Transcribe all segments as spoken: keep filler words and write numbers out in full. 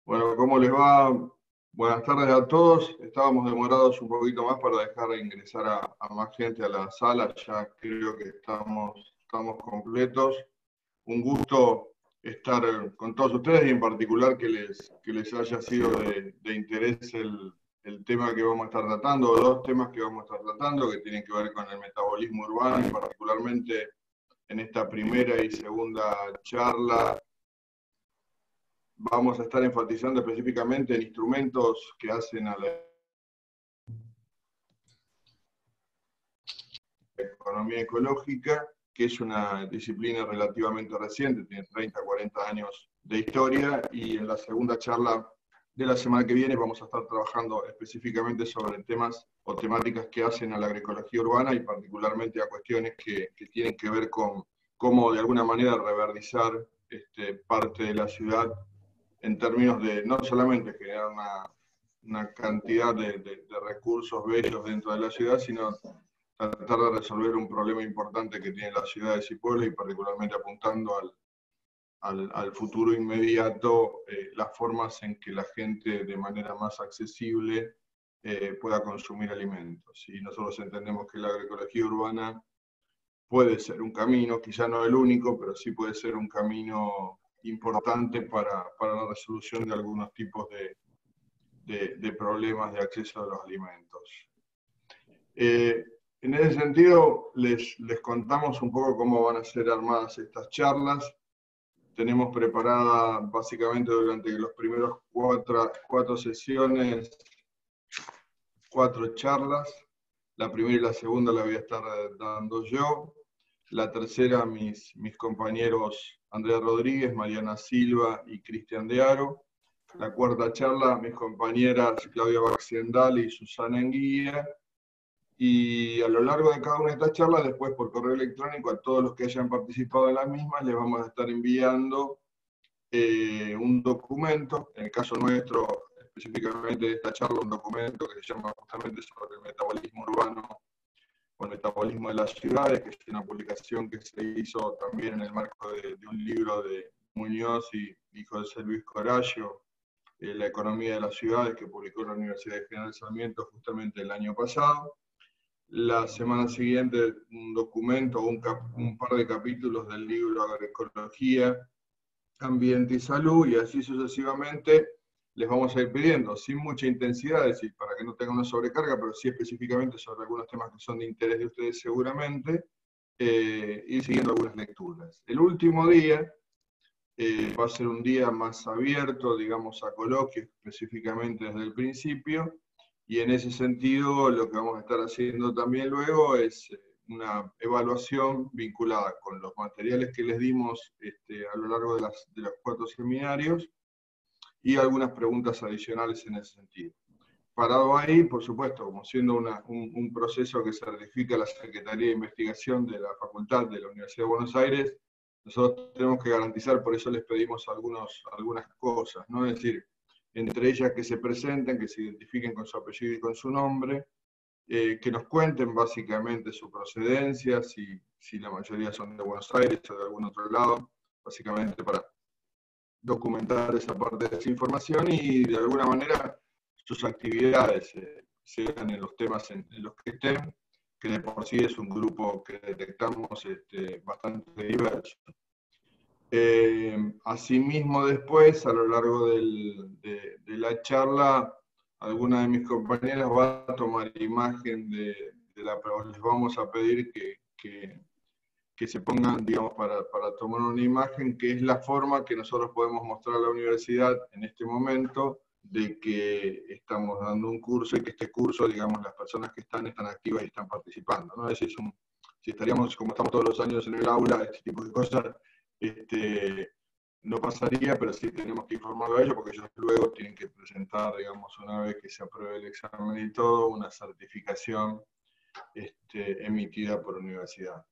Bueno, ¿cómo les va? Buenas tardes a todos. Estábamos demorados un poquito más para dejar ingresar a, a más gente a la sala. Ya creo que estamos, estamos completos. Un gusto estar con todos ustedes y en particular que les, que les haya sido de, de interés el, el tema que vamos a estar tratando, o dos temas que vamos a estar tratando, que tienen que ver con el metabolismo urbano y particularmente en esta primera y segunda charla vamos a estar enfatizando específicamente en instrumentos que hacen a la economía ecológica, que es una disciplina relativamente reciente, tiene treinta, cuarenta años de historia, y en la segunda charla de la semana que viene vamos a estar trabajando específicamente sobre temas o temáticas que hacen a la agroecología urbana y particularmente a cuestiones que, que tienen que ver con cómo de alguna manera reverdizar este, parte de la ciudad en términos de no solamente generar una, una cantidad de, de, de recursos bellos dentro de la ciudad, sino tratar de resolver un problema importante que tienen las ciudades y pueblos, y particularmente apuntando al, al, al futuro inmediato, eh, las formas en que la gente de manera más accesible eh, pueda consumir alimentos. Y nosotros entendemos que la agroecología urbana puede ser un camino, quizá no el único, pero sí puede ser un camino importante para, para la resolución de algunos tipos de, de, de problemas de acceso a los alimentos. Eh, en ese sentido, les, les contamos un poco cómo van a ser armadas estas charlas. Tenemos preparada básicamente durante los primeros cuatro, cuatro sesiones, cuatro charlas. La primera y la segunda la voy a estar dando yo. La tercera, mis, mis compañeros Andrea Rodríguez, Mariana Silva y Cristian de Aro. La cuarta charla, mis compañeras Claudia Baxendal y Susana Enguía. Y a lo largo de cada una de estas charlas, después por correo electrónico, a todos los que hayan participado en las mismas, les vamos a estar enviando eh, un documento, en el caso nuestro, específicamente de esta charla, un documento que se llama justamente sobre el metabolismo urbano o el metabolismo de las ciudades, que es una publicación que se hizo también en el marco de, de un libro de Muñoz y, y José Luis Corallo, eh, La economía de las ciudades, que publicó la Universidad de General Sarmiento justamente el año pasado. La semana siguiente un documento, un, cap, un par de capítulos del libro Agroecología, Ambiente y Salud, y así sucesivamente les vamos a ir pidiendo, sin mucha intensidad, es decir, para que no tengan una sobrecarga, pero sí específicamente sobre algunos temas que son de interés de ustedes seguramente, eh, ir siguiendo algunas lecturas. El último día eh, va a ser un día más abierto, digamos, a coloquios, específicamente desde el principio, y en ese sentido lo que vamos a estar haciendo también luego es una evaluación vinculada con los materiales que les dimos este, a lo largo de, las, de los cuatro seminarios y algunas preguntas adicionales en ese sentido. Parado ahí, por supuesto, como siendo una, un, un proceso que certifica la Secretaría de Investigación de la Facultad de la Universidad de Buenos Aires, nosotros tenemos que garantizar, por eso les pedimos algunos, algunas cosas, ¿no? Es decir, entre ellas que se presenten, que se identifiquen con su apellido y con su nombre, eh, que nos cuenten básicamente su procedencia, si, si la mayoría son de Buenos Aires o de algún otro lado, básicamente para documentar esa parte de esa información y de alguna manera sus actividades, eh, sean en los temas en, en los que estén, que de por sí es un grupo que detectamos este, bastante diverso. Eh, asimismo, después, a lo largo del, de, de la charla, alguna de mis compañeras va a tomar imagen de, de la prueba. Les vamos a pedir que, que, que se pongan, digamos, para, para tomar una imagen, que es la forma que nosotros podemos mostrar a la universidad en este momento de que estamos dando un curso y que este curso, digamos, las personas que están, están activas y están participando, ¿no? Es un, si estaríamos, como estamos todos los años en el aula, este tipo de cosas, este, no pasaría, pero sí tenemos que informarlo a ellos, porque ellos luego tienen que presentar, digamos, una vez que se apruebe el examen y todo, una certificación este, emitida por universidad.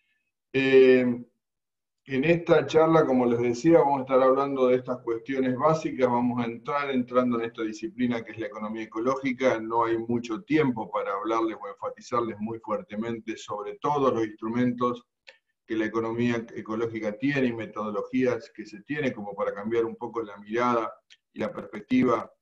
Eh, en esta charla, como les decía, vamos a estar hablando de estas cuestiones básicas, vamos a entrar entrando en esta disciplina que es la economía ecológica. No hay mucho tiempo para hablarles o enfatizarles muy fuertemente sobre todos los instrumentos que la economía ecológica tiene y metodologías que se tiene como para cambiar un poco la mirada y la perspectiva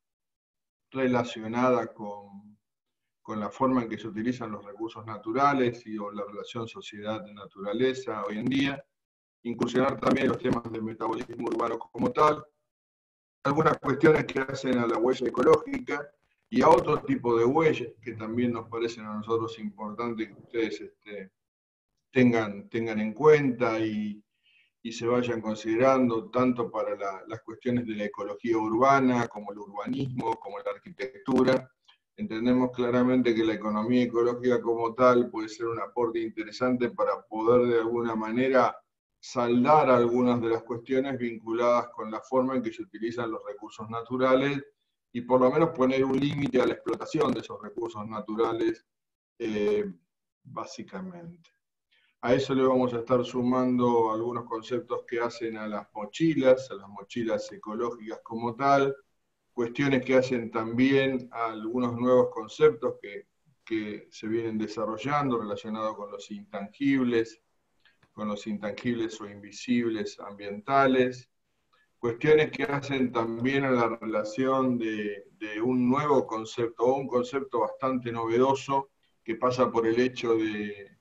relacionada con, con la forma en que se utilizan los recursos naturales y o la relación sociedad-naturaleza hoy en día, incursionar también los temas del metabolismo urbano como tal, algunas cuestiones que hacen a la huella ecológica y a otro tipo de huellas que también nos parecen a nosotros importantes que ustedes este, tengan, tengan en cuenta y, y se vayan considerando tanto para la, las cuestiones de la ecología urbana, como el urbanismo, como la arquitectura. Entendemos claramente que la economía ecológica como tal puede ser un aporte interesante para poder de alguna manera saldar algunas de las cuestiones vinculadas con la forma en que se utilizan los recursos naturales y por lo menos poner un límite a la explotación de esos recursos naturales, eh, básicamente. A eso le vamos a estar sumando algunos conceptos que hacen a las mochilas, a las mochilas ecológicas como tal, cuestiones que hacen también a algunos nuevos conceptos que, que se vienen desarrollando relacionados con los intangibles, con los intangibles o invisibles ambientales, cuestiones que hacen también a la relación de, de un nuevo concepto, o un concepto bastante novedoso, que pasa por el hecho de,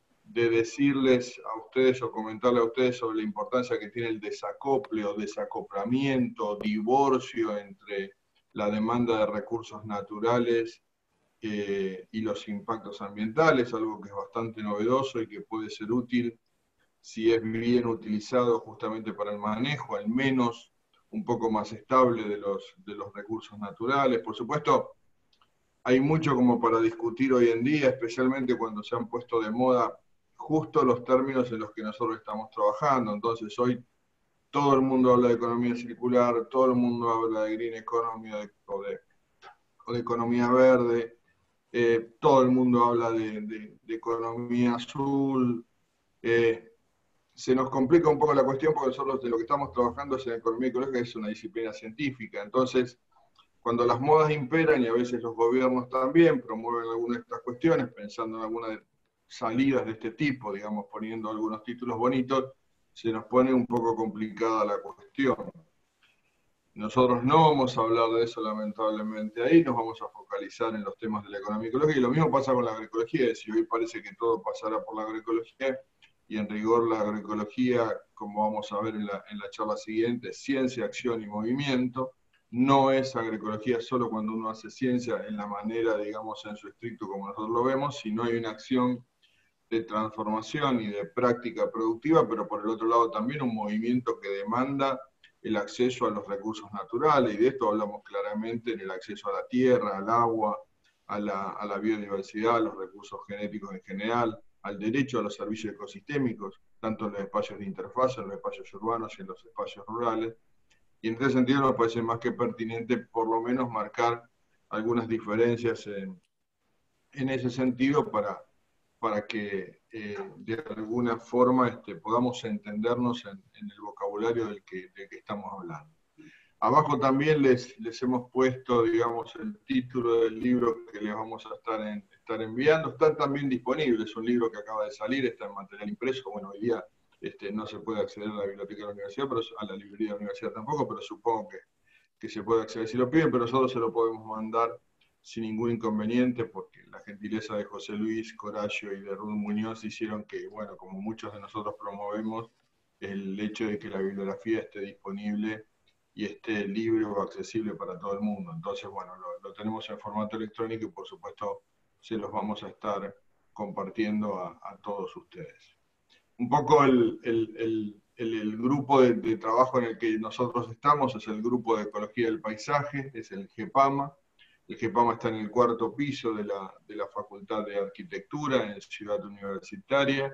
de decirles a ustedes o comentarles a ustedes sobre la importancia que tiene el desacople o desacoplamiento, divorcio entre la demanda de recursos naturales eh, y los impactos ambientales, algo que es bastante novedoso y que puede ser útil si es bien utilizado justamente para el manejo, al menos un poco más estable de los, de los recursos naturales. Por supuesto, hay mucho como para discutir hoy en día, especialmente cuando se han puesto de moda justo los términos en los que nosotros estamos trabajando. Entonces hoy todo el mundo habla de economía circular, todo el mundo habla de green economy o de, o de, o de economía verde, eh, todo el mundo habla de, de, de economía azul. Eh, se nos complica un poco la cuestión porque nosotros de lo que estamos trabajando es en economía ecológica, es una disciplina científica. Entonces, cuando las modas imperan, y a veces los gobiernos también promueven algunas de estas cuestiones, pensando en algunas salidas de este tipo, digamos, poniendo algunos títulos bonitos, se nos pone un poco complicada la cuestión. Nosotros no vamos a hablar de eso lamentablemente ahí, nos vamos a focalizar en los temas de la economía ecológica, y lo mismo pasa con la agroecología, si hoy parece que todo pasará por la agroecología, y en rigor la agroecología, como vamos a ver en la, en la charla siguiente, ciencia, acción y movimiento. No es agroecología solo cuando uno hace ciencia en la manera, digamos, en su estricto como nosotros lo vemos, sino hay una acción de transformación y de práctica productiva, pero por el otro lado también un movimiento que demanda el acceso a los recursos naturales, y de esto hablamos claramente en el acceso a la tierra, al agua, a la, a la biodiversidad, a los recursos genéticos en general, al derecho a los servicios ecosistémicos, tanto en los espacios de interfaz, en los espacios urbanos y en los espacios rurales. Y en este sentido nos parece más que pertinente por lo menos marcar algunas diferencias en, en ese sentido para, para que eh, de alguna forma este, podamos entendernos en, en el vocabulario del que, del que estamos hablando. Abajo también les, les hemos puesto, digamos, el título del libro que les vamos a estar, en, estar enviando. Está también disponible, es un libro que acaba de salir, está en material impreso. Bueno, hoy día este, no se puede acceder a la biblioteca de la universidad, pero a la librería de la universidad tampoco, pero supongo que, que se puede acceder si lo piden, pero nosotros se lo podemos mandar sin ningún inconveniente, porque la gentileza de José Luis Corallo y de Ruth Muñoz hicieron que, bueno, como muchos de nosotros promovemos, el hecho de que la bibliografía esté disponible y esté libre o accesible para todo el mundo. Entonces, bueno, lo, lo tenemos en formato electrónico y por supuesto se los vamos a estar compartiendo a, a todos ustedes. Un poco el, el, el, el, el grupo de, de trabajo en el que nosotros estamos es el Grupo de Ecología del Paisaje, es el GEPAMA. El GEPAMA está en el cuarto piso de la, de la Facultad de Arquitectura en Ciudad Universitaria.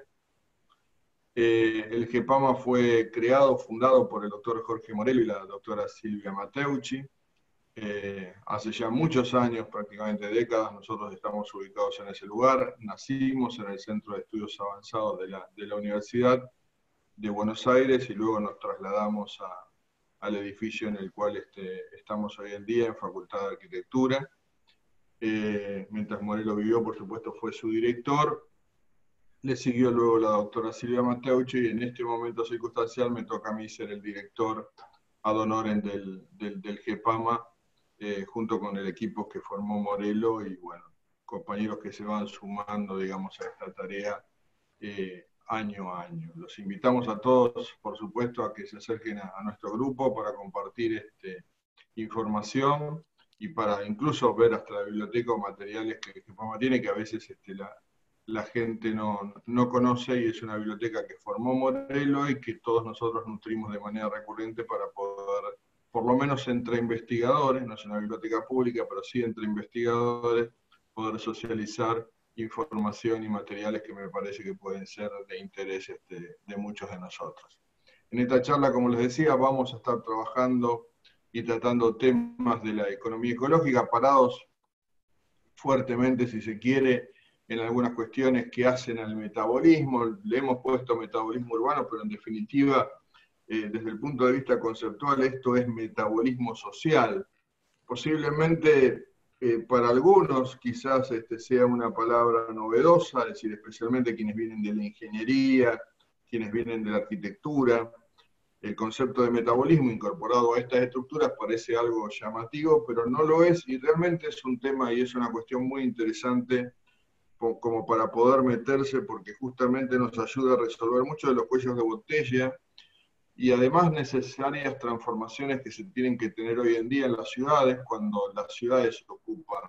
Eh, el GEPAMA fue creado, fundado por el doctor Jorge Morello y la doctora Silvia Mateucci. Eh, hace ya muchos años, prácticamente décadas, nosotros estamos ubicados en ese lugar. Nacimos en el Centro de Estudios Avanzados de la, de la Universidad de Buenos Aires y luego nos trasladamos a, al edificio en el cual este, estamos hoy en día, en Facultad de Arquitectura. Eh, mientras Morello vivió, por supuesto, fue su director. le siguió luego la doctora Silvia Mateucci, y en este momento circunstancial me toca a mí ser el director ad honorem del, del, del GEPAMA, eh, junto con el equipo que formó Morelo, y bueno, compañeros que se van sumando, digamos, a esta tarea eh, año a año. Los invitamos a todos, por supuesto, a que se acerquen a, a nuestro grupo para compartir este, información y para incluso ver hasta la biblioteca o materiales que, que GEPAMA tiene, que a veces este, la, la gente no, no conoce, y es una biblioteca que formó Morelo y que todos nosotros nutrimos de manera recurrente para poder, por lo menos entre investigadores, no es una biblioteca pública, pero sí entre investigadores, poder socializar información y materiales que me parece que pueden ser de interés este, de muchos de nosotros. En esta charla, como les decía, vamos a estar trabajando y tratando temas de la economía ecológica, parados fuertemente, si se quiere, en algunas cuestiones que hacen al metabolismo. Le hemos puesto metabolismo urbano, pero en definitiva, eh, desde el punto de vista conceptual, esto es metabolismo social. Posiblemente eh, para algunos quizás este sea una palabra novedosa, es decir, especialmente quienes vienen de la ingeniería, quienes vienen de la arquitectura. El concepto de metabolismo incorporado a estas estructuras parece algo llamativo, pero no lo es, y realmente es un tema y es una cuestión muy interesante como para poder meterse, porque justamente nos ayuda a resolver muchos de los cuellos de botella y además necesarias transformaciones que se tienen que tener hoy en día en las ciudades, cuando las ciudades ocupan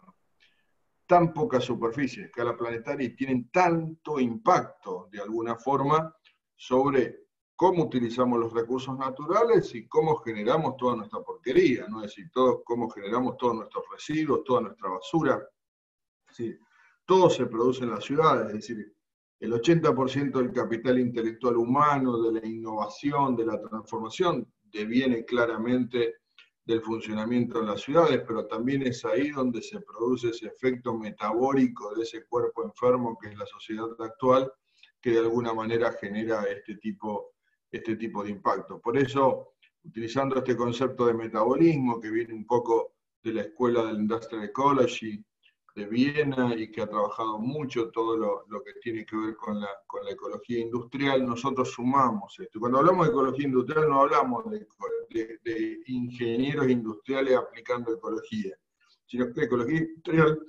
tan poca superficie a escala planetaria y tienen tanto impacto de alguna forma sobre cómo utilizamos los recursos naturales y cómo generamos toda nuestra porquería, ¿no? Es decir, todo, cómo generamos todos nuestros residuos, toda nuestra basura. ¿Sí? Todo se produce en las ciudades, es decir, el ochenta por ciento del capital intelectual humano, de la innovación, de la transformación, deviene claramente del funcionamiento de las ciudades, pero también es ahí donde se produce ese efecto metabólico de ese cuerpo enfermo que es la sociedad actual, que de alguna manera genera este tipo, este tipo de impacto. Por eso, utilizando este concepto de metabolismo, que viene un poco de la escuela del Industrial Ecology de Viena y que ha trabajado mucho todo lo, lo que tiene que ver con la, con la ecología industrial, nosotros sumamos esto. Cuando hablamos de ecología industrial no hablamos de, de, de ingenieros industriales aplicando ecología, sino que la ecología industrial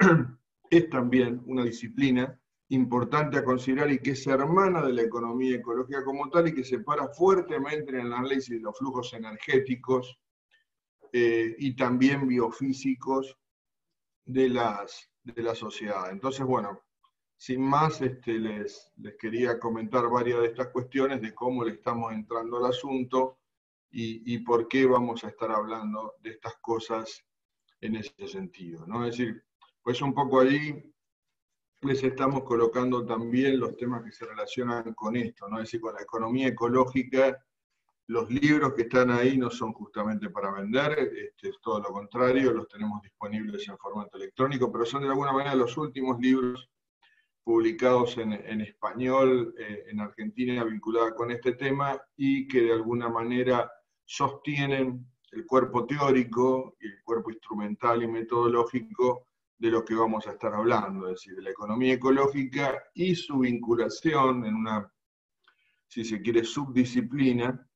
es también una disciplina importante a considerar y que es hermana de la economía ecológica como tal y que se para fuertemente en el análisis de los flujos energéticos eh, y también biofísicos de, las, de la sociedad. Entonces, bueno, sin más, este, les, les quería comentar varias de estas cuestiones de cómo le estamos entrando al asunto y, y por qué vamos a estar hablando de estas cosas en ese sentido, ¿no? Es decir, pues un poco allí les estamos colocando también los temas que se relacionan con esto, ¿no? Es decir, con la economía ecológica. Los libros que están ahí no son justamente para vender, este, es todo lo contrario, los tenemos disponibles en formato electrónico, pero son de alguna manera los últimos libros publicados en, en español eh, en Argentina vinculada con este tema y que de alguna manera sostienen el cuerpo teórico y el cuerpo instrumental y metodológico de lo que vamos a estar hablando, es decir, de la economía ecológica y su vinculación en una, si se quiere, subdisciplina.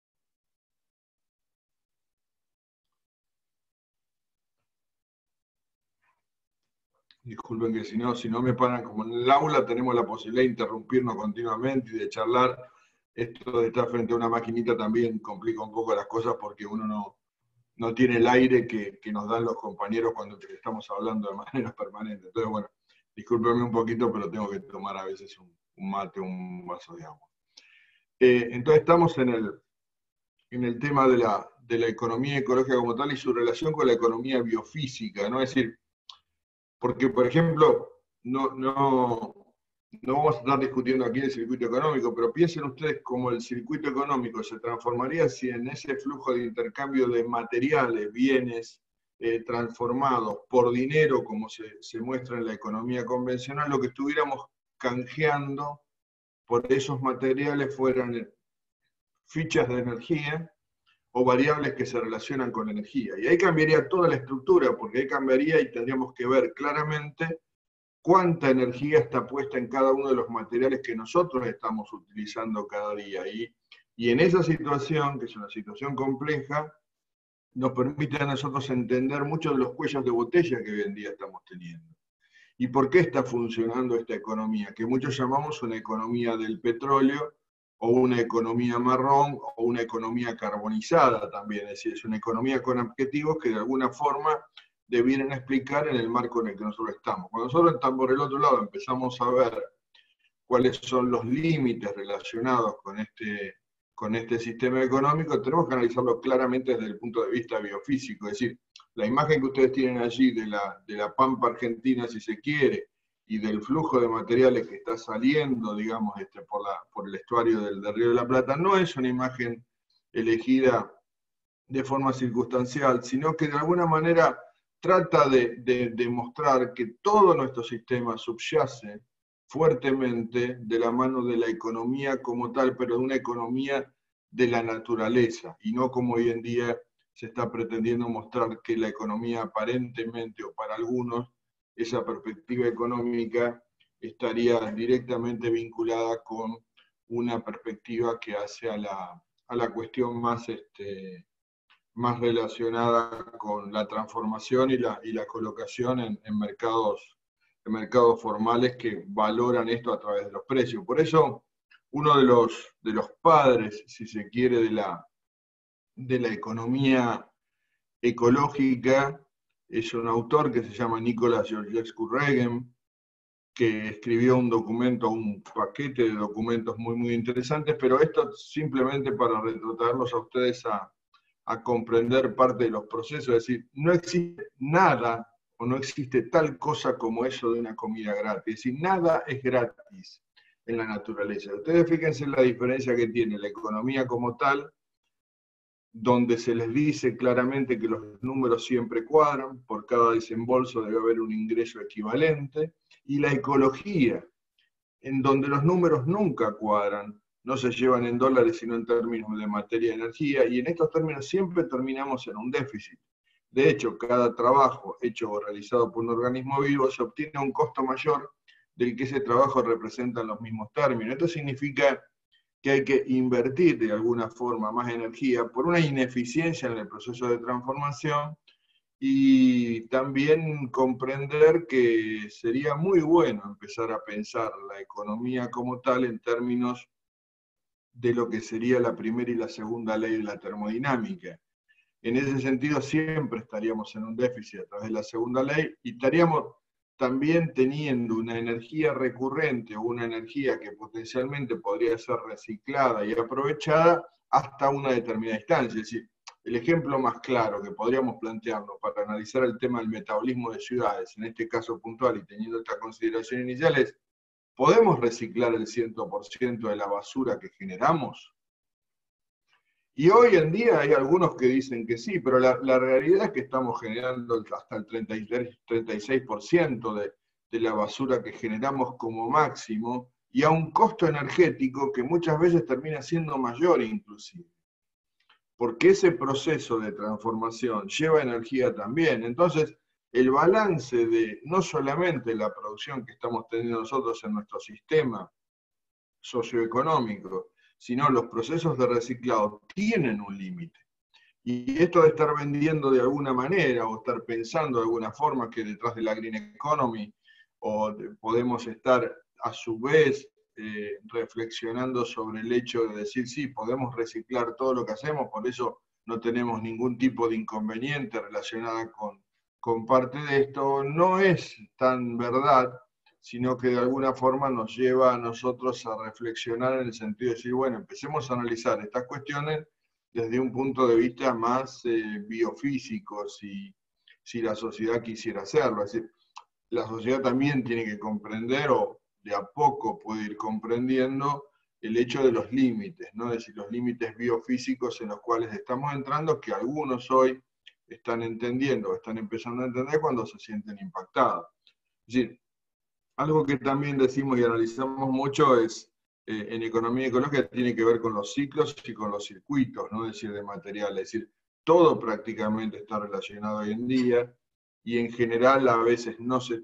Disculpen que si no, si no me paran, como en el aula tenemos la posibilidad de interrumpirnos continuamente y de charlar, esto de estar frente a una maquinita también complica un poco las cosas porque uno no, no tiene el aire que, que nos dan los compañeros cuando estamos hablando de manera permanente. Entonces, bueno, discúlpenme un poquito, pero tengo que tomar a veces un, un mate, un vaso de agua. Eh, entonces estamos en el, en el tema de la, de la economía ecológica como tal y su relación con la economía biofísica, ¿no? Es decir, porque, por ejemplo, no, no, no vamos a estar discutiendo aquí el circuito económico, pero piensen ustedes cómo el circuito económico se transformaría si en ese flujo de intercambio de materiales, bienes eh, transformados por dinero, como se, se muestra en la economía convencional, lo que estuviéramos canjeando por esos materiales fueran fichas de energía o variables que se relacionan con energía. Y ahí cambiaría toda la estructura, porque ahí cambiaría y tendríamos que ver claramente cuánta energía está puesta en cada uno de los materiales que nosotros estamos utilizando cada día. Y, y en esa situación, que es una situación compleja, nos permite a nosotros entender muchos de los cuellos de botella que hoy en día estamos teniendo. ¿Y por qué está funcionando esta economía? Que muchos llamamos una economía del petróleo, o una economía marrón, o una economía carbonizada también. Es decir, es una economía con objetivos que de alguna forma debieran explicar en el marco en el que nosotros estamos. Cuando nosotros estamos por el otro lado, empezamos a ver cuáles son los límites relacionados con este, con este sistema económico, tenemos que analizarlo claramente desde el punto de vista biofísico. Es decir, la imagen que ustedes tienen allí de la, de la pampa argentina, si se quiere, y del flujo de materiales que está saliendo, digamos, este, por, la, por el estuario del, del Río de la Plata, no es una imagen elegida de forma circunstancial, sino que de alguna manera trata de, de, de mostrar que todo nuestro sistema subyace fuertemente de la mano de la economía como tal, pero de una economía de la naturaleza, y no como hoy en día se está pretendiendo mostrar que la economía aparentemente, o para algunos, esa perspectiva económica estaría directamente vinculada con una perspectiva que hace a la, a la cuestión más, este, más relacionada con la transformación y la, y la colocación en, en, mercados, en mercados formales que valoran esto a través de los precios. Por eso, uno de los, de los padres, si se quiere, de la, de la economía ecológica es un autor que se llama Nicholas Georgescu-Roegen, que escribió un documento, un paquete de documentos muy, muy interesantes, pero esto simplemente para retrotraerlos a ustedes a, a comprender parte de los procesos. Es decir, no existe nada o no existe tal cosa como eso de una comida gratis. Es decir, nada es gratis en la naturaleza. Ustedes fíjense en la diferencia que tiene la economía como tal, donde se les dice claramente que los números siempre cuadran, por cada desembolso debe haber un ingreso equivalente, y la ecología, en donde los números nunca cuadran, no se llevan en dólares sino en términos de materia y energía, y en estos términos siempre terminamos en un déficit. De hecho, cada trabajo hecho o realizado por un organismo vivo se obtiene a un costo mayor del que ese trabajo representa en los mismos términos. Esto significa que hay que invertir de alguna forma más energía por una ineficiencia en el proceso de transformación, y también comprender que sería muy bueno empezar a pensar la economía como tal en términos de lo que sería la primera y la segunda ley de la termodinámica. En ese sentido siempre estaríamos en un déficit a través de la segunda ley, y estaríamos también teniendo una energía recurrente o una energía que potencialmente podría ser reciclada y aprovechada hasta una determinada instancia. Es decir, el ejemplo más claro que podríamos plantearnos para analizar el tema del metabolismo de ciudades, en este caso puntual y teniendo esta consideración inicial, es: ¿podemos reciclar el cien por ciento de la basura que generamos? Y hoy en día hay algunos que dicen que sí, pero la, la realidad es que estamos generando hasta el treinta y tres, treinta y seis por ciento de, de la basura que generamos como máximo, y a un costo energético que muchas veces termina siendo mayor inclusive. Porque ese proceso de transformación lleva energía también. Entonces, el balance de no solamente la producción que estamos teniendo nosotros en nuestro sistema socioeconómico, sino los procesos de reciclado tienen un límite. Y esto de estar vendiendo de alguna manera o estar pensando de alguna forma que detrás de la Green Economy o de, podemos estar a su vez eh, reflexionando sobre el hecho de decir sí, podemos reciclar todo lo que hacemos, por eso no tenemos ningún tipo de inconveniente relacionada con, con parte de esto, no es tan verdad, sino que de alguna forma nos lleva a nosotros a reflexionar en el sentido de decir, bueno, empecemos a analizar estas cuestiones desde un punto de vista más eh, biofísico, si, si la sociedad quisiera hacerlo. Es decir, la sociedad también tiene que comprender, o de a poco puede ir comprendiendo, el hecho de los límites, ¿no? Es decir, los límites biofísicos en los cuales estamos entrando, que algunos hoy están entendiendo, están empezando a entender cuando se sienten impactados. Es decir, algo que también decimos y analizamos mucho es, eh, en economía ecológica, tiene que ver con los ciclos y con los circuitos, ¿no? Es decir, de materiales. Es decir, todo prácticamente está relacionado hoy en día, y en general a veces no se tiene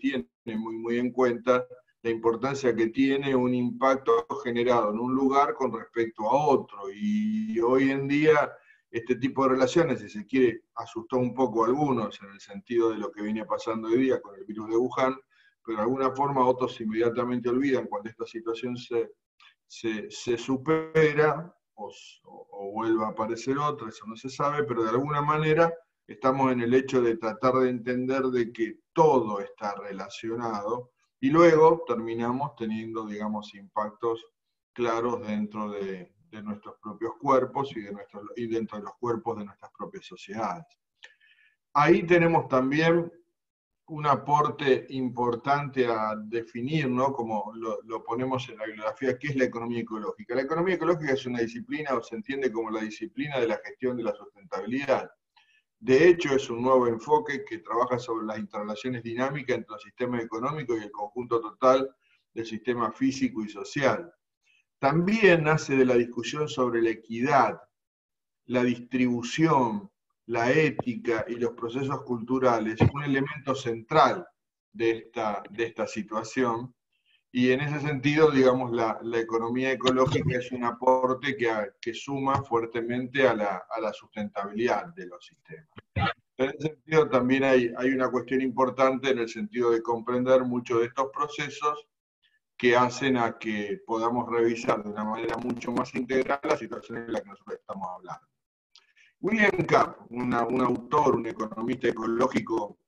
muy, muy en cuenta la importancia que tiene un impacto generado en un lugar con respecto a otro. Y hoy en día este tipo de relaciones, si se quiere, asustó un poco a algunos en el sentido de lo que viene pasando hoy día con el virus de Wuhan, pero de alguna forma otros inmediatamente olvidan cuando esta situación se, se, se supera o, o, o vuelva a aparecer otra, eso no se sabe, pero de alguna manera estamos en el hecho de tratar de entender de que todo está relacionado y luego terminamos teniendo, digamos, impactos claros dentro de, de nuestros propios cuerpos y, de nuestros, y dentro de los cuerpos de nuestras propias sociedades. Ahí tenemos también un aporte importante a definir, ¿no? Como lo, lo ponemos en la bibliografía, ¿qué es la economía ecológica? La economía ecológica es una disciplina, o se entiende como la disciplina de la gestión de la sustentabilidad. De hecho, es un nuevo enfoque que trabaja sobre las interrelaciones dinámicas entre los sistemas económicos y el conjunto total del sistema físico y social. También nace de la discusión sobre la equidad, la distribución, la ética y los procesos culturales, un elemento central de esta, de esta situación. Y en ese sentido, digamos, la, la economía ecológica es un aporte que, que suma fuertemente a la, a la sustentabilidad de los sistemas. En ese sentido, también hay, hay una cuestión importante en el sentido de comprender muchos de estos procesos que hacen a que podamos revisar de una manera mucho más integral la situación en la que nosotros estamos hablando. William Kapp, una, un autor, un economista ecológico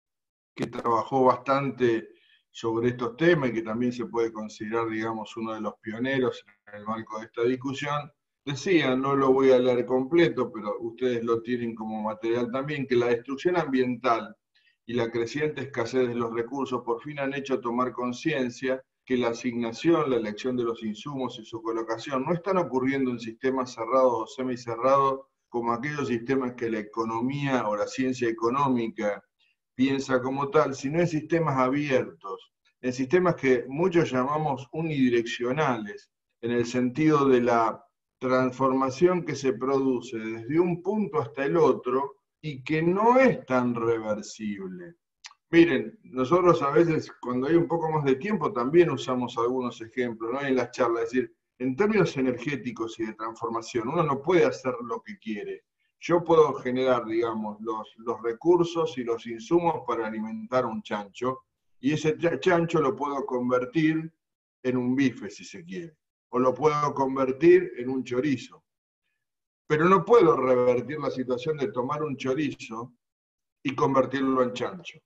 que trabajó bastante sobre estos temas y que también se puede considerar, digamos, uno de los pioneros en el marco de esta discusión, decía, no lo voy a leer completo, pero ustedes lo tienen como material también, que la destrucción ambiental y la creciente escasez de los recursos por fin han hecho tomar conciencia que la asignación, la elección de los insumos y su colocación no están ocurriendo en sistemas cerrados o semicerrados como aquellos sistemas que la economía o la ciencia económica piensa como tal, sino en sistemas abiertos, en sistemas que muchos llamamos unidireccionales, en el sentido de la transformación que se produce desde un punto hasta el otro y que no es tan reversible. Miren, nosotros a veces cuando hay un poco más de tiempo también usamos algunos ejemplos, ¿no? En las charlas, es decir, en términos energéticos y de transformación, uno no puede hacer lo que quiere. Yo puedo generar, digamos, los, los recursos y los insumos para alimentar un chancho, y ese chancho lo puedo convertir en un bife, si se quiere, o lo puedo convertir en un chorizo. Pero no puedo revertir la situación de tomar un chorizo y convertirlo en chancho.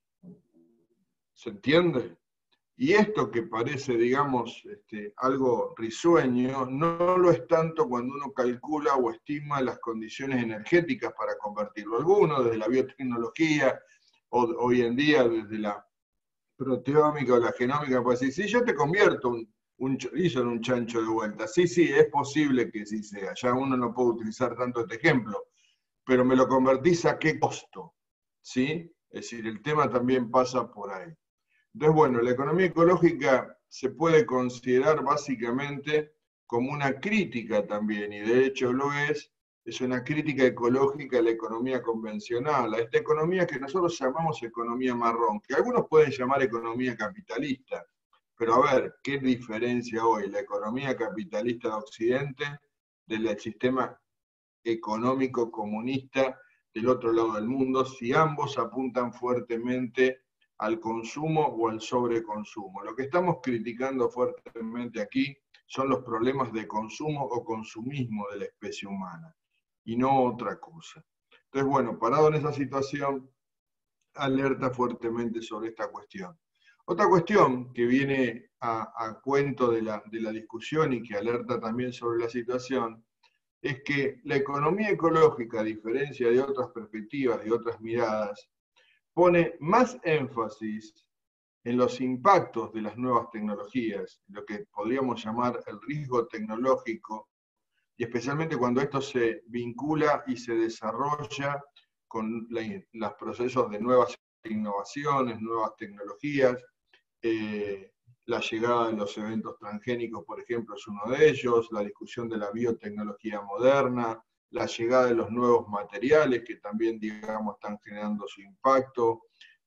¿Se entiende? Y esto que parece, digamos, este, algo risueño, no lo es tanto cuando uno calcula o estima las condiciones energéticas para convertirlo. Algunos, desde la biotecnología, o hoy en día desde la proteómica o la genómica, puede decir, sí, yo te convierto un, un chorizo en un chancho de vuelta. Sí, sí, es posible que sí sea. Ya uno no puede utilizar tanto este ejemplo, pero me lo convertís a qué costo, ¿sí? Es decir, el tema también pasa por ahí. Entonces, bueno, la economía ecológica se puede considerar básicamente como una crítica también, y de hecho lo es, es una crítica ecológica a la economía convencional, a esta economía que nosotros llamamos economía marrón, que algunos pueden llamar economía capitalista, pero a ver, ¿qué diferencia hoy la economía capitalista de Occidente del sistema económico comunista del otro lado del mundo, si ambos apuntan fuertemente al consumo o al sobreconsumo? Lo que estamos criticando fuertemente aquí son los problemas de consumo o consumismo de la especie humana, y no otra cosa. Entonces, bueno, parado en esa situación, alerta fuertemente sobre esta cuestión. Otra cuestión que viene a, a cuento de la, de la discusión y que alerta también sobre la situación, es que la economía ecológica, a diferencia de otras perspectivas, de otras miradas, pone más énfasis en los impactos de las nuevas tecnologías, lo que podríamos llamar el riesgo tecnológico, y especialmente cuando esto se vincula y se desarrolla con los procesos de nuevas innovaciones, nuevas tecnologías. Eh, la llegada de los eventos transgénicos, por ejemplo, es uno de ellos, la discusión de la biotecnología moderna, la llegada de los nuevos materiales que también, digamos, están generando su impacto,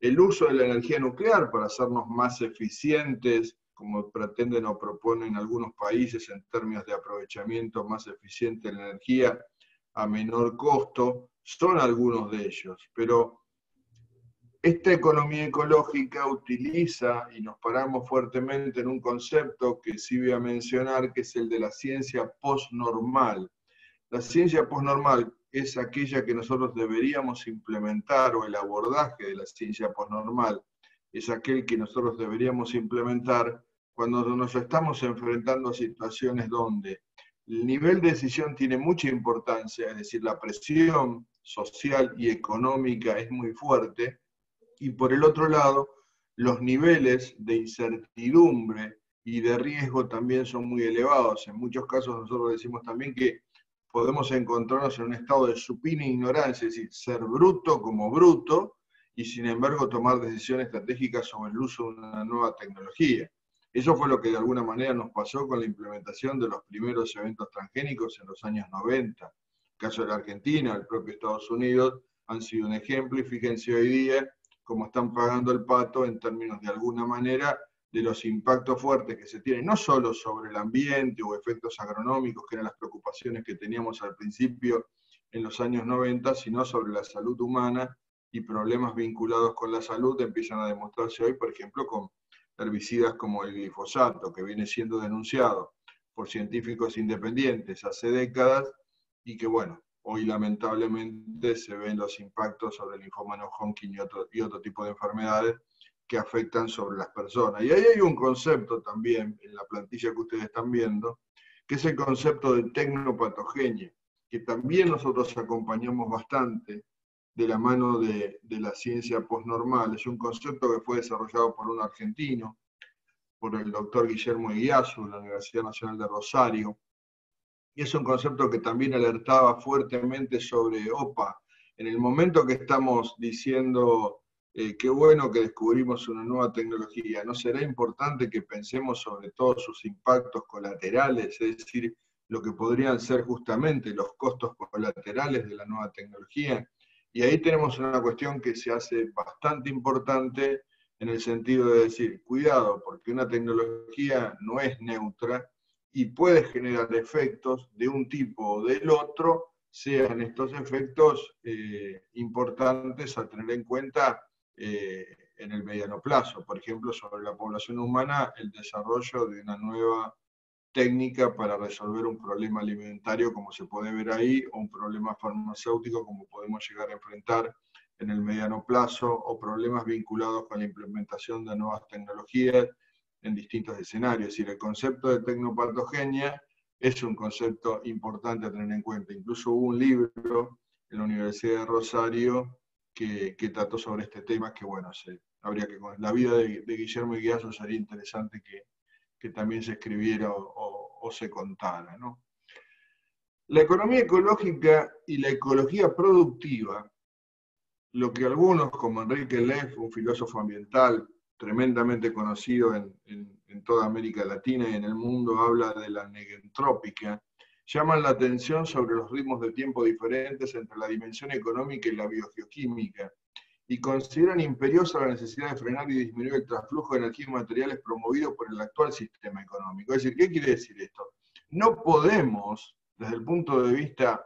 el uso de la energía nuclear para hacernos más eficientes, como pretenden o proponen algunos países en términos de aprovechamiento más eficiente de la energía a menor costo, son algunos de ellos. Pero esta economía ecológica utiliza, y nos paramos fuertemente en un concepto que sí voy a mencionar, que es el de la ciencia postnormal. La ciencia postnormal es aquella que nosotros deberíamos implementar, o el abordaje de la ciencia postnormal es aquel que nosotros deberíamos implementar cuando nos estamos enfrentando a situaciones donde el nivel de decisión tiene mucha importancia, es decir, la presión social y económica es muy fuerte, y por el otro lado, los niveles de incertidumbre y de riesgo también son muy elevados. En muchos casos nosotros decimos también que podemos encontrarnos en un estado de supina ignorancia, es decir, ser bruto como bruto, y sin embargo tomar decisiones estratégicas sobre el uso de una nueva tecnología. Eso fue lo que de alguna manera nos pasó con la implementación de los primeros eventos transgénicos en los años noventa. El caso de la Argentina, el propio Estados Unidos, han sido un ejemplo, y fíjense hoy día cómo están pagando el pato en términos de alguna manera de los impactos fuertes que se tienen, no solo sobre el ambiente o efectos agronómicos, que eran las preocupaciones que teníamos al principio en los años noventa, sino sobre la salud humana, y problemas vinculados con la salud empiezan a demostrarse hoy, por ejemplo, con herbicidas como el glifosato, que viene siendo denunciado por científicos independientes hace décadas, y que bueno, hoy lamentablemente se ven los impactos sobre el linfoma no Hodgkin y otro, y otro tipo de enfermedades que afectan sobre las personas. Y ahí hay un concepto también, en la plantilla que ustedes están viendo, que es el concepto de tecnopatogenia, que también nosotros acompañamos bastante de la mano de, de la ciencia postnormal. Es un concepto que fue desarrollado por un argentino, por el doctor Guillermo Eguiazu, de la Universidad Nacional de Rosario, y es un concepto que también alertaba fuertemente sobre, opa, en el momento que estamos diciendo eh, qué bueno que descubrimos una nueva tecnología, ¿no será importante que pensemos sobre todos sus impactos colaterales, es decir, lo que podrían ser justamente los costos colaterales de la nueva tecnología? Y ahí tenemos una cuestión que se hace bastante importante en el sentido de decir, cuidado, porque una tecnología no es neutra, y puede generar efectos de un tipo o del otro, sean estos efectos eh, importantes a tener en cuenta eh, en el mediano plazo. Por ejemplo, sobre la población humana, el desarrollo de una nueva técnica para resolver un problema alimentario, como se puede ver ahí, o un problema farmacéutico, como podemos llegar a enfrentar en el mediano plazo, o problemas vinculados con la implementación de nuevas tecnologías en distintos escenarios. Es decir, el concepto de tecnopatogenia es un concepto importante a tener en cuenta. Incluso hubo un libro en la Universidad de Rosario que, que trató sobre este tema, que bueno, se, habría que, la vida de, de Guillermo Eguiazu sería interesante que, que también se escribiera o, o, o se contara, ¿no? La economía ecológica y la ecología productiva, lo que algunos, como Enrique Leff, un filósofo ambiental tremendamente conocido en, en, en toda América Latina y en el mundo, habla de la negentrópica, llaman la atención sobre los ritmos de tiempo diferentes entre la dimensión económica y la biogeoquímica, y consideran imperiosa la necesidad de frenar y disminuir el trasflujo de energía y materiales promovido por el actual sistema económico. Es decir, ¿qué quiere decir esto? No podemos, desde el punto de vista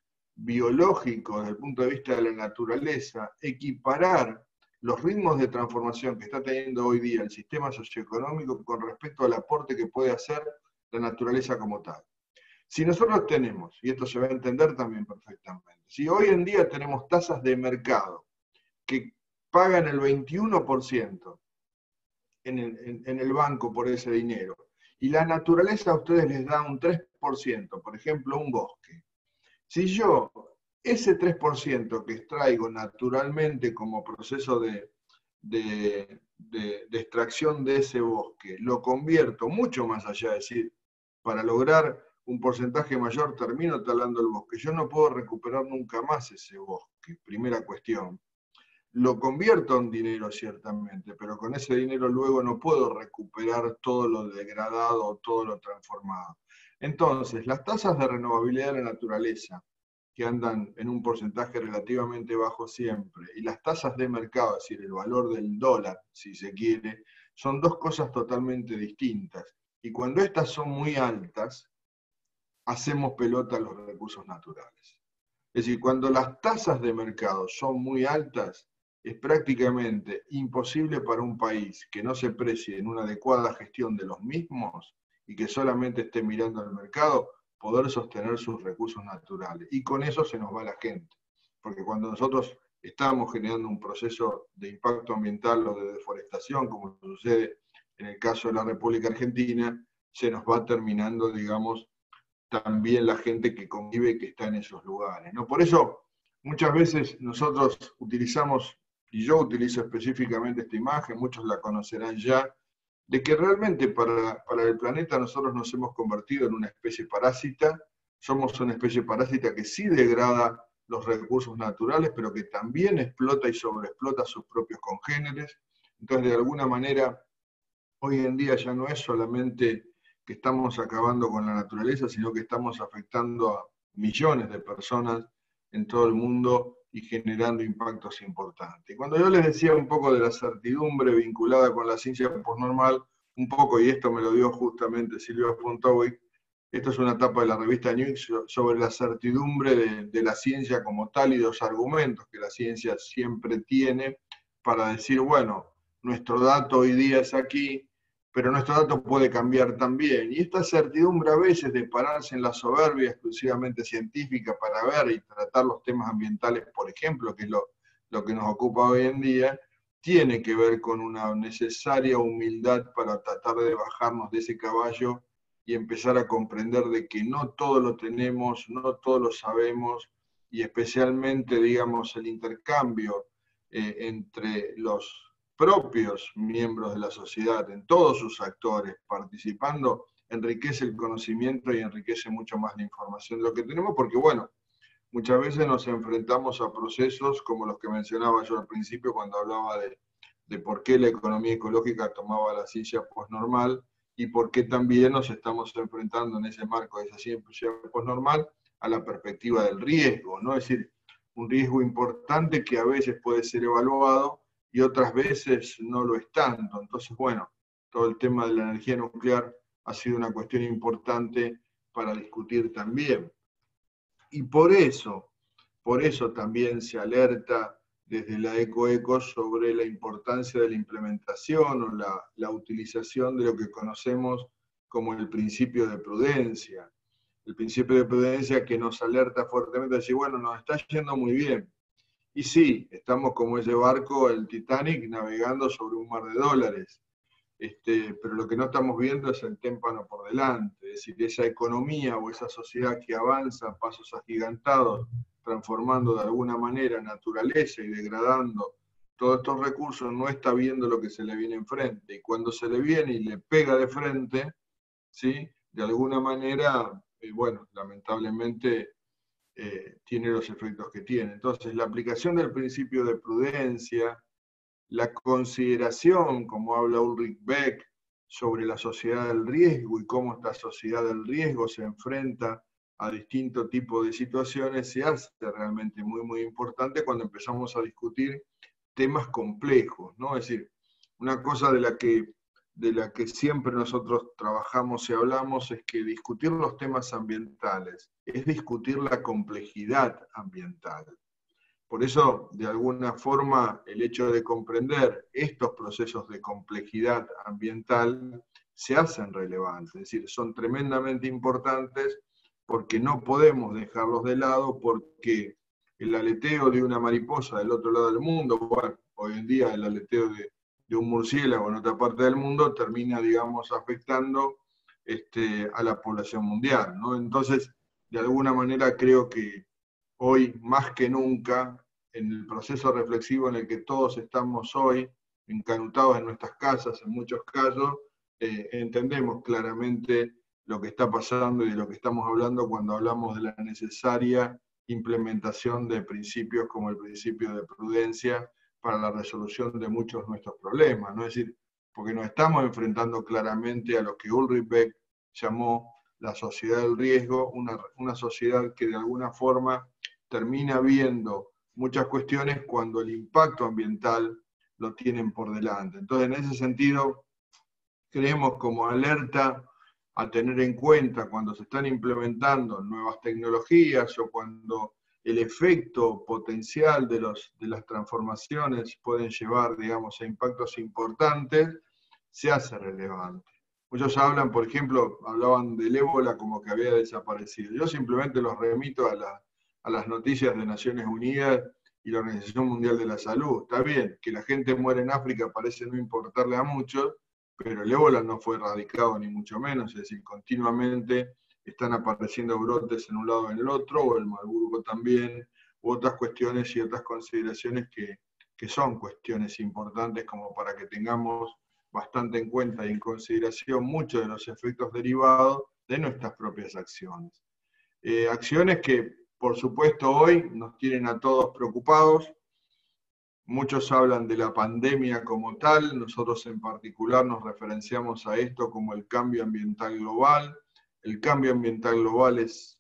biológico, desde el punto de vista de la naturaleza, equiparar los ritmos de transformación que está teniendo hoy día el sistema socioeconómico con respecto al aporte que puede hacer la naturaleza como tal. Si nosotros tenemos, y esto se va a entender también perfectamente, si hoy en día tenemos tasas de mercado que pagan el veintiuno por ciento en el, en, en el banco por ese dinero, y la naturaleza a ustedes les da un tres por ciento, por ejemplo, un bosque. Si yo ese tres por ciento que extraigo naturalmente como proceso de, de, de, de extracción de ese bosque, lo convierto mucho más allá, es decir, para lograr un porcentaje mayor termino talando el bosque. Yo no puedo recuperar nunca más ese bosque, primera cuestión. Lo convierto en dinero ciertamente, pero con ese dinero luego no puedo recuperar todo lo degradado o todo lo transformado. Entonces, las tasas de renovabilidad de la naturaleza que andan en un porcentaje relativamente bajo siempre, y las tasas de mercado, es decir, el valor del dólar, si se quiere, son dos cosas totalmente distintas. Y cuando estas son muy altas, hacemos pelota a los recursos naturales. Es decir, cuando las tasas de mercado son muy altas, es prácticamente imposible para un país que no se precie en una adecuada gestión de los mismos y que solamente esté mirando al mercado, poder sostener sus recursos naturales. Y con eso se nos va la gente. Porque cuando nosotros estamos generando un proceso de impacto ambiental o de deforestación, como sucede en el caso de la República Argentina, se nos va terminando, digamos, también la gente que convive, que está en esos lugares, ¿no? Por eso, muchas veces nosotros utilizamos, y yo utilizo específicamente esta imagen, muchos la conocerán ya, de que realmente para, para el planeta nosotros nos hemos convertido en una especie parásita, somos una especie parásita que sí degrada los recursos naturales, pero que también explota y sobreexplota a sus propios congéneres. Entonces, de alguna manera, hoy en día ya no es solamente que estamos acabando con la naturaleza, sino que estamos afectando a millones de personas en todo el mundo y generando impactos importantes. Cuando yo les decía un poco de la certidumbre vinculada con la ciencia postnormal, un poco, y esto me lo dio justamente Silvio Fontowik, esto es una etapa de la revista News sobre la certidumbre de, de la ciencia como tal y los argumentos que la ciencia siempre tiene para decir, bueno, nuestro dato hoy día es aquí, pero nuestro dato puede cambiar también. Y esta certidumbre a veces de pararse en la soberbia exclusivamente científica para ver y tratar los temas ambientales, por ejemplo, que es lo, lo que nos ocupa hoy en día, tiene que ver con una necesaria humildad para tratar de bajarnos de ese caballo y empezar a comprender de que no todo lo tenemos, no todo lo sabemos, y especialmente, digamos, el intercambio eh, entre los propios miembros de la sociedad, en todos sus actores, participando, enriquece el conocimiento y enriquece mucho más la información de lo que tenemos, porque bueno, muchas veces nos enfrentamos a procesos como los que mencionaba yo al principio cuando hablaba de, de por qué la economía ecológica tomaba la ciencia postnormal y por qué también nos estamos enfrentando en ese marco de esa ciencia postnormal a la perspectiva del riesgo, ¿no? Es decir, un riesgo importante que a veces puede ser evaluado y otras veces no lo es tanto. Entonces, bueno, todo el tema de la energía nuclear ha sido una cuestión importante para discutir también. Y por eso, por eso también se alerta desde la EcoEco sobre la importancia de la implementación o la, la utilización de lo que conocemos como el principio de prudencia. El principio de prudencia que nos alerta fuertemente, decir, bueno, nos está yendo muy bien. Y sí, estamos como ese barco, el Titanic, navegando sobre un mar de dólares. Este, pero lo que no estamos viendo es el témpano por delante, es decir, esa economía o esa sociedad que avanza a pasos agigantados, transformando de alguna manera naturaleza y degradando todos estos recursos, no está viendo lo que se le viene enfrente. Y cuando se le viene y le pega de frente, ¿sí? De alguna manera, eh, bueno, lamentablemente eh, tiene los efectos que tiene. Entonces, la aplicación del principio de prudencia, la consideración, como habla Ulrich Beck, sobre la sociedad del riesgo y cómo esta sociedad del riesgo se enfrenta a distintos tipos de situaciones, se hace realmente muy, muy importante cuando empezamos a discutir temas complejos, ¿no? Es decir, una cosa de la que, de la que siempre nosotros trabajamos y hablamos es que discutir los temas ambientales es discutir la complejidad ambiental. Por eso, de alguna forma, el hecho de comprender estos procesos de complejidad ambiental se hacen relevantes, es decir, son tremendamente importantes porque no podemos dejarlos de lado porque el aleteo de una mariposa del otro lado del mundo, bueno, hoy en día el aleteo de, de un murciélago en otra parte del mundo termina, digamos, afectando este, a la población mundial, ¿no? Entonces, de alguna manera creo que hoy, más que nunca, en el proceso reflexivo en el que todos estamos hoy, encanutados en nuestras casas, en muchos casos, eh, entendemos claramente lo que está pasando y de lo que estamos hablando cuando hablamos de la necesaria implementación de principios como el principio de prudencia para la resolución de muchos de nuestros problemas, ¿no? Es decir, porque nos estamos enfrentando claramente a lo que Ulrich Beck llamó la sociedad del riesgo, una, una sociedad que de alguna forma termina viendo muchas cuestiones cuando el impacto ambiental lo tienen por delante. Entonces, en ese sentido, creemos como alerta a tener en cuenta cuando se están implementando nuevas tecnologías o cuando el efecto potencial de, los, de las transformaciones pueden llevar, digamos, a impactos importantes, se hace relevante. Muchos hablan, por ejemplo, hablaban del ébola como que había desaparecido. Yo simplemente los remito a, la, a las noticias de Naciones Unidas y la Organización Mundial de la Salud. Está bien, que la gente muere en África parece no importarle a muchos, pero el ébola no fue erradicado ni mucho menos, es decir, continuamente están apareciendo brotes en un lado o en el otro, o el Marburgo también, u otras cuestiones y otras consideraciones que, que son cuestiones importantes como para que tengamos bastante en cuenta y en consideración muchos de los efectos derivados de nuestras propias acciones. Eh, acciones que, por supuesto, hoy nos tienen a todos preocupados. Muchos hablan de la pandemia como tal, nosotros en particular nos referenciamos a esto como el cambio ambiental global. El cambio ambiental global es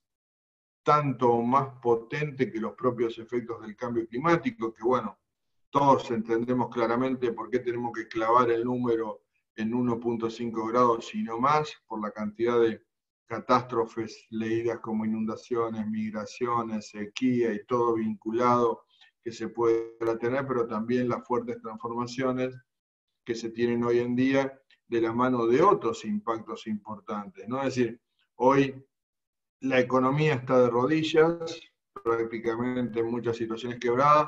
tanto o más potente que los propios efectos del cambio climático, que bueno, todos entendemos claramente por qué tenemos que clavar el número en uno punto cinco grados y no más, por la cantidad de catástrofes leídas como inundaciones, migraciones, sequía y todo vinculado que se puede tener, pero también las fuertes transformaciones que se tienen hoy en día de la mano de otros impactos importantes, ¿no? Es decir, hoy la economía está de rodillas, prácticamente en muchas situaciones quebradas,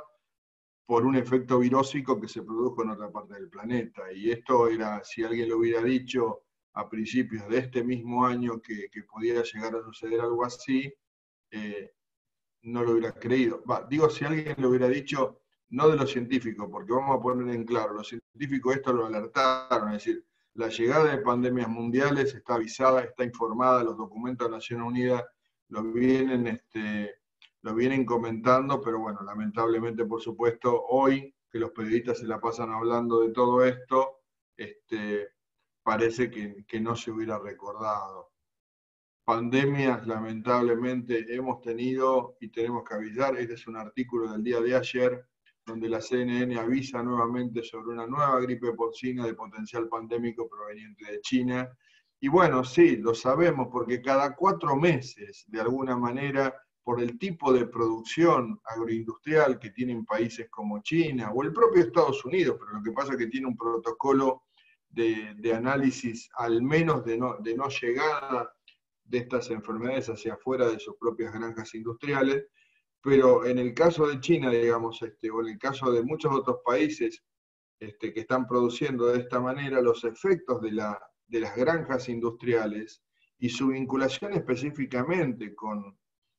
por un efecto virósico que se produjo en otra parte del planeta. Y esto era, si alguien lo hubiera dicho a principios de este mismo año que, que podía llegar a suceder algo así, eh, no lo hubiera creído. Va, digo, si alguien lo hubiera dicho, no de los científicos, porque vamos a poner en claro, los científicos esto lo alertaron, es decir, la llegada de pandemias mundiales está avisada, está informada, los documentos de Naciones Unidas lo vienen, este, lo vienen comentando, pero bueno, lamentablemente, por supuesto, hoy que los periodistas se la pasan hablando de todo esto, este, parece que, que no se hubiera recordado. Pandemias, lamentablemente, hemos tenido y tenemos que avisar. Este es un artículo del día de ayer, donde la C N N avisa nuevamente sobre una nueva gripe porcina de potencial pandémico proveniente de China. Y bueno, sí, lo sabemos, porque cada cuatro meses, de alguna manera, por el tipo de producción agroindustrial que tienen países como China, o el propio Estados Unidos, pero lo que pasa es que tiene un protocolo de, de análisis al menos de no, de no llegada de estas enfermedades hacia afuera de sus propias granjas industriales, pero en el caso de China, digamos, este, o en el caso de muchos otros países este, que están produciendo de esta manera, los efectos de, la, de las granjas industriales y su vinculación específicamente con,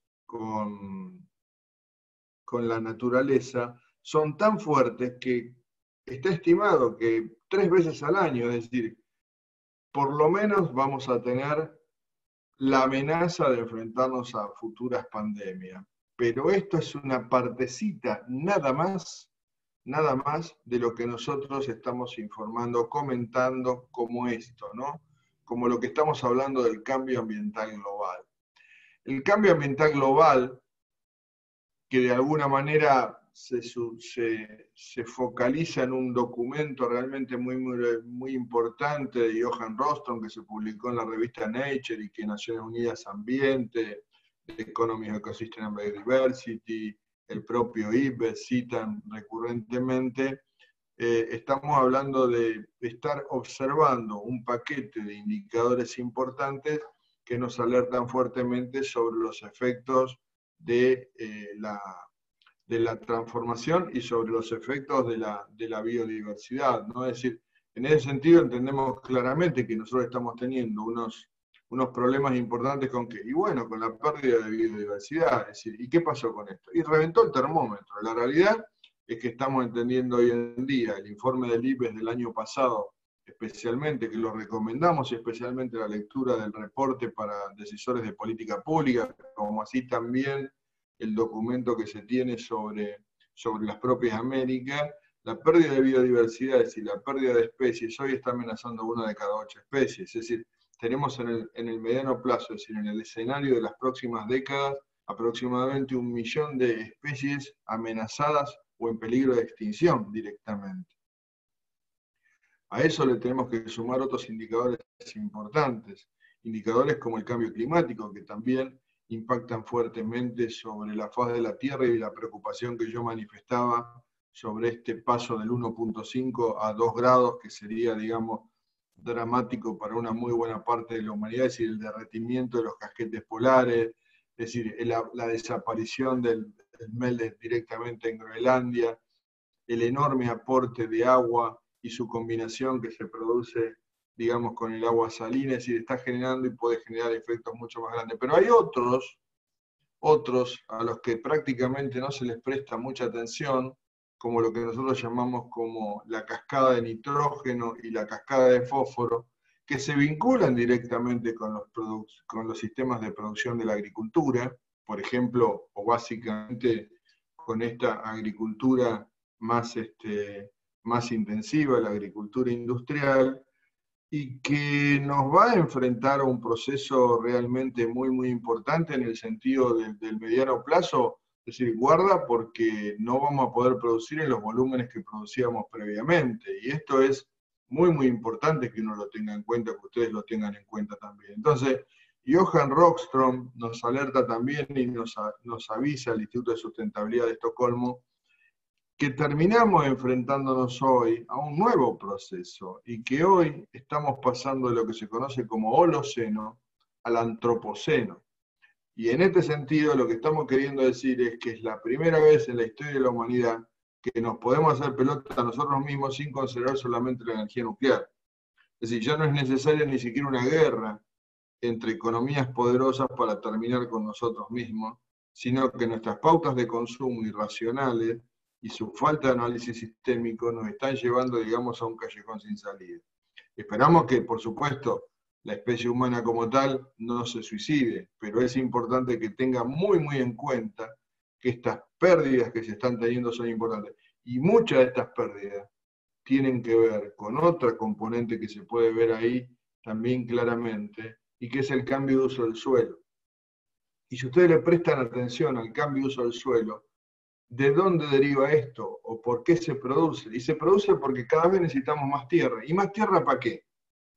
con, con la naturaleza son tan fuertes que está estimado que tres veces al año, es decir, por lo menos vamos a tener la amenaza de enfrentarnos a futuras pandemias. Pero esto es una partecita, nada más, nada más de lo que nosotros estamos informando, comentando como esto, ¿no? Como lo que estamos hablando del cambio ambiental global. El cambio ambiental global, que de alguna manera se, se, se focaliza en un documento realmente muy, muy, muy importante de Johan Roström, que se publicó en la revista Nature y que Naciones Unidas Ambiente, Economy Ecosystem and Biodiversity, el propio I P B E citan recurrentemente, eh, estamos hablando de estar observando un paquete de indicadores importantes que nos alertan fuertemente sobre los efectos de eh, la de la transformación y sobre los efectos de la, de la biodiversidad, ¿no? Es decir, en ese sentido entendemos claramente que nosotros estamos teniendo unos, unos problemas importantes con qué, y bueno, con la pérdida de biodiversidad, es decir, ¿y qué pasó con esto? Y reventó el termómetro. La realidad es que estamos entendiendo hoy en día, el informe del I P B E S del año pasado, especialmente, que lo recomendamos, y especialmente la lectura del reporte para decisores de política pública, como así también el documento que se tiene sobre, sobre las propias Américas, la pérdida de biodiversidad, es decir, la pérdida de especies, hoy está amenazando una de cada ocho especies, es decir, tenemos en el, en el mediano plazo, es decir, en el escenario de las próximas décadas, aproximadamente un millón de especies amenazadas o en peligro de extinción directamente. A eso le tenemos que sumar otros indicadores importantes, indicadores como el cambio climático, que también impactan fuertemente sobre la faz de la Tierra y la preocupación que yo manifestaba sobre este paso del uno punto cinco a dos grados, que sería, digamos, dramático para una muy buena parte de la humanidad, es decir, el derretimiento de los casquetes polares, es decir, la, la desaparición del, del Meldes directamente en Groenlandia, el enorme aporte de agua y su combinación que se produce, digamos, con el agua salina, es decir, está generando y puede generar efectos mucho más grandes. Pero hay otros, otros a los que prácticamente no se les presta mucha atención, como lo que nosotros llamamos como la cascada de nitrógeno y la cascada de fósforo, que se vinculan directamente con los, con los sistemas de producción de la agricultura, por ejemplo, o básicamente con esta agricultura más, este, más intensiva, la agricultura industrial, y que nos va a enfrentar a un proceso realmente muy, muy importante en el sentido del, del mediano plazo. Es decir, guarda, porque no vamos a poder producir en los volúmenes que producíamos previamente. Y esto es muy, muy importante que uno lo tenga en cuenta, que ustedes lo tengan en cuenta también. Entonces, Johan Rockström nos alerta también y nos, nos avisa al Instituto de Sustentabilidad de Estocolmo que terminamos enfrentándonos hoy a un nuevo proceso y que hoy estamos pasando de lo que se conoce como Holoceno al Antropoceno. Y en este sentido lo que estamos queriendo decir es que es la primera vez en la historia de la humanidad que nos podemos hacer pelota a nosotros mismos sin considerar solamente la energía nuclear. Es decir, ya no es necesaria ni siquiera una guerra entre economías poderosas para terminar con nosotros mismos, sino que nuestras pautas de consumo irracionales y su falta de análisis sistémico nos están llevando, digamos, a un callejón sin salida. Esperamos que, por supuesto, la especie humana como tal no se suicide, pero es importante que tenga muy, muy en cuenta que estas pérdidas que se están teniendo son importantes. Y muchas de estas pérdidas tienen que ver con otra componente que se puede ver ahí también claramente, y que es el cambio de uso del suelo. Y si ustedes le prestan atención al cambio de uso del suelo, ¿de dónde deriva esto? ¿O por qué se produce? Y se produce porque cada vez necesitamos más tierra. ¿Y más tierra para qué?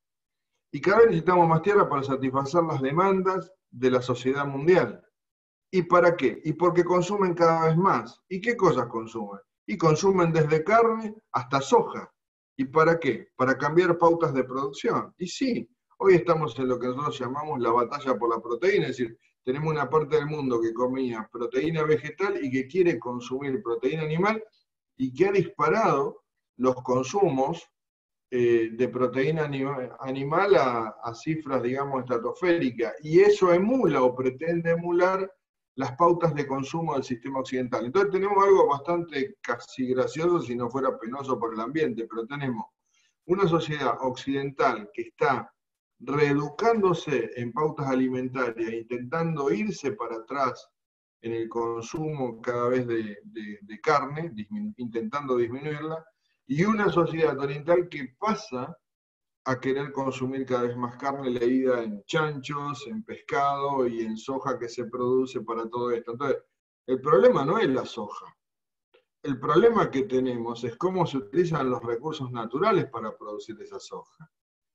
Y cada vez necesitamos más tierra para satisfacer las demandas de la sociedad mundial. ¿Y para qué? Y porque consumen cada vez más. ¿Y qué cosas consumen? Y consumen desde carne hasta soja. ¿Y para qué? Para cambiar pautas de producción. Y sí, hoy estamos en lo que nosotros llamamos la batalla por la proteína, es decir, tenemos una parte del mundo que comía proteína vegetal y que quiere consumir proteína animal y que ha disparado los consumos eh, de proteína anima, animal a, a cifras, digamos, estratosféricas. Y eso emula o pretende emular las pautas de consumo del sistema occidental. Entonces tenemos algo bastante casi gracioso si no fuera penoso para el ambiente, pero tenemos una sociedad occidental que está reeducándose en pautas alimentarias, intentando irse para atrás en el consumo cada vez de, de, de carne, dismin, intentando disminuirla, y una sociedad oriental que pasa a querer consumir cada vez más carne leída en chanchos, en pescado y en soja que se produce para todo esto. Entonces, el problema no es la soja. El problema que tenemos es cómo se utilizan los recursos naturales para producir esa soja.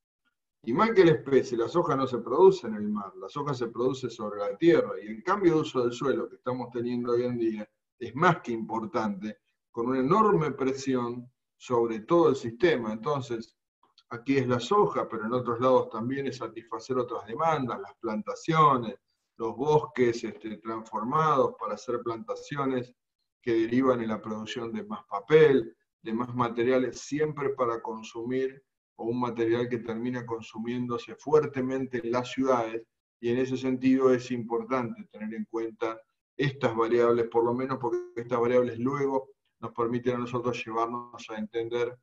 Y mal que la especie, la soja no se produce en el mar, la soja se produce sobre la tierra, y el cambio de uso del suelo que estamos teniendo hoy en día es más que importante, con una enorme presión sobre todo el sistema. Entonces, aquí es la soja, pero en otros lados también es satisfacer otras demandas, las plantaciones, los bosques este, transformados para hacer plantaciones que derivan en la producción de más papel, de más materiales, siempre para consumir, o un material que termina consumiéndose fuertemente en las ciudades, y en ese sentido es importante tener en cuenta estas variables, por lo menos porque estas variables luego nos permiten a nosotros llevarnos a entender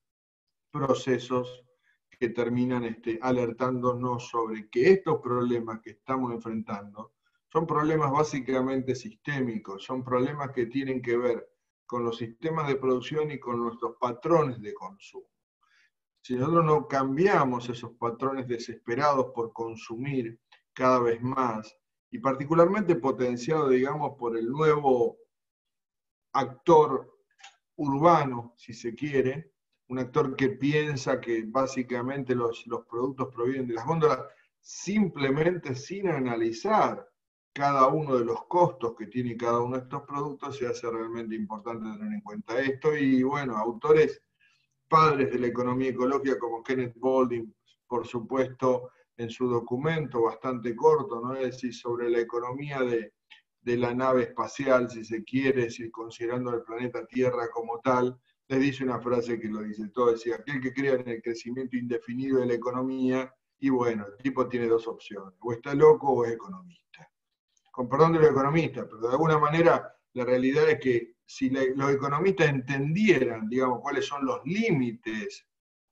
procesos que terminan este, alertándonos sobre que estos problemas que estamos enfrentando son problemas básicamente sistémicos, son problemas que tienen que ver con los sistemas de producción y con nuestros patrones de consumo. Si nosotros no cambiamos esos patrones desesperados por consumir cada vez más y particularmente potenciado, digamos, por el nuevo actor urbano, si se quiere, un actor que piensa que básicamente los, los productos provienen de las góndolas, simplemente sin analizar cada uno de los costos que tiene cada uno de estos productos. Se hace realmente importante tener en cuenta esto. Y bueno, autores padres de la economía ecológica como Kenneth Boulding, por supuesto, en su documento bastante corto, ¿no? Es decir, sobre la economía de, de la nave espacial, si se quiere, si considerando el planeta Tierra como tal, les dice una frase que lo dice todo, decía, aquel que crea en el crecimiento indefinido de la economía, y bueno, el tipo tiene dos opciones, o está loco o es economista. Con perdón de los economistas, pero de alguna manera la realidad es que si la, los economistas entendieran, digamos, cuáles son los límites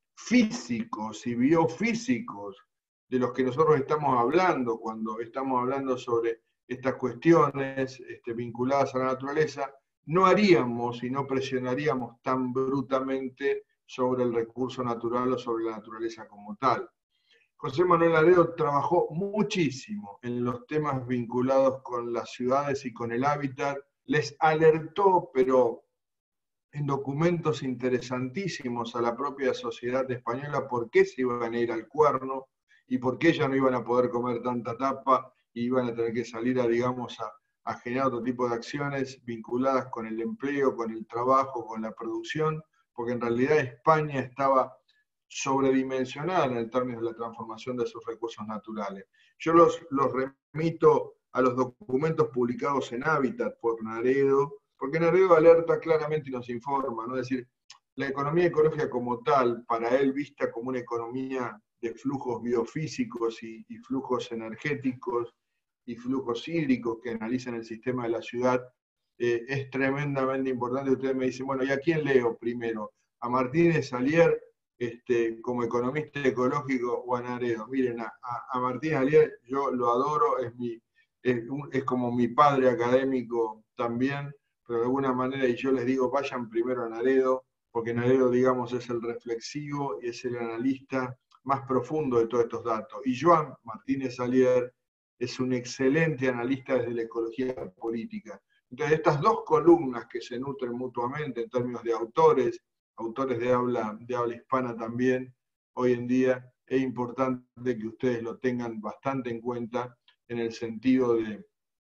físicos y biofísicos de los que nosotros estamos hablando cuando estamos hablando sobre estas cuestiones este, vinculadas a la naturaleza, no haríamos y no presionaríamos tan brutamente sobre el recurso natural o sobre la naturaleza como tal. José Manuel Aredo trabajó muchísimo en los temas vinculados con las ciudades y con el hábitat, les alertó, pero en documentos interesantísimos a la propia sociedad española, por qué se iban a ir al cuerno y por qué ya no iban a poder comer tanta tapa y iban a tener que salir a, digamos, a, a generar otro tipo de acciones vinculadas con el empleo, con el trabajo, con la producción, porque en realidad España estaba sobredimensionada en términos de la transformación de sus recursos naturales. Yo los, los remito a los documentos publicados en Hábitat por Naredo, porque Naredo alerta claramente y nos informa, ¿no? Es decir, la economía ecológica como tal, para él vista como una economía de flujos biofísicos y, y flujos energéticos y flujos hídricos que analizan el sistema de la ciudad, eh, es tremendamente importante. Ustedes me dicen, bueno, ¿y a quién leo primero? ¿A Martínez Alier este, como economista ecológico o a Naredo? Miren, a, a Martínez Alier yo lo adoro, es, mi, es, es como mi padre académico también, pero de alguna manera, y yo les digo, vayan primero a Naredo, porque Naredo, digamos, es el reflexivo y es el analista más profundo de todos estos datos. Y Joan Martínez Alier es un excelente analista desde la ecología política. Entonces, estas dos columnas que se nutren mutuamente en términos de autores, autores de habla, de habla hispana también, hoy en día es importante que ustedes lo tengan bastante en cuenta en el sentido de,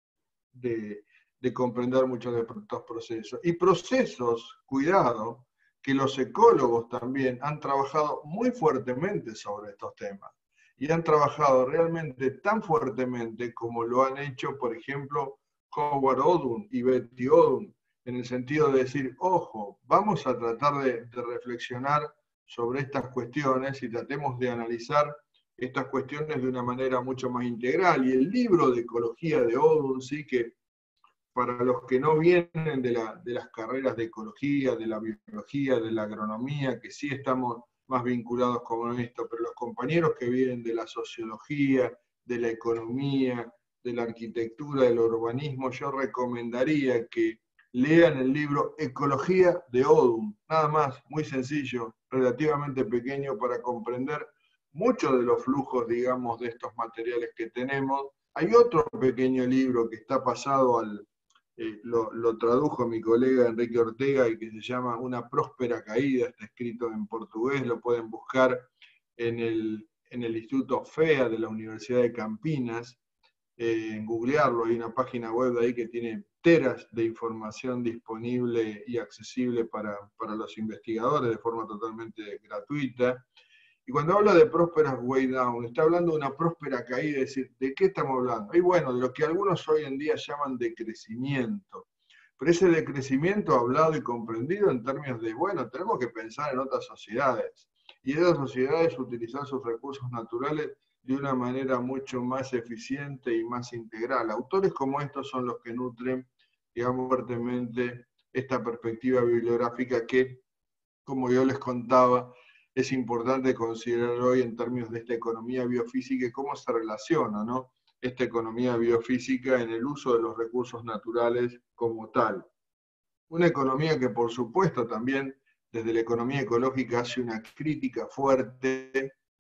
de de comprender muchos de estos procesos. Y procesos, cuidado, que los ecólogos también han trabajado muy fuertemente sobre estos temas. Y han trabajado realmente tan fuertemente como lo han hecho, por ejemplo, Howard Odum y Betty Odum, en el sentido de decir, ojo, vamos a tratar de, de reflexionar sobre estas cuestiones y tratemos de analizar estas cuestiones de una manera mucho más integral. Y el libro de ecología de Odum, sí que para los que no vienen de, la, de las carreras de ecología, de la biología, de la agronomía, que sí estamos más vinculados con esto, pero los compañeros que vienen de la sociología, de la economía, de la arquitectura, del urbanismo, yo recomendaría que lean el libro Ecología de Odum, nada más, muy sencillo, relativamente pequeño para comprender muchos de los flujos, digamos, de estos materiales que tenemos. Hay otro pequeño libro que está pasado al Eh, lo, lo tradujo mi colega Enrique Ortega y que se llama Una próspera caída, está escrito en portugués, lo pueden buscar en el, en el Instituto FEA de la Universidad de Campinas, eh, en googlearlo, hay una página web ahí que tiene teras de información disponible y accesible para, para los investigadores de forma totalmente gratuita. Y cuando habla de prósperas way down, está hablando de una próspera caída, es decir, ¿de qué estamos hablando? Y bueno, de lo que algunos hoy en día llaman decrecimiento. Pero ese decrecimiento hablado y comprendido en términos de, bueno, tenemos que pensar en otras sociedades. Y esas sociedades utilizar sus recursos naturales de una manera mucho más eficiente y más integral. Autores como estos son los que nutren, digamos, fuertemente esta perspectiva bibliográfica que, como yo les contaba, es importante considerar hoy en términos de esta economía biofísica y cómo se relaciona, ¿no?, esta economía biofísica en el uso de los recursos naturales como tal. Una economía que, por supuesto, también desde la economía ecológica hace una crítica fuerte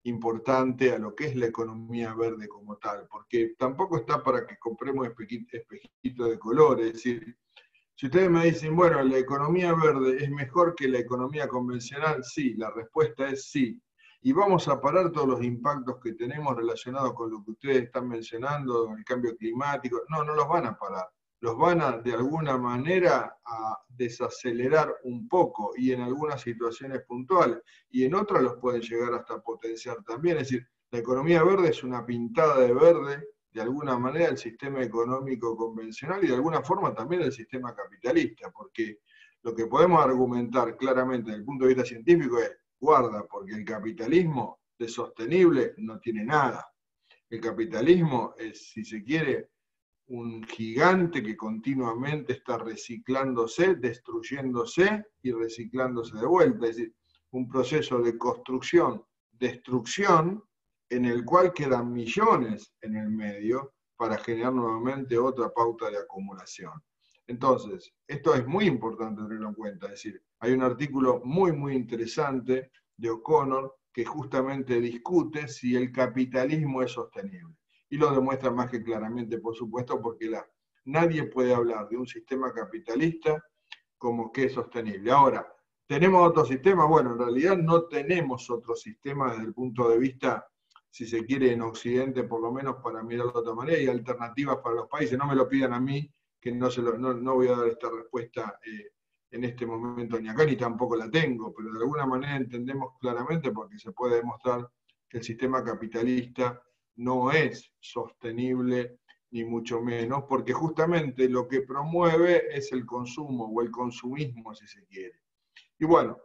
importante a lo que es la economía verde como tal, porque tampoco está para que compremos espejitos de colores. Es decir, si ustedes me dicen, bueno, la economía verde es mejor que la economía convencional, sí, la respuesta es sí. Y vamos a parar todos los impactos que tenemos relacionados con lo que ustedes están mencionando, el cambio climático. No, no los van a parar. Los van a, de alguna manera, a desacelerar un poco, y en algunas situaciones puntuales, y en otras los pueden llegar hasta potenciar también. Es decir, la economía verde es una pintada de verde, de alguna manera, el sistema económico convencional y de alguna forma también el sistema capitalista, porque lo que podemos argumentar claramente desde el punto de vista científico es, guarda, porque el capitalismo de sostenible no tiene nada. El capitalismo es, si se quiere, un gigante que continuamente está reciclándose, destruyéndose y reciclándose de vuelta. Es decir, un proceso de construcción, destrucción, en el cual quedan millones en el medio para generar nuevamente otra pauta de acumulación. Entonces, esto es muy importante tenerlo en cuenta. Es decir, hay un artículo muy, muy interesante de O'Connor que justamente discute si el capitalismo es sostenible. Y lo demuestra más que claramente, por supuesto, porque la, nadie puede hablar de un sistema capitalista como que es sostenible. Ahora, ¿tenemos otro sistema? Bueno, en realidad no tenemos otro sistema desde el punto de vista, si se quiere, en Occidente, por lo menos para mirarlo de otra manera, y alternativas para los países. No me lo pidan a mí, que no, se lo, no, no voy a dar esta respuesta eh, en este momento ni acá, ni tampoco la tengo, pero de alguna manera entendemos claramente, porque se puede demostrar que el sistema capitalista no es sostenible, ni mucho menos, porque justamente lo que promueve es el consumo, o el consumismo, si se quiere. Y bueno,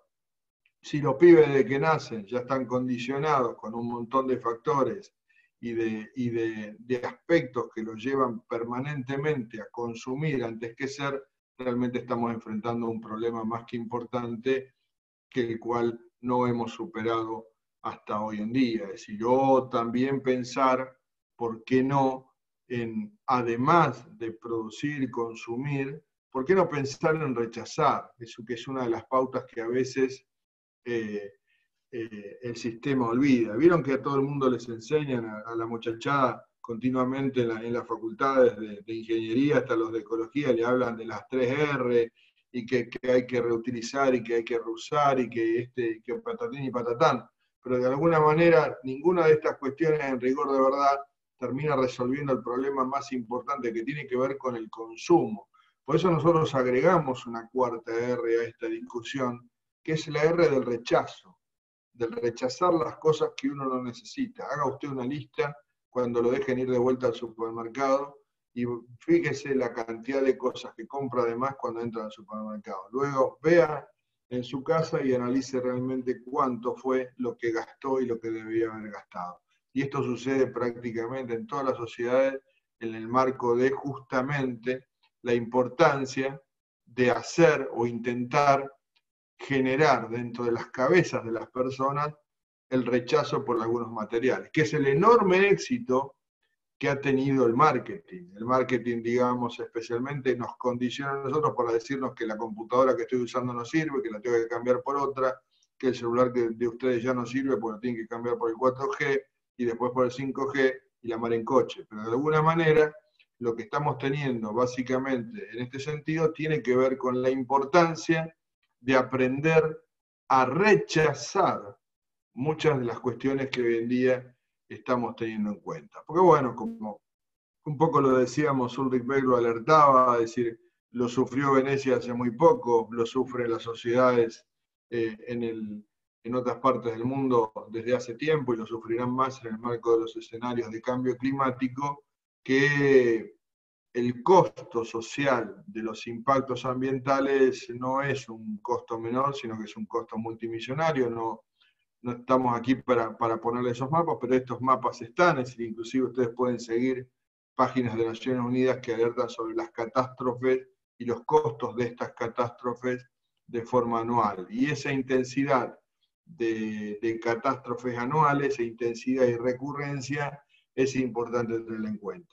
si los pibes de que nacen ya están condicionados con un montón de factores y de, y de, de aspectos que los llevan permanentemente a consumir antes que ser, realmente estamos enfrentando un problema más que importante, que el cual no hemos superado hasta hoy en día. Es decir, yo también pensar, ¿por qué no, en, además de producir y consumir, ¿por qué no pensar en rechazar? Eso que es una de las pautas que a veces eh, eh, el sistema olvida. Vieron que a todo el mundo les enseñan, a, a la muchachada continuamente en, la, en las facultades de, de ingeniería, hasta los de ecología, le hablan de las tres erre, y que, que hay que reutilizar, y que hay que reusar, y que, este, que patatín y patatán. Pero de alguna manera, ninguna de estas cuestiones, en rigor de verdad, termina resolviendo el problema más importante, que tiene que ver con el consumo. Por eso nosotros agregamos una cuarta erre a esta discusión, que es la erre del rechazo, del rechazar las cosas que uno no necesita. Haga usted una lista cuando lo dejen ir de vuelta al supermercado, y fíjese la cantidad de cosas que compra además cuando entra al supermercado. Luego vea en su casa y analice realmente cuánto fue lo que gastó y lo que debía haber gastado. Y esto sucede prácticamente en todas las sociedades en el marco de justamente la importancia de hacer o intentar generar dentro de las cabezas de las personas el rechazo por algunos materiales, que es el enorme éxito que ha tenido el marketing. El marketing, digamos, especialmente nos condiciona a nosotros para decirnos que la computadora que estoy usando no sirve, que la tengo que cambiar por otra, que el celular que de ustedes ya no sirve porque lo tienen que cambiar por el cuatro G y después por el cinco G y la mar en coche. Pero de alguna manera, lo que estamos teniendo básicamente en este sentido tiene que ver con la importancia de aprender a rechazar muchas de las cuestiones que hoy en día estamos teniendo en cuenta. Porque bueno, como un poco lo decíamos, Ulrich Beck lo alertaba, es decir, lo sufrió Venecia hace muy poco, lo sufren las sociedades eh, en, el, en otras partes del mundo desde hace tiempo, y lo sufrirán más en el marco de los escenarios de cambio climático, que el costo social de los impactos ambientales no es un costo menor, sino que es un costo multimillonario. No, no estamos aquí para, para ponerle esos mapas, pero estos mapas están, es decir, inclusive ustedes pueden seguir páginas de Naciones Unidas que alertan sobre las catástrofes y los costos de estas catástrofes de forma anual. Y esa intensidad de, de catástrofes anuales, esa intensidad y recurrencia, es importante tenerla en cuenta.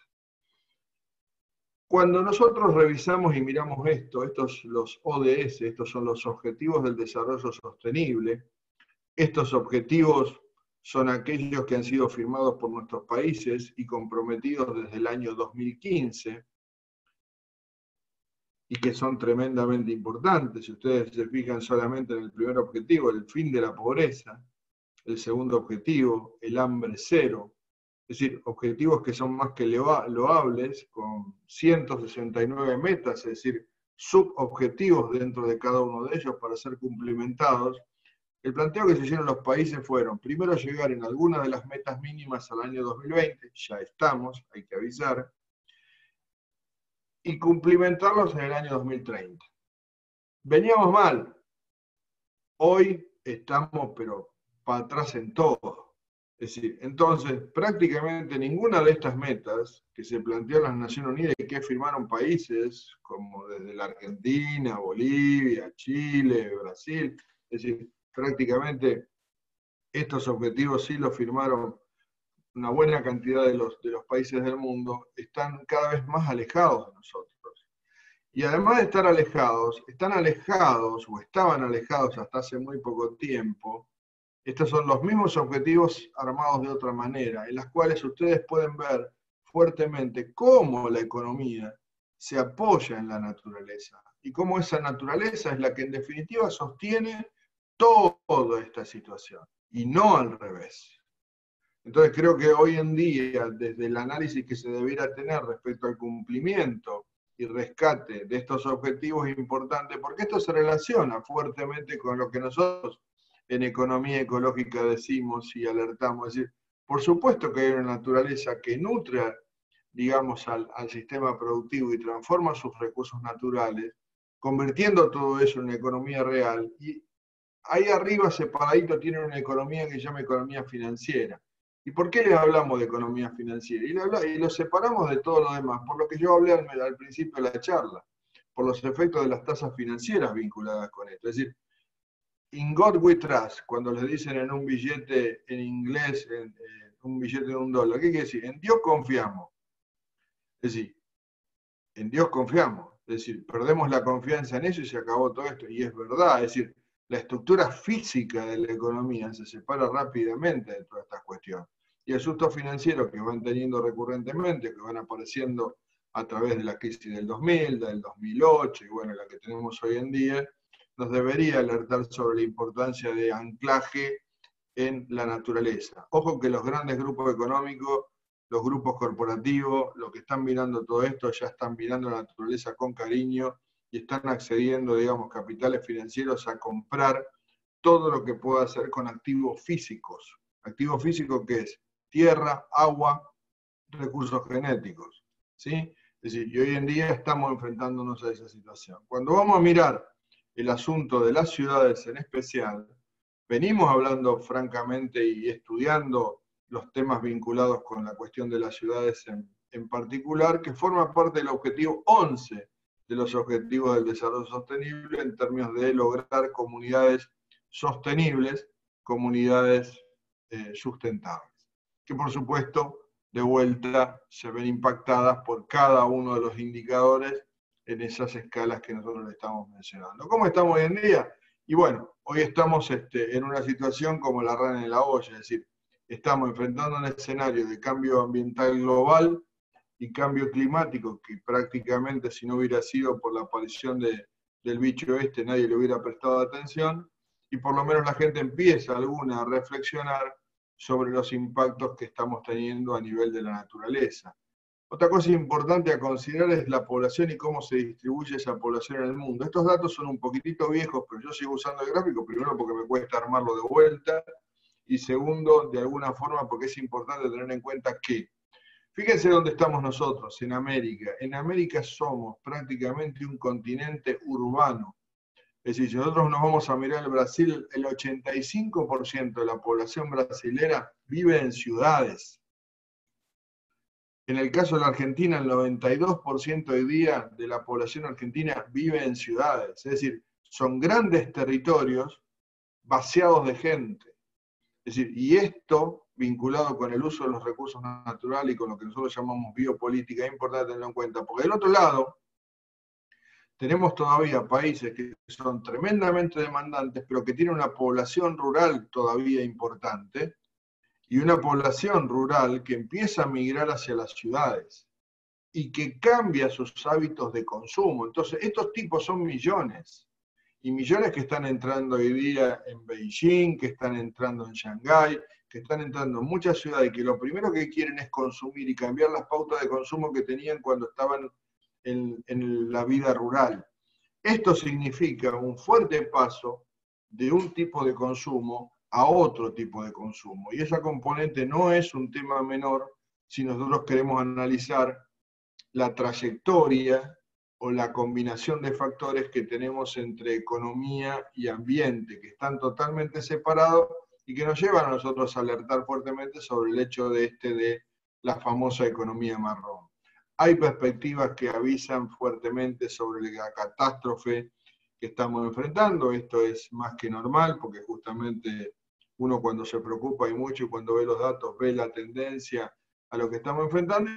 Cuando nosotros revisamos y miramos esto, estos los O D S, estos son los Objetivos del Desarrollo Sostenible. Estos objetivos son aquellos que han sido firmados por nuestros países y comprometidos desde el año dos mil quince, y que son tremendamente importantes. Si ustedes se fijan solamente en el primer objetivo, el fin de la pobreza, el segundo objetivo, el hambre cero, es decir, objetivos que son más que loables, con ciento sesenta y nueve metas, es decir, subobjetivos dentro de cada uno de ellos para ser cumplimentados. El planteo que se hicieron los países fueron, primero llegar en alguna de las metas mínimas al año dos mil veinte, ya estamos, hay que avisar, y cumplimentarlos en el año dos mil treinta. Veníamos mal, hoy estamos pero para atrás en todo. Es decir, entonces, prácticamente ninguna de estas metas que se plantearon las Naciones Unidas y que firmaron países como desde la Argentina, Bolivia, Chile, Brasil, es decir, prácticamente estos objetivos sí los firmaron una buena cantidad de los, de los países del mundo, están cada vez más alejados de nosotros. Y además de estar alejados, están alejados o estaban alejados hasta hace muy poco tiempo. Estos son los mismos objetivos armados de otra manera, en las cuales ustedes pueden ver fuertemente cómo la economía se apoya en la naturaleza y cómo esa naturaleza es la que en definitiva sostiene toda esta situación y no al revés. Entonces creo que hoy en día, desde el análisis que se debiera tener respecto al cumplimiento y rescate de estos objetivos es importante, porque esto se relaciona fuertemente con lo que nosotros en economía ecológica decimos y alertamos. Es decir, por supuesto que hay una naturaleza que nutre, digamos, al, al sistema productivo y transforma sus recursos naturales, convirtiendo todo eso en una economía real. Y ahí arriba, separadito, tiene una economía que se llama economía financiera. ¿Y por qué les hablamos de economía financiera? Y lo, y lo separamos de todo lo demás, por lo que yo hablé al, al principio de la charla, por los efectos de las tasas financieras vinculadas con esto. Es decir, in God we trust, cuando les dicen en un billete en inglés, en, en un billete de un dólar, ¿qué quiere decir? En Dios confiamos. Es decir, en Dios confiamos. Es decir, perdemos la confianza en eso y se acabó todo esto. Y es verdad, es decir, la estructura física de la economía se separa rápidamente de todas estas cuestiones. Y el susto financiero que van teniendo recurrentemente, que van apareciendo a través de la crisis del dos mil, del dos mil ocho, y bueno, la que tenemos hoy en día, nos debería alertar sobre la importancia de anclaje en la naturaleza. Ojo que los grandes grupos económicos, los grupos corporativos, los que están mirando todo esto, ya están mirando la naturaleza con cariño y están accediendo, digamos, capitales financieros a comprar todo lo que pueda hacer con activos físicos. Activos físicos que es tierra, agua, recursos genéticos, ¿sí? Es decir, y hoy en día estamos enfrentándonos a esa situación. Cuando vamos a mirar el asunto de las ciudades en especial, venimos hablando francamente y estudiando los temas vinculados con la cuestión de las ciudades en, en particular, que forma parte del objetivo once de los objetivos del desarrollo sostenible en términos de lograr comunidades sostenibles, comunidades eh, sustentables, que por supuesto de vuelta se ven impactadas por cada uno de los indicadores en esas escalas que nosotros le estamos mencionando. ¿Cómo estamos hoy en día? Y bueno, hoy estamos este, en una situación como la rana en la olla, es decir, estamos enfrentando un escenario de cambio ambiental global y cambio climático que prácticamente si no hubiera sido por la aparición de, del bicho este nadie le hubiera prestado atención, y por lo menos la gente empieza alguna a reflexionar sobre los impactos que estamos teniendo a nivel de la naturaleza. Otra cosa importante a considerar es la población y cómo se distribuye esa población en el mundo. Estos datos son un poquitito viejos, pero yo sigo usando el gráfico, primero porque me cuesta armarlo de vuelta, y segundo, de alguna forma, porque es importante tener en cuenta que, fíjense dónde estamos nosotros, en América. En América somos prácticamente un continente urbano. Es decir, si nosotros nos vamos a mirar el Brasil, el ochenta y cinco por ciento de la población brasilera vive en ciudades. En el caso de la Argentina, el noventa y dos por ciento hoy día de la población argentina vive en ciudades. Es decir, son grandes territorios vaciados de gente. Es decir, y esto, vinculado con el uso de los recursos naturales y con lo que nosotros llamamos biopolítica, es importante tenerlo en cuenta. Porque del otro lado, tenemos todavía países que son tremendamente demandantes, pero que tienen una población rural todavía importante, y una población rural que empieza a migrar hacia las ciudades y que cambia sus hábitos de consumo. Entonces, estos tipos son millones, y millones que están entrando hoy día en Beijing, que están entrando en Shanghái, que están entrando en muchas ciudades, y que lo primero que quieren es consumir y cambiar las pautas de consumo que tenían cuando estaban en, en la vida rural. Esto significa un fuerte paso de un tipo de consumo a otro tipo de consumo. Y esa componente no es un tema menor si nosotros queremos analizar la trayectoria o la combinación de factores que tenemos entre economía y ambiente, que están totalmente separados y que nos llevan a nosotros a alertar fuertemente sobre el hecho de este de la famosa economía marrón. Hay perspectivas que avisan fuertemente sobre la catástrofe que estamos enfrentando. Esto es más que normal, porque justamente uno cuando se preocupa y mucho y cuando ve los datos ve la tendencia a lo que estamos enfrentando.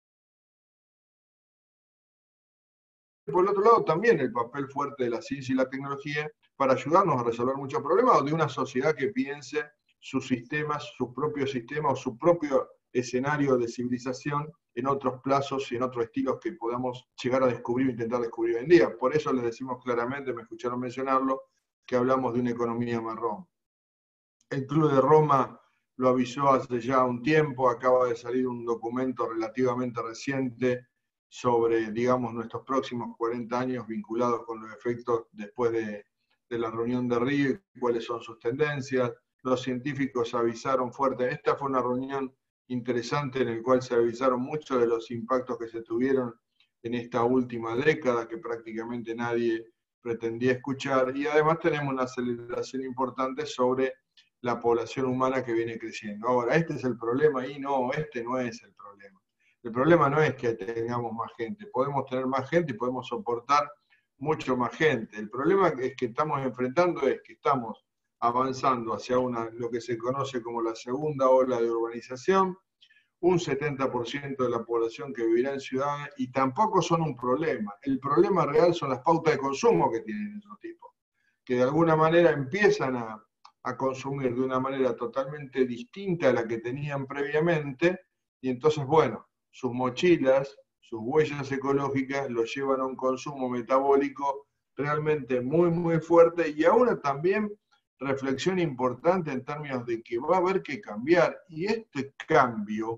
Por el otro lado, también el papel fuerte de la ciencia y la tecnología para ayudarnos a resolver muchos problemas, o de una sociedad que piense sus sistemas, sus propios sistemas o su propio escenario de civilización en otros plazos y en otros estilos que podamos llegar a descubrir o intentar descubrir hoy en día. Por eso les decimos claramente, me escucharon mencionarlo, que hablamos de una economía marrón. El Club de Roma lo avisó hace ya un tiempo, acaba de salir un documento relativamente reciente sobre, digamos, nuestros próximos cuarenta años vinculados con los efectos después de, de la reunión de Río y cuáles son sus tendencias. Los científicos avisaron fuerte. Esta fue una reunión interesante en la cual se avisaron mucho de los impactos que se tuvieron en esta última década, que prácticamente nadie pretendía escuchar, y además tenemos una aceleración importante sobre la población humana que viene creciendo. Ahora, este es el problema, y no, este no es el problema. El problema no es que tengamos más gente, podemos tener más gente y podemos soportar mucho más gente. El problema es que estamos enfrentando es que estamos avanzando hacia una, lo que se conoce como la segunda ola de urbanización, un setenta por ciento de la población que vivirá en ciudades, y tampoco son un problema. El problema real son las pautas de consumo que tienen esos tipos, que de alguna manera empiezan a, a consumir de una manera totalmente distinta a la que tenían previamente, y entonces, bueno, sus mochilas, sus huellas ecológicas los llevan a un consumo metabólico realmente muy, muy fuerte, y a una también reflexión importante en términos de que va a haber que cambiar, y este cambio,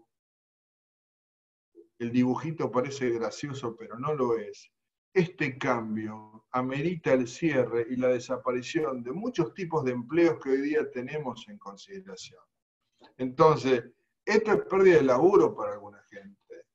el dibujito parece gracioso, pero no lo es, este cambio amerita el cierre y la desaparición de muchos tipos de empleos que hoy día tenemos en consideración. Entonces, esto es pérdida de laburo para alguna gente.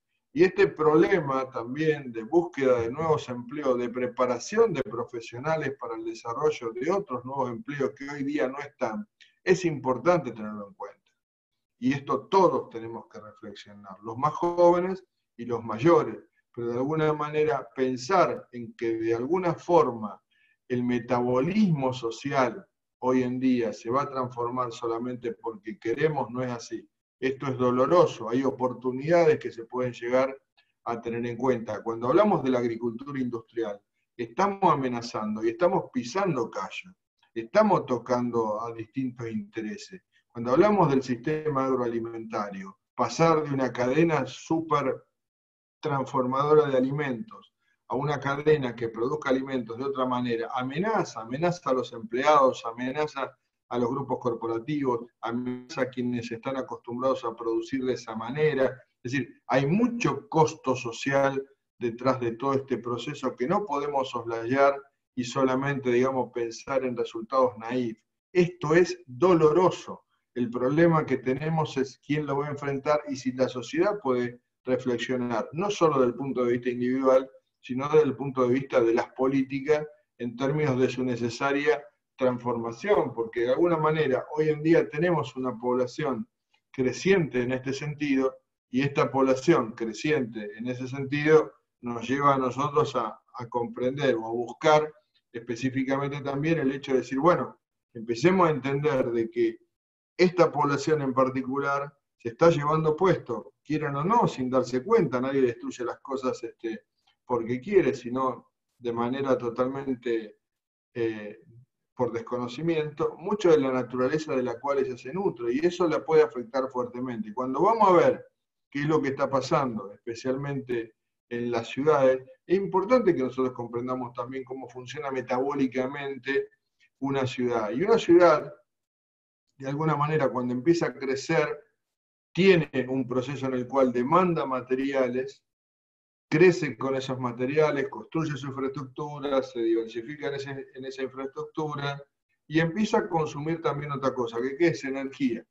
Y este problema también de búsqueda de nuevos empleos, de preparación de profesionales para el desarrollo de otros nuevos empleos que hoy día no están, es importante tenerlo en cuenta. Y esto todos tenemos que reflexionar, los más jóvenes y los mayores, pero de alguna manera pensar en que de alguna forma el metabolismo social hoy en día se va a transformar solamente porque queremos, no es así. Esto es doloroso, hay oportunidades que se pueden llegar a tener en cuenta. Cuando hablamos de la agricultura industrial, estamos amenazando y estamos pisando callo, estamos tocando a distintos intereses. Cuando hablamos del sistema agroalimentario, pasar de una cadena súper transformadora de alimentos a una cadena que produzca alimentos de otra manera, amenaza, amenaza a los empleados, amenaza a los grupos corporativos, amenaza a quienes están acostumbrados a producir de esa manera. Es decir, hay mucho costo social detrás de todo este proceso que no podemos soslayar y solamente, digamos, pensar en resultados naif. Esto es doloroso. El problema que tenemos es quién lo va a enfrentar y si la sociedad puede reflexionar, no solo desde el punto de vista individual, sino desde el punto de vista de las políticas en términos de su necesaria transformación, porque de alguna manera hoy en día tenemos una población creciente en este sentido, y esta población creciente en ese sentido nos lleva a nosotros a, a comprender o a buscar específicamente también el hecho de decir, bueno, empecemos a entender de que esta población en particular se está llevando puesto, quieran o no, sin darse cuenta. Nadie destruye las cosas este, porque quiere, sino de manera totalmente, eh, por desconocimiento, mucho de la naturaleza de la cual ella se nutre, y eso la puede afectar fuertemente. Y cuando vamos a ver qué es lo que está pasando, especialmente en las ciudades, es importante que nosotros comprendamos también cómo funciona metabólicamente una ciudad. Y una ciudad, de alguna manera, cuando empieza a crecer, tiene un proceso en el cual demanda materiales, crece con esos materiales, construye su infraestructura, se diversifica en, ese, en esa infraestructura y empieza a consumir también otra cosa, que, que es energía.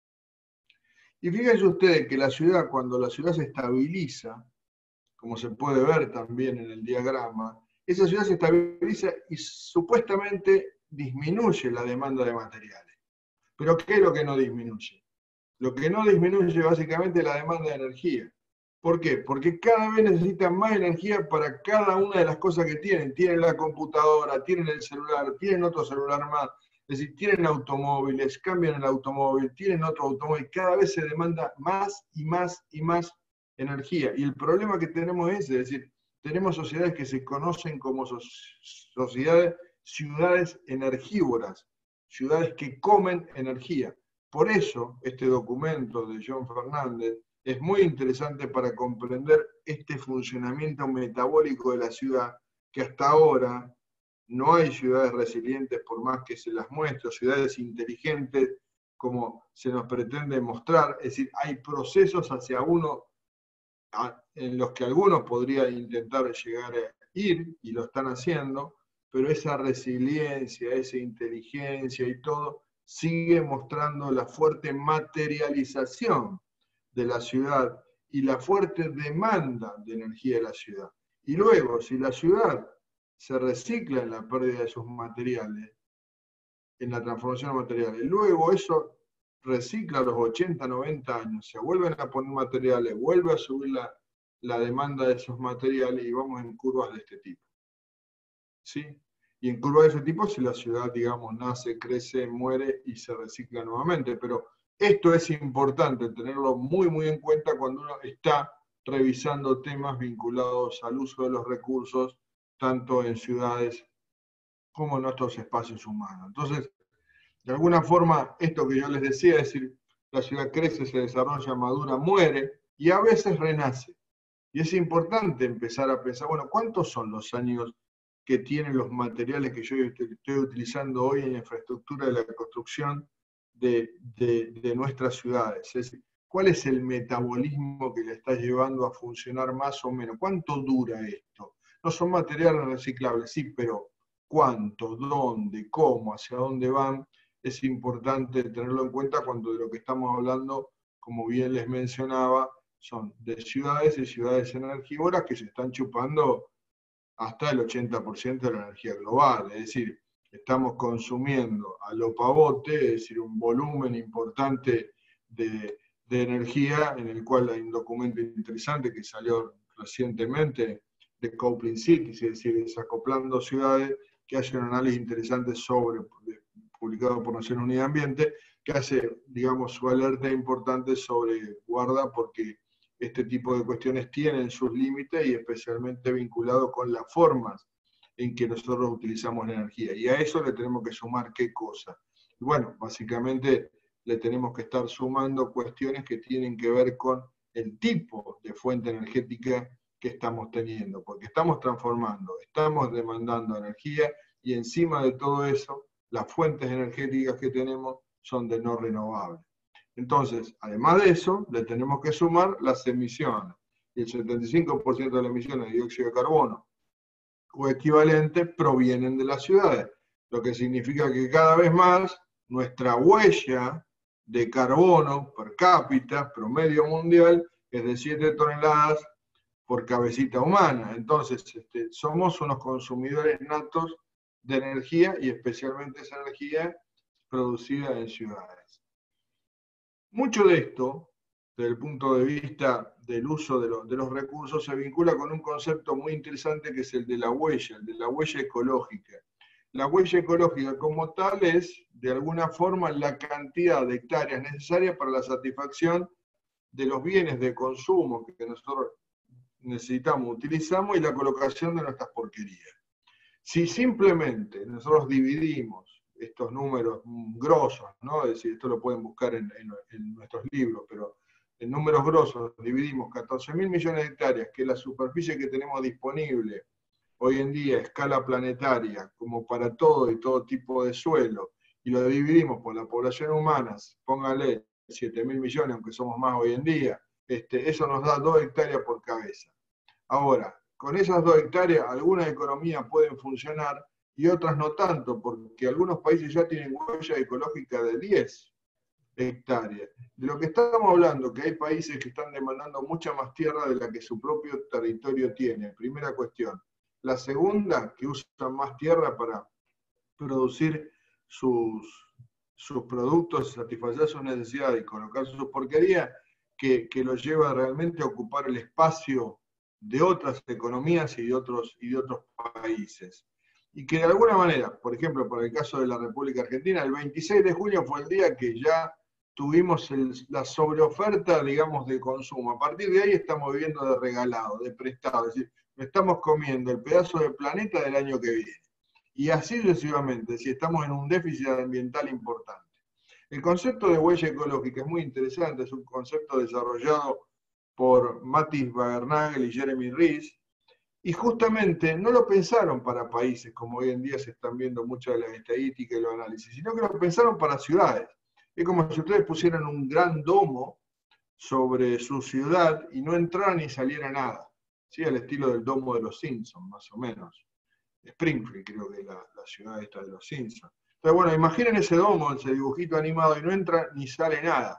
Y fíjense ustedes que la ciudad, cuando la ciudad se estabiliza, como se puede ver también en el diagrama, esa ciudad se estabiliza y supuestamente disminuye la demanda de materiales. Pero ¿qué es lo que no disminuye? Lo que no disminuye básicamente es la demanda de energía. ¿Por qué? Porque cada vez necesitan más energía para cada una de las cosas que tienen. Tienen la computadora, tienen el celular, tienen otro celular más. Es decir, tienen automóviles, cambian el automóvil, tienen otro automóvil. Cada vez se demanda más y más y más energía. Y el problema que tenemos es, es decir, tenemos sociedades que se conocen como sociedades, ciudades energívoras, ciudades que comen energía. Por eso, este documento de John Fernández es muy interesante para comprender este funcionamiento metabólico de la ciudad, que hasta ahora no hay ciudades resilientes por más que se las muestre, ciudades inteligentes como se nos pretende mostrar. Es decir, hay procesos hacia uno en los que algunos podrían intentar llegar a ir, y lo están haciendo, pero esa resiliencia, esa inteligencia y todo, sigue mostrando la fuerte materialización de la ciudad y la fuerte demanda de energía de la ciudad. Y luego, si la ciudad se recicla en la pérdida de sus materiales, en la transformación de materiales, luego eso recicla a los ochenta, noventa años, se vuelven a poner materiales, vuelve a subir la, la demanda de esos materiales y vamos en curvas de este tipo. ¿Sí? Y en curvas de ese tipo, si la ciudad, digamos, nace, crece, muere y se recicla nuevamente. Pero esto es importante tenerlo muy, muy en cuenta cuando uno está revisando temas vinculados al uso de los recursos, tanto en ciudades como en nuestros espacios humanos. Entonces, de alguna forma, esto que yo les decía, es decir, la ciudad crece, se desarrolla, madura, muere, y a veces renace. Y es importante empezar a pensar, bueno, ¿cuántos son los años que tienen los materiales que yo estoy utilizando hoy en la infraestructura de la construcción de, de, de nuestras ciudades? Es decir, ¿cuál es el metabolismo que le está llevando a funcionar más o menos? ¿Cuánto dura esto? No son materiales reciclables, sí, pero ¿cuánto? ¿Dónde? ¿Cómo? ¿Hacia dónde van? Es importante tenerlo en cuenta cuando de lo que estamos hablando, como bien les mencionaba, son de ciudades y ciudades energívoras que se están chupando hasta el ochenta por ciento de la energía global. Es decir, estamos consumiendo a lo pavote, es decir, un volumen importante de, de energía, en el cual hay un documento interesante que salió recientemente de Coupling Cities, es decir, desacoplando ciudades, que hace un análisis interesante sobre, publicado por Naciones Unidas Ambiente, que hace, digamos, su alerta importante sobre guarda, porque este tipo de cuestiones tienen sus límites y especialmente vinculado con las formas en que nosotros utilizamos la energía. Y a eso le tenemos que sumar qué cosa. Bueno, básicamente le tenemos que estar sumando cuestiones que tienen que ver con el tipo de fuente energética que estamos teniendo, porque estamos transformando, estamos demandando energía y encima de todo eso, las fuentes energéticas que tenemos son de no renovables. Entonces, además de eso, le tenemos que sumar las emisiones. Y el setenta y cinco por ciento de las emisiones de dióxido de carbono o equivalente provienen de las ciudades, lo que significa que cada vez más nuestra huella de carbono per cápita, promedio mundial, es de siete toneladas por cabecita humana. Entonces, este, somos unos consumidores natos de energía y especialmente esa energía producida en ciudades. Mucho de esto, desde el punto de vista del uso de, lo, de los recursos, se vincula con un concepto muy interesante que es el de la huella, el de la huella ecológica. La huella ecológica como tal es, de alguna forma, la cantidad de hectáreas necesarias para la satisfacción de los bienes de consumo que nosotros necesitamos, utilizamos, y la colocación de nuestras porquerías. Si simplemente nosotros dividimos estos números grosos, ¿no? Es decir, esto lo pueden buscar en, en, en nuestros libros, pero en números grosos dividimos catorce mil millones de hectáreas, que es la superficie que tenemos disponible hoy en día a escala planetaria, como para todo y todo tipo de suelo, y lo dividimos por la población humana, póngale siete mil millones, aunque somos más hoy en día, este, eso nos da dos hectáreas por cabeza. Ahora, con esas dos hectáreas, algunas economías pueden funcionar y otras no tanto, porque algunos países ya tienen huella ecológica de diez hectáreas. De lo que estamos hablando, que hay países que están demandando mucha más tierra de la que su propio territorio tiene, primera cuestión. La segunda, que usan más tierra para producir sus, sus productos, satisfacer sus necesidades y colocar sus porquerías, que, que los lleva realmente a ocupar el espacio de otras economías y de otros, y de otros países. Y que de alguna manera, por ejemplo, por el caso de la República Argentina, el veintiséis de junio fue el día que ya tuvimos el, la sobreoferta, digamos, de consumo. A partir de ahí estamos viviendo de regalado, de prestado, es decir, estamos comiendo el pedazo del planeta del año que viene. Y así sucesivamente, si estamos en un déficit ambiental importante. El concepto de huella ecológica es muy interesante, es un concepto desarrollado por Mattis Wagernagel y Jeremy Rees, y justamente no lo pensaron para países, como hoy en día se están viendo muchas de las estadísticas y los análisis, sino que lo pensaron para ciudades. Es como si ustedes pusieran un gran domo sobre su ciudad y no entrara ni saliera nada, ¿sí? Al estilo del domo de los Simpsons, más o menos. Springfield, creo que es la, la ciudad esta de los Simpsons. Entonces, bueno, imaginen ese domo, ese dibujito animado, y no entra ni sale nada.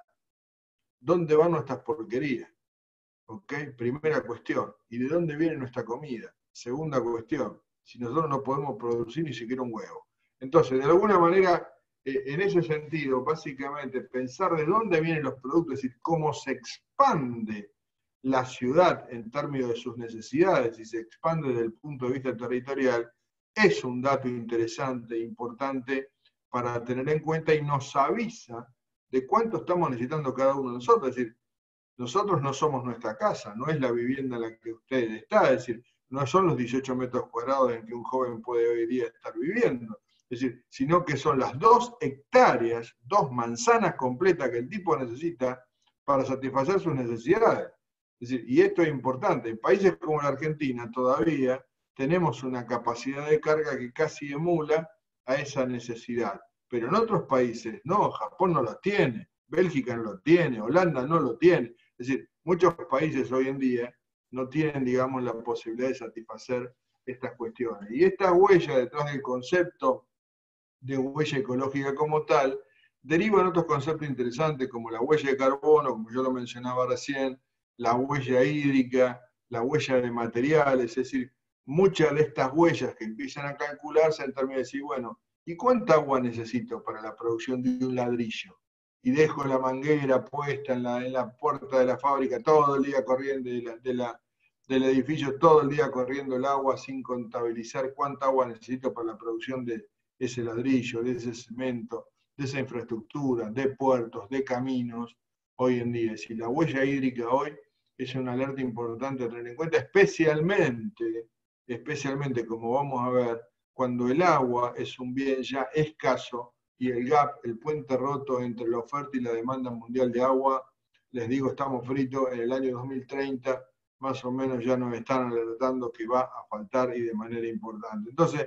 ¿Dónde van nuestras porquerías? ¿Ok? Primera cuestión. ¿Y de dónde viene nuestra comida? Segunda cuestión. Si nosotros no podemos producir ni siquiera un huevo. Entonces, de alguna manera, eh, en ese sentido, básicamente, pensar de dónde vienen los productos, es decir, cómo se expande la ciudad en términos de sus necesidades y se expande desde el punto de vista territorial, es un dato interesante, importante para tener en cuenta y nos avisa de cuánto estamos necesitando cada uno de nosotros. Es decir, nosotros no somos nuestra casa, no es la vivienda en la que usted está, es decir, no son los dieciocho metros cuadrados en que un joven puede hoy día estar viviendo, es decir, sino que son las dos hectáreas, dos manzanas completas que el tipo necesita para satisfacer sus necesidades. Es decir, y esto es importante, en países como la Argentina todavía tenemos una capacidad de carga que casi emula a esa necesidad, pero en otros países no, Japón no lo tiene, Bélgica no lo tiene, Holanda no lo tiene. Es decir, muchos países hoy en día no tienen, digamos, la posibilidad de satisfacer estas cuestiones. Y esta huella detrás del concepto de huella ecológica como tal, deriva en otros conceptos interesantes como la huella de carbono, como yo lo mencionaba recién, la huella hídrica, la huella de materiales, es decir, muchas de estas huellas que empiezan a calcularse en términos de decir, bueno, ¿y cuánta agua necesito para la producción de un ladrillo? Y dejo la manguera puesta en la, en la puerta de la fábrica todo el día corriendo, de la, de la, del edificio todo el día corriendo el agua sin contabilizar cuánta agua necesito para la producción de ese ladrillo, de ese cemento, de esa infraestructura, de puertos, de caminos, hoy en día. Si la huella hídrica hoy es una alerta importante a tener en cuenta, especialmente, especialmente como vamos a ver, cuando el agua es un bien ya escaso, y el gap, el puente roto entre la oferta y la demanda mundial de agua, les digo, estamos fritos, en el año dos mil treinta, más o menos ya nos están alertando que va a faltar y de manera importante. Entonces,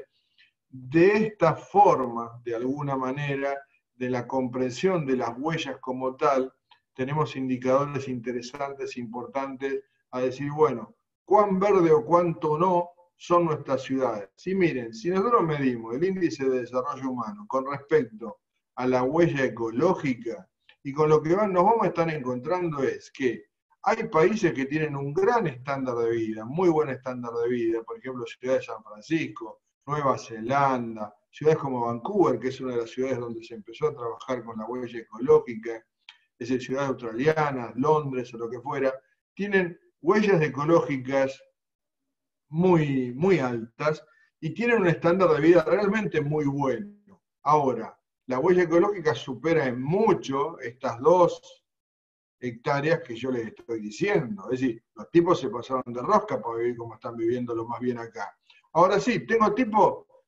de esta forma, de alguna manera, de la comprensión de las huellas como tal, tenemos indicadores interesantes, importantes, a decir, bueno, cuán verde o cuánto no son nuestras ciudades. Si miren, si nosotros medimos el índice de desarrollo humano con respecto a la huella ecológica, y con lo que van, nos vamos a estar encontrando es que hay países que tienen un gran estándar de vida, muy buen estándar de vida, por ejemplo, Ciudad de San Francisco, Nueva Zelanda, ciudades como Vancouver, que es una de las ciudades donde se empezó a trabajar con la huella ecológica, es decir, ciudades australianas, Londres o lo que fuera, tienen huellas ecológicas muy, muy altas y tienen un estándar de vida realmente muy bueno. Ahora, la huella ecológica supera en mucho estas dos hectáreas que yo les estoy diciendo. Es decir, los tipos se pasaron de rosca para vivir como están viviendo lo más bien acá. Ahora sí, tengo tipos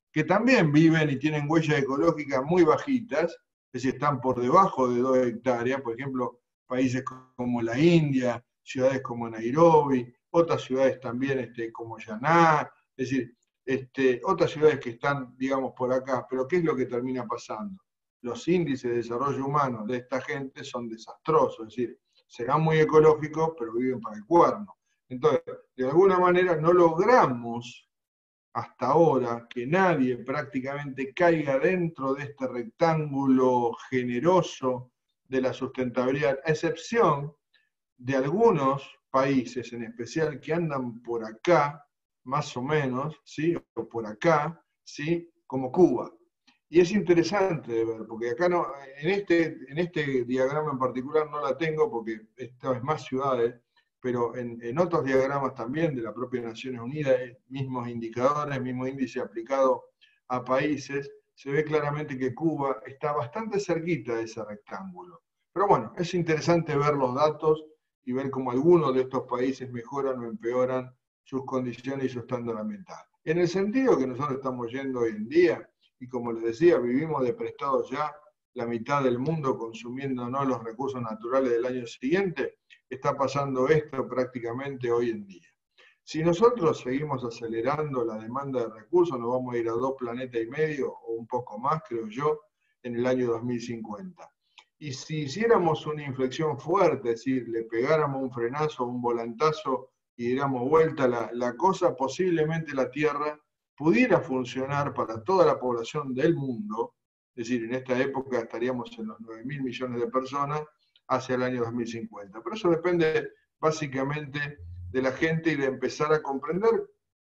que también viven y tienen huellas ecológicas muy bajitas, es decir, están por debajo de dos hectáreas, por ejemplo, países como la India, ciudades como Nairobi, otras ciudades también este, como Yaná, es decir, este, otras ciudades que están, digamos, por acá, pero ¿qué es lo que termina pasando? Los índices de desarrollo humano de esta gente son desastrosos, es decir, serán muy ecológicos, pero viven para el cuerno. Entonces, de alguna manera no logramos hasta ahora que nadie prácticamente caiga dentro de este rectángulo generoso de la sustentabilidad, a excepción de algunos países en especial que andan por acá, más o menos, ¿sí? O por acá, ¿sí? Como Cuba. Y es interesante de ver, porque acá no, en este, en este diagrama en particular no la tengo porque esta es más ciudades, pero en, en otros diagramas también de la propia Naciones Unidas, mismos indicadores, mismo índice aplicado a países, se ve claramente que Cuba está bastante cerquita de ese rectángulo. Pero bueno, es interesante ver los datos y ver cómo algunos de estos países mejoran o empeoran sus condiciones y su estándar ambiental. En el sentido que nosotros estamos yendo hoy en día, y como les decía, vivimos de prestados ya la mitad del mundo consumiéndonos los recursos naturales del año siguiente, está pasando esto prácticamente hoy en día. Si nosotros seguimos acelerando la demanda de recursos, nos vamos a ir a dos planetas y medio, o un poco más, creo yo, en el año dos mil cincuenta. Y si hiciéramos una inflexión fuerte, es decir, le pegáramos un frenazo, un volantazo y diéramos vuelta la, la cosa, posiblemente la Tierra pudiera funcionar para toda la población del mundo, es decir, en esta época estaríamos en los nueve mil millones de personas hacia el año dos mil cincuenta. Pero eso depende básicamente de la gente y de empezar a comprender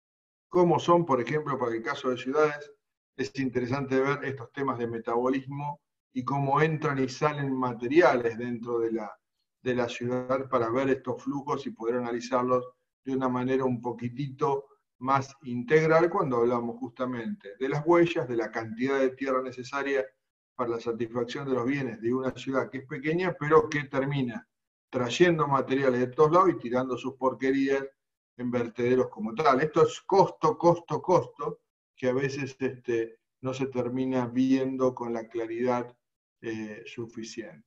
cómo son, por ejemplo, para el caso de ciudades, es interesante ver estos temas de metabolismo y cómo entran y salen materiales dentro de la, de la ciudad para ver estos flujos y poder analizarlos de una manera un poquitito más integral cuando hablamos justamente de las huellas, de la cantidad de tierra necesaria para la satisfacción de los bienes de una ciudad que es pequeña, pero que termina trayendo materiales de todos lados y tirando sus porquerías en vertederos como tal. Esto es costo, costo, costo, que a veces este, no se termina viendo con la claridad eh, suficiente.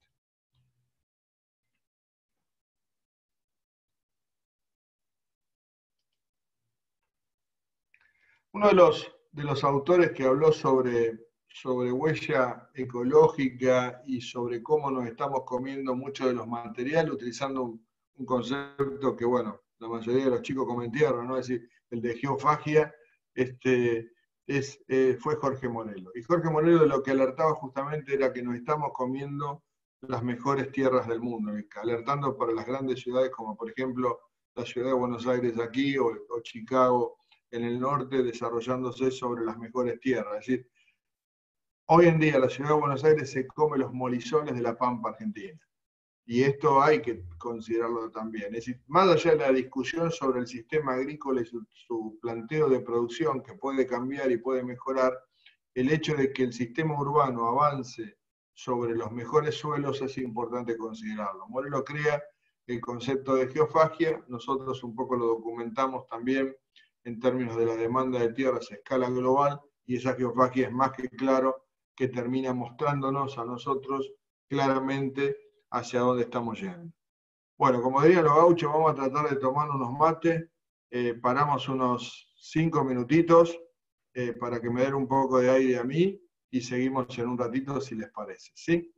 Uno de los, de los autores que habló sobre, sobre huella ecológica y sobre cómo nos estamos comiendo mucho de los materiales, utilizando un, un concepto que, bueno, la mayoría de los chicos cometieron, ¿no? Es decir, el de geofagia, este, es, eh, fue Jorge Morello. Y Jorge Morello de lo que alertaba justamente era que nos estamos comiendo las mejores tierras del mundo, alertando para las grandes ciudades como por ejemplo la ciudad de Buenos Aires aquí o, o Chicago en el norte, desarrollándose sobre las mejores tierras. Es decir, hoy en día la ciudad de Buenos Aires se come los molizones de la pampa argentina. Y esto hay que considerarlo también. Es decir, más allá de la discusión sobre el sistema agrícola y su, su planteo de producción que puede cambiar y puede mejorar, el hecho de que el sistema urbano avance sobre los mejores suelos es importante considerarlo. Morello crea el concepto de geofagia, nosotros un poco lo documentamos también en términos de la demanda de tierras a escala global, y esa geofagia es más que claro que termina mostrándonos a nosotros claramente hacia dónde estamos yendo. Bueno, como dirían los gauchos, vamos a tratar de tomar unos mates, eh, paramos unos cinco minutitos eh, para que me den un poco de aire a mí y seguimos en un ratito si les parece, ¿sí?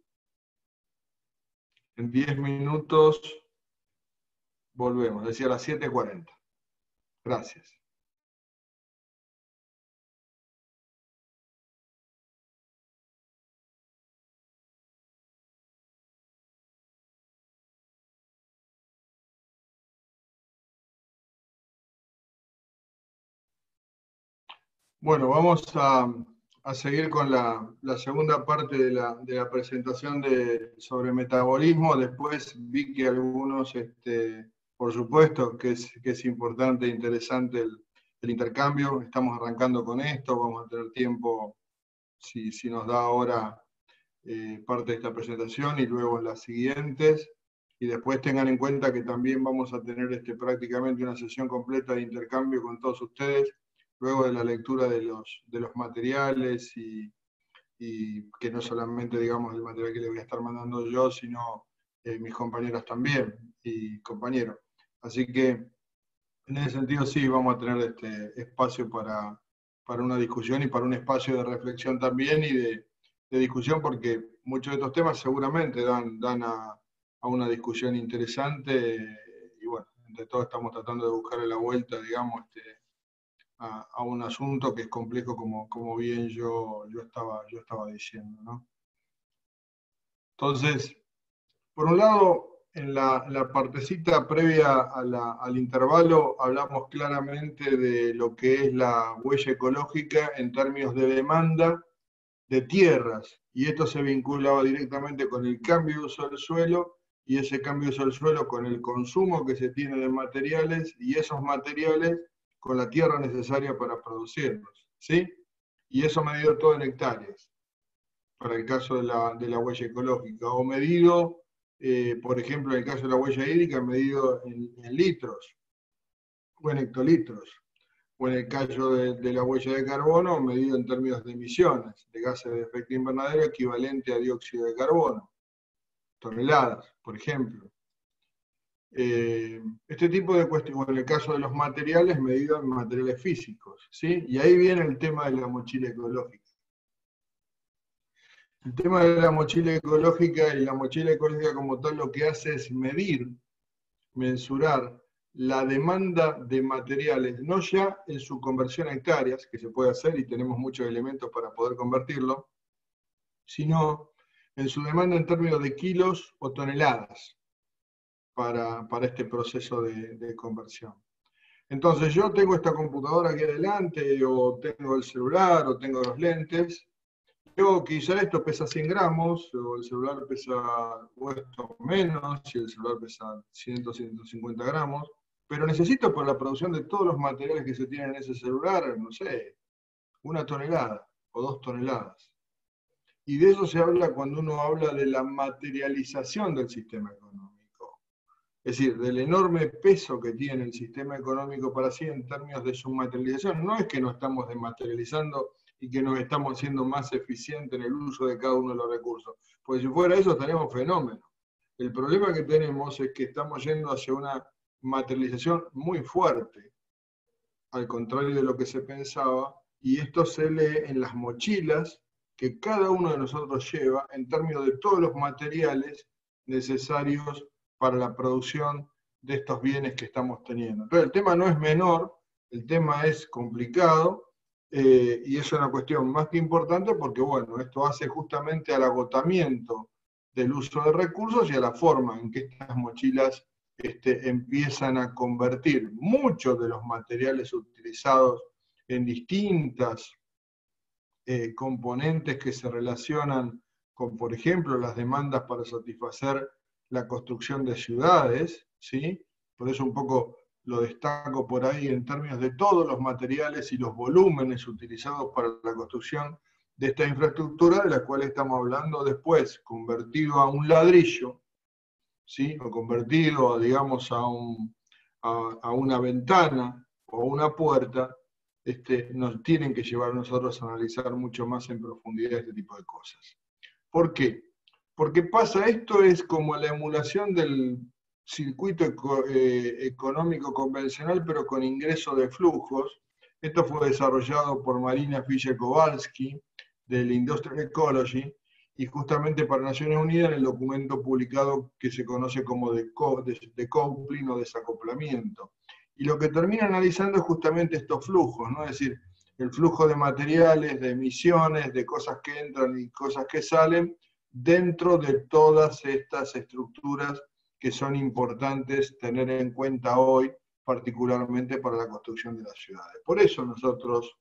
En diez minutos volvemos, decía a las siete cuarenta. Gracias. Bueno, vamos a, a seguir con la, la segunda parte de la, de la presentación de, sobre metabolismo. Después vi que algunos, este, por supuesto, que es, que es importante e interesante el, el intercambio. Estamos arrancando con esto, vamos a tener tiempo, si, si nos da ahora eh, parte de esta presentación y luego las siguientes. Y después tengan en cuenta que también vamos a tener este, prácticamente una sesión completa de intercambio con todos ustedes luego de la lectura de los, de los materiales y, y que no solamente, digamos, el material que le voy a estar mandando yo, sino eh, mis compañeras también y compañeros. Así que en ese sentido sí vamos a tener este espacio para, para una discusión y para un espacio de reflexión también y de, de discusión, porque muchos de estos temas seguramente dan, dan a, a una discusión interesante y bueno, entre todos estamos tratando de buscarle la vuelta, digamos, este, a, a un asunto que es complejo como, como bien yo, yo, estaba, yo estaba diciendo, ¿no? Entonces, por un lado, en la, la partecita previa a la, al intervalo hablamos claramente de lo que es la huella ecológica en términos de demanda de tierras, y esto se vinculaba directamente con el cambio de uso del suelo, y ese cambio de uso del suelo con el consumo que se tiene de materiales, y esos materiales con la tierra necesaria para producirlos, ¿sí? Y eso medido todo en hectáreas, para el caso de la, de la huella ecológica, o medido, eh, por ejemplo, en el caso de la huella hídrica, medido en, en litros, o en hectolitros, o en el caso de, de la huella de carbono, medido en términos de emisiones de gases de efecto invernadero equivalente a dióxido de carbono, toneladas, por ejemplo. Eh, este tipo de cuestiones, en el caso de los materiales, medido en materiales físicos, ¿sí? Y ahí viene el tema de la mochila ecológica. El tema de la mochila ecológica y la mochila ecológica como tal lo que hace es medir, mensurar la demanda de materiales, no ya en su conversión a hectáreas, que se puede hacer y tenemos muchos elementos para poder convertirlo, sino en su demanda en términos de kilos o toneladas para, para este proceso de, de conversión. Entonces yo tengo esta computadora aquí adelante, o tengo el celular, o tengo los lentes. Yo quizá esto pesa cien gramos, o el celular pesa o esto menos, si el celular pesa cien, ciento cincuenta gramos, pero necesito para la producción de todos los materiales que se tienen en ese celular, no sé, una tonelada o dos toneladas. Y de eso se habla cuando uno habla de la materialización del sistema económico. Es decir, del enorme peso que tiene el sistema económico para sí en términos de su materialización. No es que no estamos desmaterializando y que nos estamos haciendo más eficientes en el uso de cada uno de los recursos. Porque si fuera eso, estaríamos fenómenos. El problema que tenemos es que estamos yendo hacia una materialización muy fuerte, al contrario de lo que se pensaba, y esto se lee en las mochilas que cada uno de nosotros lleva en términos de todos los materiales necesarios para la producción de estos bienes que estamos teniendo. Entonces el tema no es menor, el tema es complicado, eh, y es una cuestión más que importante porque, bueno, esto hace justamente al agotamiento del uso de recursos y a la forma en que estas mochilas este, empiezan a convertir muchos de los materiales utilizados en distintas eh, componentes que se relacionan con, por ejemplo, las demandas para satisfacer la construcción de ciudades, ¿sí? Por eso un poco lo destaco por ahí en términos de todos los materiales y los volúmenes utilizados para la construcción de esta infraestructura, de la cual estamos hablando después, convertido a un ladrillo, ¿sí? O convertido, digamos, a, un, a, a una ventana o una puerta, este, nos tienen que llevar a nosotros a analizar mucho más en profundidad este tipo de cosas. ¿Por qué? Porque pasa esto, es como la emulación del circuito eco, eh, económico convencional, pero con ingreso de flujos. Esto fue desarrollado por Marina Fischer-Kowalski, del Industrial Ecology, y justamente para Naciones Unidas en el documento publicado que se conoce como decoupling o desacoplamiento. Y lo que termina analizando es justamente estos flujos, ¿no? Es decir, el flujo de materiales, de emisiones, de cosas que entran y cosas que salen, dentro de todas estas estructuras que son importantes tener en cuenta hoy, particularmente para la construcción de las ciudades. Por eso nosotros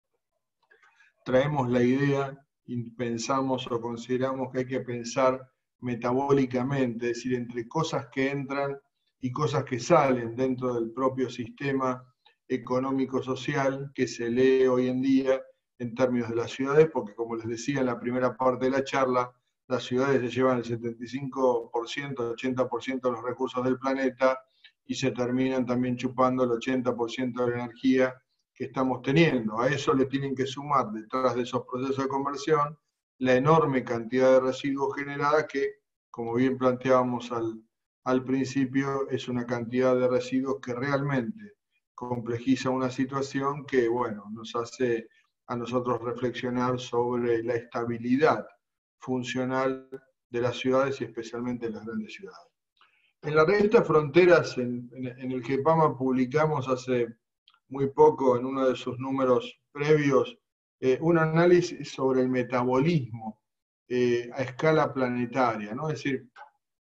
traemos la idea y pensamos o consideramos que hay que pensar metabólicamente, es decir, entre cosas que entran y cosas que salen dentro del propio sistema económico-social que se lee hoy en día en términos de las ciudades, porque como les decía en la primera parte de la charla, las ciudades se llevan el setenta y cinco por ciento, ochenta por ciento de los recursos del planeta y se terminan también chupando el ochenta por ciento de la energía que estamos teniendo. A eso le tienen que sumar, detrás de esos procesos de conversión, la enorme cantidad de residuos generada que, como bien planteábamos al, al principio, es una cantidad de residuos que realmente complejiza una situación que, bueno, nos hace a nosotros reflexionar sobre la estabilidad funcional de las ciudades y especialmente de las grandes ciudades. En la revista Fronteras, en, en, en el GEPAMA, publicamos hace muy poco, en uno de sus números previos, eh, un análisis sobre el metabolismo eh, a escala planetaria, ¿no? Es decir,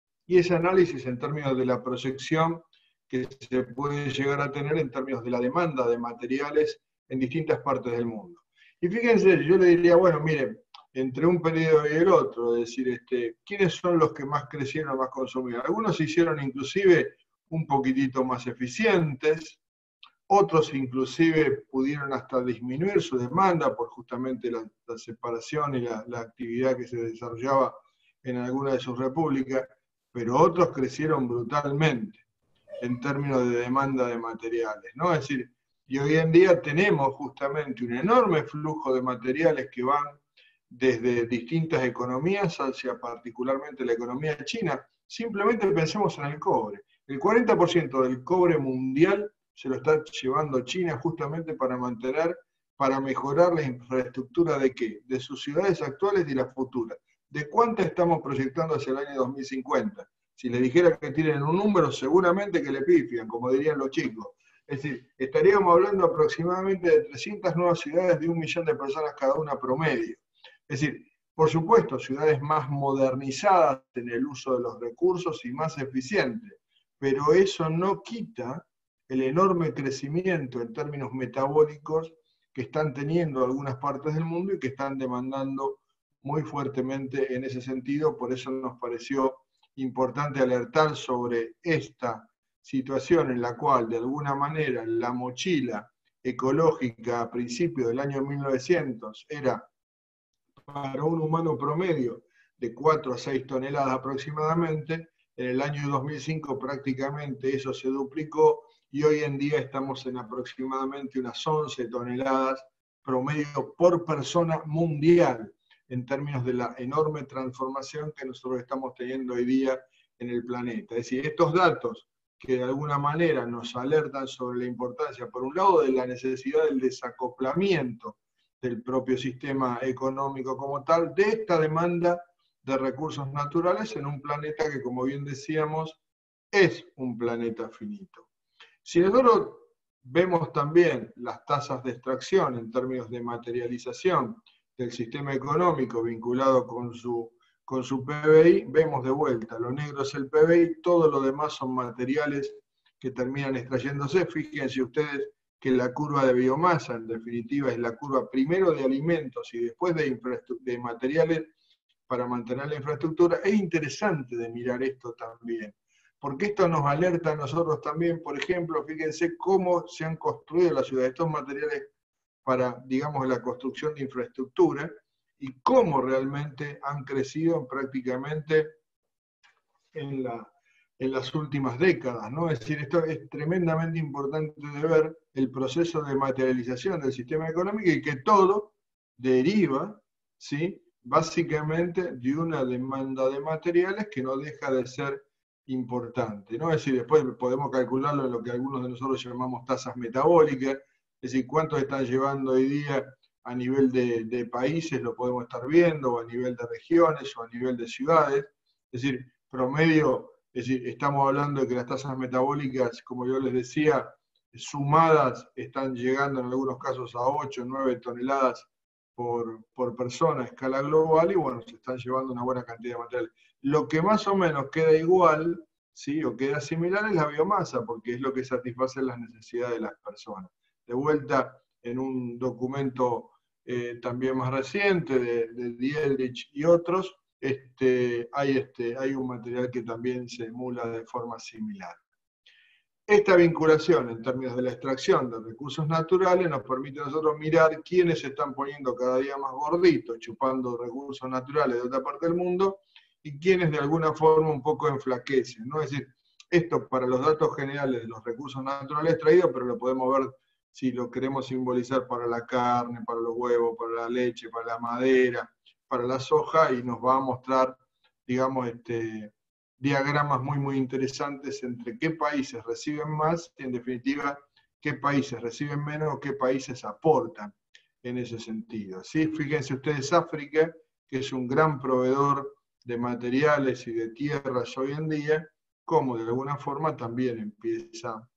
y ese análisis en términos de la proyección que se puede llegar a tener en términos de la demanda de materiales en distintas partes del mundo. Y fíjense, yo le diría, bueno, miren, entre un periodo y el otro, es decir, este, ¿quiénes son los que más crecieron, más consumieron? Algunos se hicieron inclusive un poquitito más eficientes, otros inclusive pudieron hasta disminuir su demanda por justamente la, la separación y la, la actividad que se desarrollaba en alguna de sus repúblicas, pero otros crecieron brutalmente en términos de demanda de materiales, ¿no? Es decir, y hoy en día tenemos justamente un enorme flujo de materiales que van desde distintas economías hacia particularmente la economía china. Simplemente pensemos en el cobre. El cuarenta por ciento del cobre mundial se lo está llevando China justamente para mantener, para mejorar la infraestructura de qué? De sus ciudades actuales y las futuras. ¿De cuánta estamos proyectando hacia el año dos mil cincuenta? Si le dijera que tienen un número, seguramente que le pifian, como dirían los chicos. Es decir, estaríamos hablando aproximadamente de trescientas nuevas ciudades de un millón de personas cada una promedio. Es decir, por supuesto, ciudades más modernizadas en el uso de los recursos y más eficientes, pero eso no quita el enorme crecimiento en términos metabólicos que están teniendo algunas partes del mundo y que están demandando muy fuertemente en ese sentido. Por eso nos pareció importante alertar sobre esta situación en la cual, de alguna manera, la mochila ecológica a principios del año mil novecientos era para un humano promedio de cuatro a seis toneladas aproximadamente. En el año dos mil cinco prácticamente eso se duplicó y hoy en día estamos en aproximadamente unas once toneladas promedio por persona mundial, en términos de la enorme transformación que nosotros estamos teniendo hoy día en el planeta. Es decir, estos datos que de alguna manera nos alertan sobre la importancia, por un lado, de la necesidad del desacoplamiento del propio sistema económico como tal, de esta demanda de recursos naturales en un planeta que, como bien decíamos, es un planeta finito. Si nosotros vemos también las tasas de extracción en términos de materialización del sistema económico vinculado con su, con su P B I, vemos de vuelta, lo negro es el P B I, todo lo demás son materiales que terminan extrayéndose. Fíjense ustedes que la curva de biomasa, en definitiva, es la curva primero de alimentos y después de, de materiales para mantener la infraestructura. Es interesante de mirar esto también, porque esto nos alerta a nosotros también. Por ejemplo, fíjense cómo se han construido las ciudades, estos materiales para, digamos, la construcción de infraestructura, y cómo realmente han crecido prácticamente en, la, en las últimas décadas, ¿no? Es decir, esto es tremendamente importante de ver el proceso de materialización del sistema económico y que todo deriva, ¿sí?, básicamente de una demanda de materiales que no deja de ser importante, ¿no? Es decir, después podemos calcularlo en lo que algunos de nosotros llamamos tasas metabólicas, es decir, cuánto están llevando hoy día a nivel de, de países, lo podemos estar viendo, o a nivel de regiones, o a nivel de ciudades. Es decir, promedio, es decir, estamos hablando de que las tasas metabólicas, como yo les decía, sumadas, están llegando en algunos casos a ocho o nueve toneladas por, por persona a escala global, y bueno, se están llevando una buena cantidad de materiales. Lo que más o menos queda igual, ¿sí?, o queda similar, es la biomasa, porque es lo que satisface las necesidades de las personas. De vuelta, en un documento eh, también más reciente de, de Dietrich y otros, este, hay, este, hay un material que también se emula de forma similar. Esta vinculación en términos de la extracción de recursos naturales nos permite a nosotros mirar quiénes se están poniendo cada día más gorditos, chupando recursos naturales de otra parte del mundo, y quiénes de alguna forma un poco enflaquecen, ¿no? Es decir, esto para los datos generales de los recursos naturales traídos, pero lo podemos ver si lo queremos simbolizar para la carne, para los huevos, para la leche, para la madera, para la soja, y nos va a mostrar, digamos, este, diagramas muy, muy interesantes entre qué países reciben más y, en definitiva, qué países reciben menos o qué países aportan en ese sentido. ¿Sí? Fíjense ustedes, África, que es un gran proveedor de materiales y de tierras hoy en día, como de alguna forma también empieza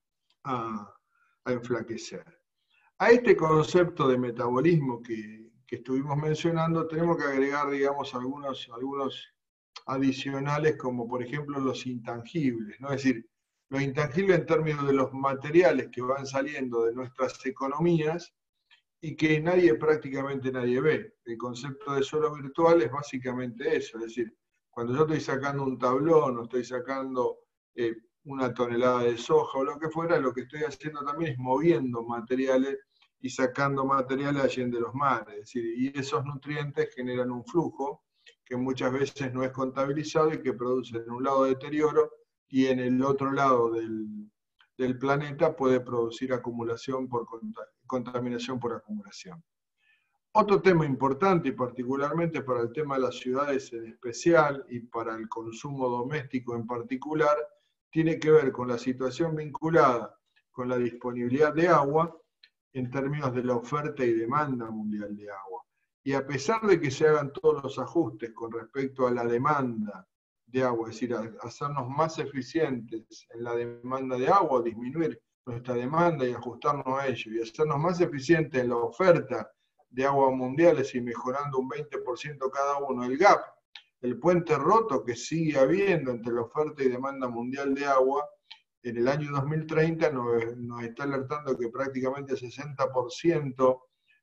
a, a enflaquecer. A este concepto de metabolismo que, que estuvimos mencionando, tenemos que agregar, digamos, algunos, algunos adicionales, como por ejemplo los intangibles, ¿no? Es decir, los intangibles en términos de los materiales que van saliendo de nuestras economías y que nadie, prácticamente nadie ve. El concepto de suelo virtual es básicamente eso, es decir, cuando yo estoy sacando un tablón o estoy sacando eh, una tonelada de soja o lo que fuera, lo que estoy haciendo también es moviendo materiales y sacando materiales allí de los mares. Es decir, y esos nutrientes generan un flujo que muchas veces no es contabilizado y que produce en un lado deterioro y en el otro lado del, del planeta puede producir acumulación por contaminación por acumulación. Otro tema importante, y particularmente para el tema de las ciudades en especial y para el consumo doméstico en particular, tiene que ver con la situación vinculada con la disponibilidad de agua en términos de la oferta y demanda mundial de agua. Y a pesar de que se hagan todos los ajustes con respecto a la demanda de agua, es decir, a hacernos más eficientes en la demanda de agua, disminuir nuestra demanda y ajustarnos a ello, y hacernos más eficientes en la oferta de agua mundiales y mejorando un veinte por ciento cada uno, el gap, el puente roto que sigue habiendo entre la oferta y demanda mundial de agua, en el año dos mil treinta nos, nos está alertando que prácticamente el sesenta por ciento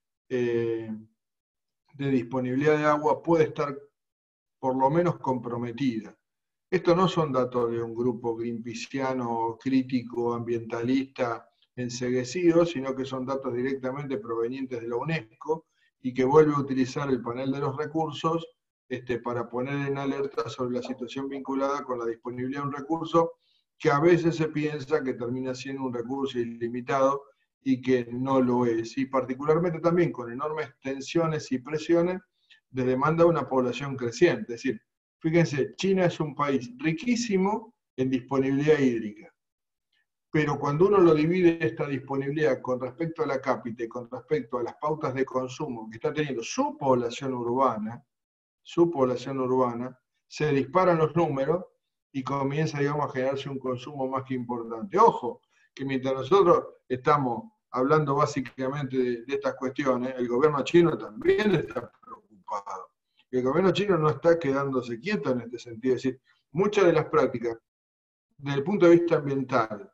eh, de disponibilidad de agua puede estar por lo menos comprometida. Estos no son datos de un grupo greenpeaciano, crítico, ambientalista, enceguecido, sino que son datos directamente provenientes de la UNESCO y que vuelve a utilizar el panel de los recursos este, para poner en alerta sobre la situación vinculada con la disponibilidad de un recurso que a veces se piensa que termina siendo un recurso ilimitado y que no lo es, y particularmente también con enormes tensiones y presiones de demanda de una población creciente. Es decir, fíjense, China es un país riquísimo en disponibilidad hídrica, pero cuando uno lo divide esta disponibilidad con respecto a la cápita y con respecto a las pautas de consumo que está teniendo su población urbana, su población urbana, se disparan los números y comienza, digamos, a generarse un consumo más que importante. Ojo, que mientras nosotros estamos hablando básicamente de, de estas cuestiones, el gobierno chino también está preocupado. El gobierno chino no está quedándose quieto en este sentido. Es decir, muchas de las prácticas, desde el punto de vista ambiental,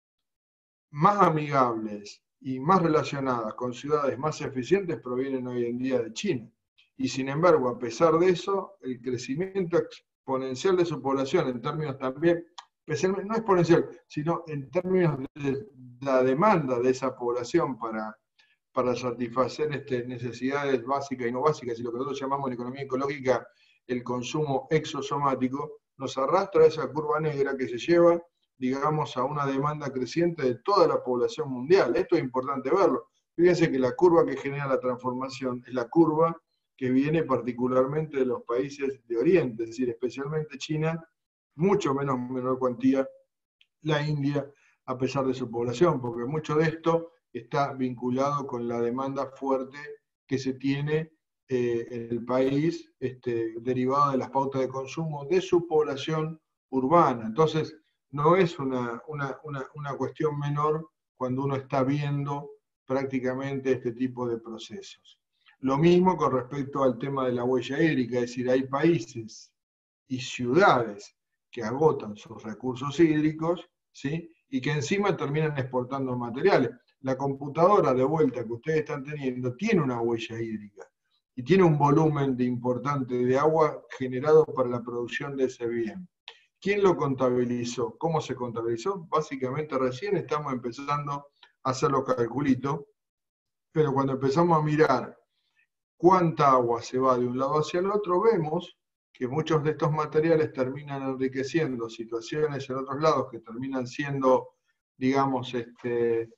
más amigables y más relacionadas con ciudades más eficientes provienen hoy en día de China. Y sin embargo, a pesar de eso, el crecimiento exponencial de su población, en términos también, especialmente, no exponencial, sino en términos de la demanda de esa población para, para satisfacer este, necesidades básicas y no básicas, y lo que nosotros llamamos en economía ecológica el consumo exosomático, nos arrastra a esa curva negra que se lleva, digamos, a una demanda creciente de toda la población mundial. Esto es importante verlo. Fíjense que la curva que genera la transformación es la curva que viene particularmente de los países de Oriente, es decir, especialmente China, mucho menos menor cuantía la India, a pesar de su población, porque mucho de esto está vinculado con la demanda fuerte que se tiene eh, en el país, este, derivada de las pautas de consumo de su población urbana. Entonces, no es una, una, una, una cuestión menor cuando uno está viendo prácticamente este tipo de procesos. Lo mismo con respecto al tema de la huella hídrica, es decir, hay países y ciudades que agotan sus recursos hídricos, ¿sí? Y que encima terminan exportando materiales. La computadora de vuelta que ustedes están teniendo tiene una huella hídrica y tiene un volumen de importante de agua generado para la producción de ese bien. ¿Quién lo contabilizó? ¿Cómo se contabilizó? Básicamente recién estamos empezando a hacer los calculitos, pero cuando empezamos a mirar cuánta agua se va de un lado hacia el otro, vemos que muchos de estos materiales terminan enriqueciendo situaciones en otros lados que terminan siendo, digamos, este,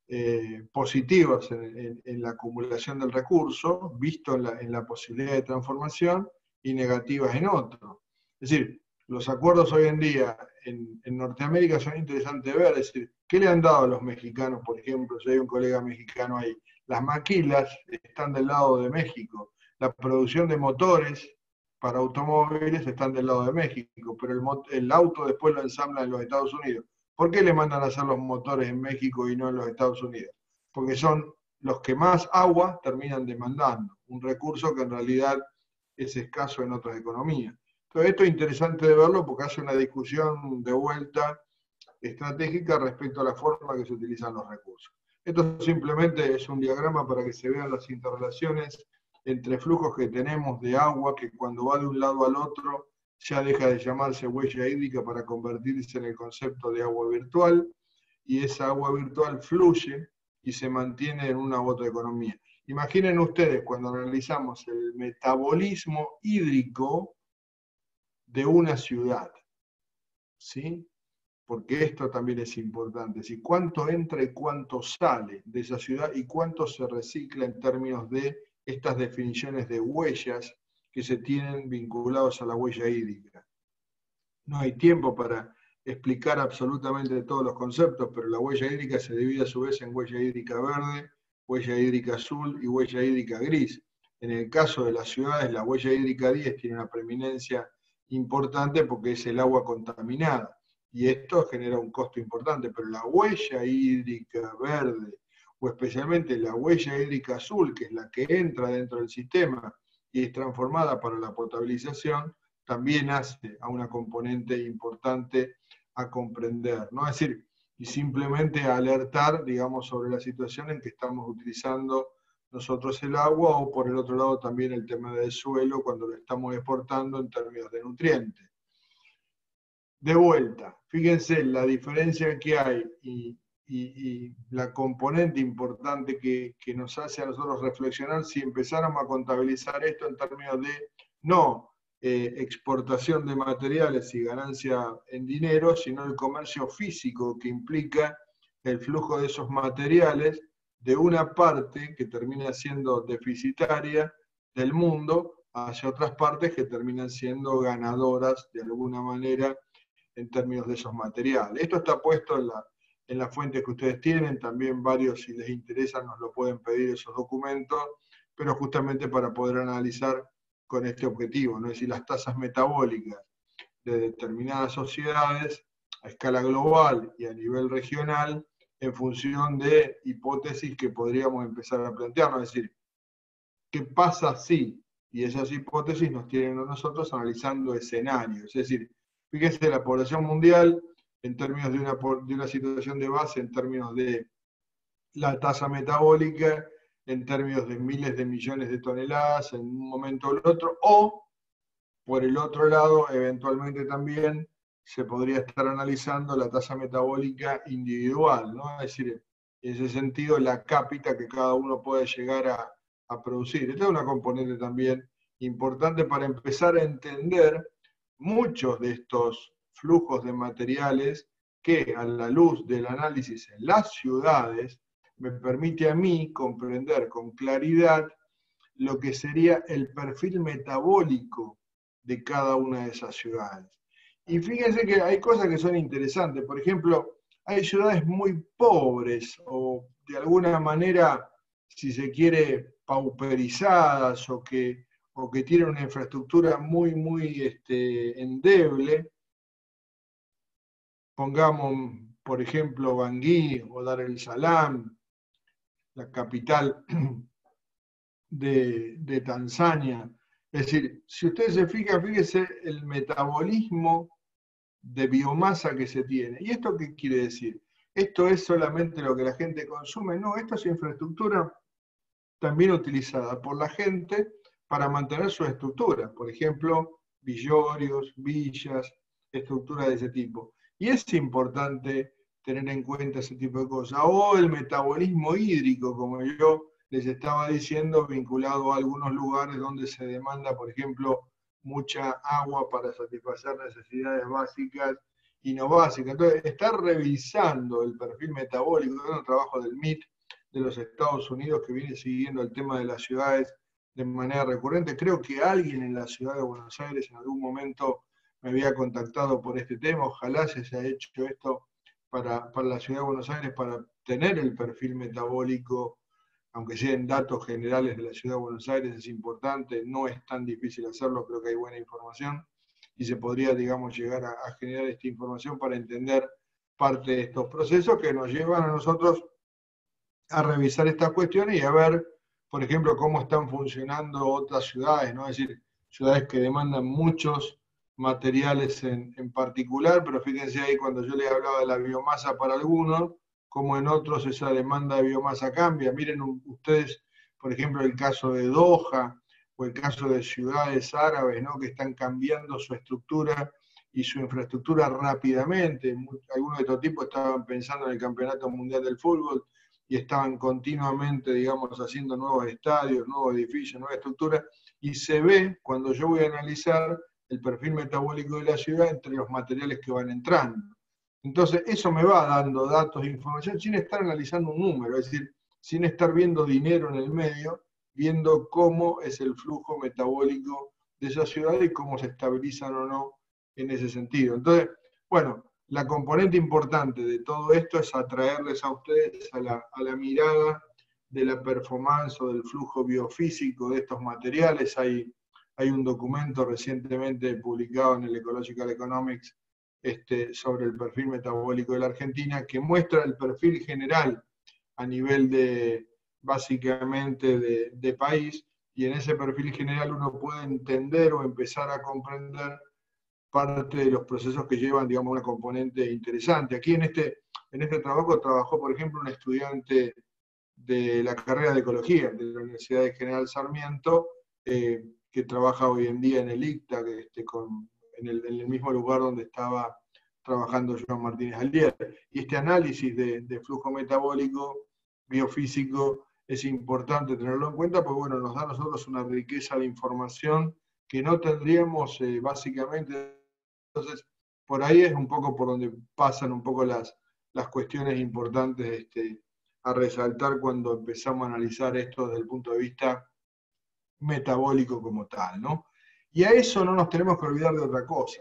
eh, positivas en, en, en la acumulación del recurso, visto en la, en la posibilidad de transformación, y negativas en otro. Es decir, los acuerdos hoy en día en, en Norteamérica son interesantes de ver, es decir, ¿qué le han dado a los mexicanos, por ejemplo? Si hay un colega mexicano ahí, las maquilas están del lado de México, la producción de motores para automóviles están del lado de México, pero el, el auto después lo ensamblan en los Estados Unidos. ¿Por qué le mandan a hacer los motores en México y no en los Estados Unidos? Porque son los que más agua terminan demandando, un recurso que en realidad es escaso en otras economías. Entonces esto es interesante de verlo porque hace una discusión de vuelta estratégica respecto a la forma que se utilizan los recursos. Esto simplemente es un diagrama para que se vean las interrelaciones entre flujos que tenemos de agua que cuando va de un lado al otro ya deja de llamarse huella hídrica para convertirse en el concepto de agua virtual, y esa agua virtual fluye y se mantiene en una u otra economía. Imaginen ustedes cuando analizamos el metabolismo hídrico de una ciudad, ¿sí? Porque esto también es importante, ¿sí? Cuánto entra y cuánto sale de esa ciudad y cuánto se recicla en términos de estas definiciones de huellas que se tienen vinculados a la huella hídrica. No hay tiempo para explicar absolutamente todos los conceptos, pero la huella hídrica se divide a su vez en huella hídrica verde, huella hídrica azul y huella hídrica gris. En el caso de las ciudades, la huella hídrica diez tiene una preeminencia importante porque es el agua contaminada, y esto genera un costo importante, pero la huella hídrica verde, o especialmente la huella hídrica azul, que es la que entra dentro del sistema y es transformada para la potabilización, también hace a una componente importante a comprender, ¿no? Es decir, y simplemente alertar, digamos, sobre la situación en que estamos utilizando nosotros el agua, o por el otro lado también el tema del suelo cuando lo estamos exportando en términos de nutrientes. De vuelta, fíjense la diferencia que hay y, y, y la componente importante que, que nos hace a nosotros reflexionar si empezáramos a contabilizar esto en términos de no eh, exportación de materiales y ganancia en dinero, sino el comercio físico que implica el flujo de esos materiales de una parte que termina siendo deficitaria del mundo hacia otras partes que terminan siendo ganadoras de alguna manera en términos de esos materiales. Esto está puesto en la, en la fuente que ustedes tienen, también varios, si les interesa, nos lo pueden pedir esos documentos, pero justamente para poder analizar con este objetivo, ¿no? Es decir, las tasas metabólicas de determinadas sociedades a escala global y a nivel regional en función de hipótesis que podríamos empezar a plantearnos, es decir, ¿qué pasa si? Y esas hipótesis nos tienen a nosotros analizando escenarios, es decir, fíjense la población mundial en términos de una, de una situación de base, en términos de la tasa metabólica, en términos de miles de millones de toneladas en un momento o el otro, o por el otro lado, eventualmente también se podría estar analizando la tasa metabólica individual, ¿no? Es decir, en ese sentido, la cápita que cada uno puede llegar a, a producir. Esta es una componente también importante para empezar a entender muchos de estos flujos de materiales que, a la luz del análisis en las ciudades, me permite a mí comprender con claridad lo que sería el perfil metabólico de cada una de esas ciudades. Y fíjense que hay cosas que son interesantes. Por ejemplo, hay ciudades muy pobres o de alguna manera, si se quiere, pauperizadas o que, o que tienen una infraestructura muy, muy este, endeble. Pongamos, por ejemplo, Bangui o Dar el Salam, la capital de, de Tanzania. Es decir, si ustedes se fijan, fíjense el metabolismo de biomasa que se tiene. ¿Y esto qué quiere decir? ¿Esto es solamente lo que la gente consume? No, esto es infraestructura también utilizada por la gente para mantener su estructura. Por ejemplo, villorios, villas, estructuras de ese tipo. Y es importante tener en cuenta ese tipo de cosas. O el metabolismo hídrico, como yo les estaba diciendo, vinculado a algunos lugares donde se demanda, por ejemplo, mucha agua para satisfacer necesidades básicas y no básica. Entonces, estar revisando el perfil metabólico, es un trabajo del M I T de los Estados Unidos que viene siguiendo el tema de las ciudades de manera recurrente. Creo que alguien en la ciudad de Buenos Aires en algún momento me había contactado por este tema. Ojalá se haya hecho esto para, para la ciudad de Buenos Aires, para tener el perfil metabólico, aunque sea en datos generales de la ciudad de Buenos Aires, es importante, no es tan difícil hacerlo, creo que hay buena información, y se podría, digamos, llegar a, a generar esta información para entender parte de estos procesos que nos llevan a nosotros a revisar estas cuestiones y a ver, por ejemplo, cómo están funcionando otras ciudades, ¿no? Es decir, ciudades que demandan muchos materiales en, en particular, pero fíjense ahí cuando yo les hablaba de la biomasa para algunos, como en otros esa demanda de biomasa cambia. Miren ustedes, por ejemplo, el caso de Doha, o el caso de ciudades árabes, ¿no? Que están cambiando su estructura y su infraestructura rápidamente. Algunos de estos tipos estaban pensando en el Campeonato Mundial del Fútbol, y estaban continuamente, digamos, haciendo nuevos estadios, nuevos edificios, nuevas estructuras, y se ve, cuando yo voy a analizar el perfil metabólico de la ciudad, entre los materiales que van entrando. Entonces, eso me va dando datos e información sin estar analizando un número, es decir, sin estar viendo dinero en el medio, viendo cómo es el flujo metabólico de esa ciudad y cómo se estabilizan o no en ese sentido. Entonces, bueno, la componente importante de todo esto es atraerles a ustedes a la, a la mirada de la performance o del flujo biofísico de estos materiales. Hay, hay un documento recientemente publicado en el Ecological Economics este, sobre el perfil metabólico de la Argentina, que muestra el perfil general a nivel de, básicamente, de, de país, y en ese perfil general uno puede entender o empezar a comprender parte de los procesos que llevan, digamos, una componente interesante. Aquí en este, en este trabajo trabajó, por ejemplo, un estudiante de la carrera de Ecología de la Universidad de General Sarmiento, eh, que trabaja hoy en día en el ICTA, que, este, con, en, el, en el mismo lugar donde estaba trabajando Joan Martínez Aldier. Y este análisis de, de flujo metabólico, biofísico, es importante tenerlo en cuenta, porque bueno, nos da a nosotros una riqueza de información que no tendríamos eh, básicamente. Entonces, por ahí es un poco por donde pasan un poco las, las cuestiones importantes este, a resaltar cuando empezamos a analizar esto desde el punto de vista metabólico como tal, ¿no? Y a eso no nos tenemos que olvidar de otra cosa: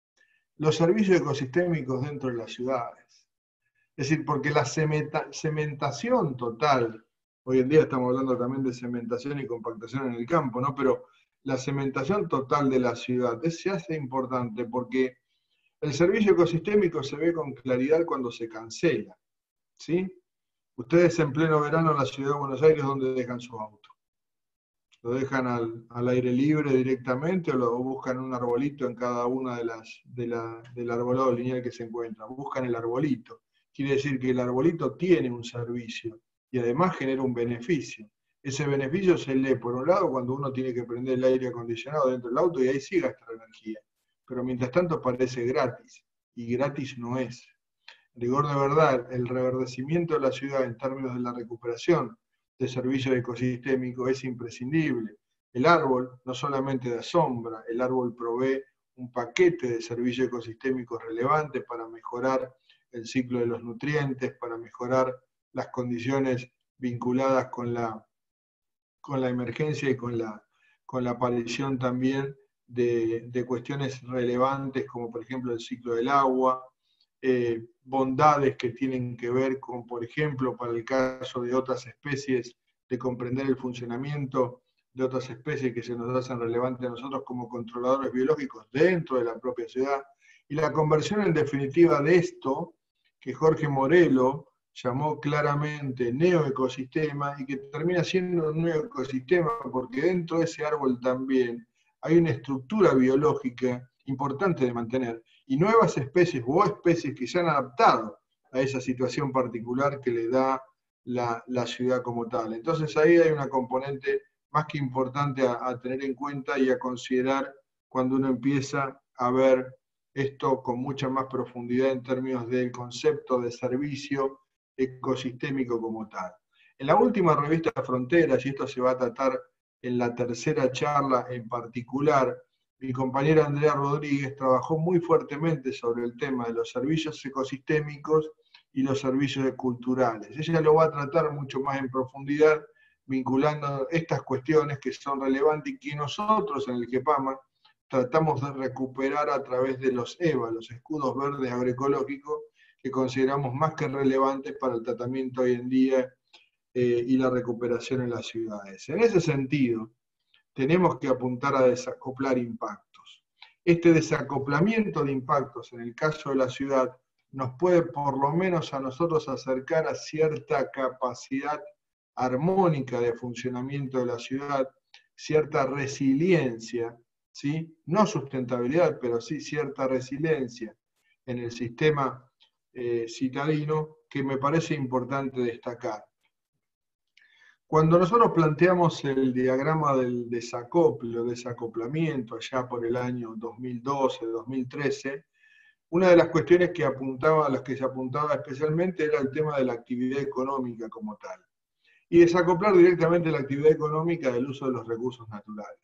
los servicios ecosistémicos dentro de las ciudades. Es decir, porque la cementa, cementación total, hoy en día estamos hablando también de cementación y compactación en el campo, ¿no? Pero la cementación total de la ciudad se hace importante porque el servicio ecosistémico se ve con claridad cuando se cancela, ¿sí? Ustedes en pleno verano en la ciudad de Buenos Aires, ¿dónde dejan su auto? ¿Lo dejan al, al aire libre directamente o lo buscan un arbolito en cada una de las de la, del arbolado lineal que se encuentra? Buscan el arbolito. Quiere decir que el arbolito tiene un servicio y además genera un beneficio. Ese beneficio se lee, por un lado, cuando uno tiene que prender el aire acondicionado dentro del auto y ahí sí gasta la energía. Pero mientras tanto parece gratis, y gratis no es. En rigor de verdad, el reverdecimiento de la ciudad en términos de la recuperación de servicios ecosistémicos es imprescindible. El árbol no solamente da sombra, el árbol provee un paquete de servicios ecosistémicos relevantes para mejorar el ciclo de los nutrientes, para mejorar las condiciones vinculadas con la, con la emergencia y con la, con la aparición también de, de cuestiones relevantes como por ejemplo el ciclo del agua, eh, bondades que tienen que ver con, por ejemplo, para el caso de otras especies, de comprender el funcionamiento de otras especies que se nos hacen relevantes a nosotros como controladores biológicos dentro de la propia ciudad, y la conversión en definitiva de esto, que Jorge Morello llamó claramente neoecosistema, y que termina siendo un neoecosistema porque dentro de ese árbol también hay una estructura biológica importante de mantener, y nuevas especies o especies que se han adaptado a esa situación particular que le da la, la ciudad como tal. Entonces ahí hay una componente más que importante a, a tener en cuenta y a considerar cuando uno empieza a ver esto con mucha más profundidad en términos del concepto de servicio ecosistémico como tal. En la última revista Fronteras, y esto se va a tratar en la tercera charla en particular, mi compañera Andrea Rodríguez trabajó muy fuertemente sobre el tema de los servicios ecosistémicos y los servicios culturales. Ella lo va a tratar mucho más en profundidad, vinculando estas cuestiones que son relevantes y que nosotros en el GEPAMA tratamos de recuperar a través de los E V A, los escudos verdes agroecológicos, que consideramos más que relevantes para el tratamiento hoy en día eh, y la recuperación en las ciudades. En ese sentido, tenemos que apuntar a desacoplar impactos. Este desacoplamiento de impactos, en el caso de la ciudad, nos puede por lo menos a nosotros acercar a cierta capacidad armónica de funcionamiento de la ciudad, cierta resiliencia, ¿sí? No sustentabilidad, pero sí cierta resiliencia en el sistema eh, citadino, que me parece importante destacar. Cuando nosotros planteamos el diagrama del desacople o desacoplamiento allá por el año dos mil doce, dos mil trece, una de las cuestiones que apuntaba, a las que se apuntaba especialmente era el tema de la actividad económica como tal. Y desacoplar directamente la actividad económica del uso de los recursos naturales.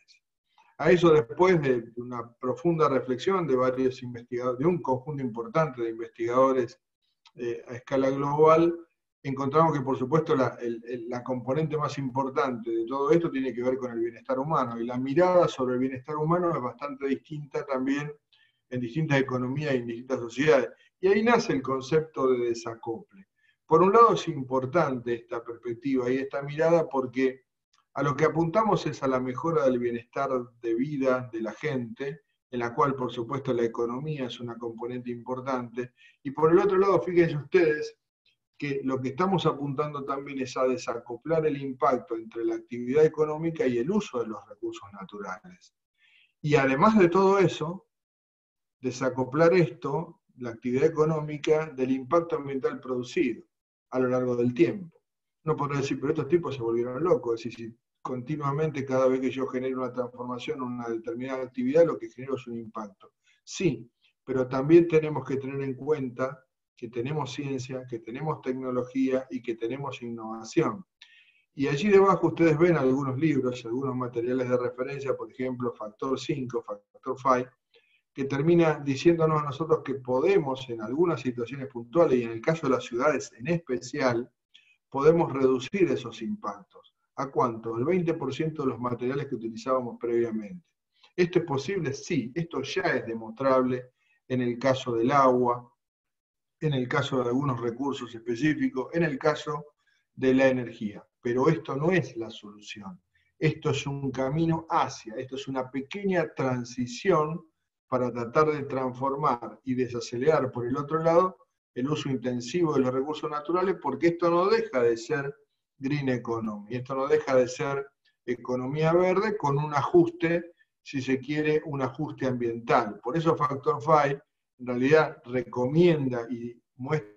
A eso, después de una profunda reflexión de varios investigadores, de un conjunto importante de investigadores eh, a escala global, encontramos que, por supuesto, la, el, el, la componente más importante de todo esto tiene que ver con el bienestar humano, y la mirada sobre el bienestar humano es bastante distinta también en distintas economías y en distintas sociedades. Y ahí nace el concepto de desacople. Por un lado es importante esta perspectiva y esta mirada porque a lo que apuntamos es a la mejora del bienestar de vida de la gente, en la cual, por supuesto, la economía es una componente importante. Y por el otro lado, fíjense ustedes que lo que estamos apuntando también es a desacoplar el impacto entre la actividad económica y el uso de los recursos naturales. Y además de todo eso, desacoplar esto, la actividad económica, del impacto ambiental producido a lo largo del tiempo. No podrá decir, pero estos tipos se volvieron locos. Es decir, si continuamente, cada vez que yo genero una transformación, una determinada actividad, lo que genero es un impacto. Sí, pero también tenemos que tener en cuenta que tenemos ciencia, que tenemos tecnología y que tenemos innovación. Y allí debajo ustedes ven algunos libros, algunos materiales de referencia, por ejemplo, Factor cinco, Factor cinco, que termina diciéndonos a nosotros que podemos, en algunas situaciones puntuales, y en el caso de las ciudades en especial, podemos reducir esos impactos. ¿A cuánto? El veinte por ciento de los materiales que utilizábamos previamente. ¿Esto es posible? Sí, esto ya es demostrable en el caso del agua, en el caso de algunos recursos específicos, en el caso de la energía. Pero esto no es la solución. Esto es un camino hacia, esto es una pequeña transición para tratar de transformar y desacelerar por el otro lado el uso intensivo de los recursos naturales, porque esto no deja de ser green economy, esto no deja de ser economía verde con un ajuste, si se quiere, un ajuste ambiental. Por eso Factor cinco en realidad recomienda y muestra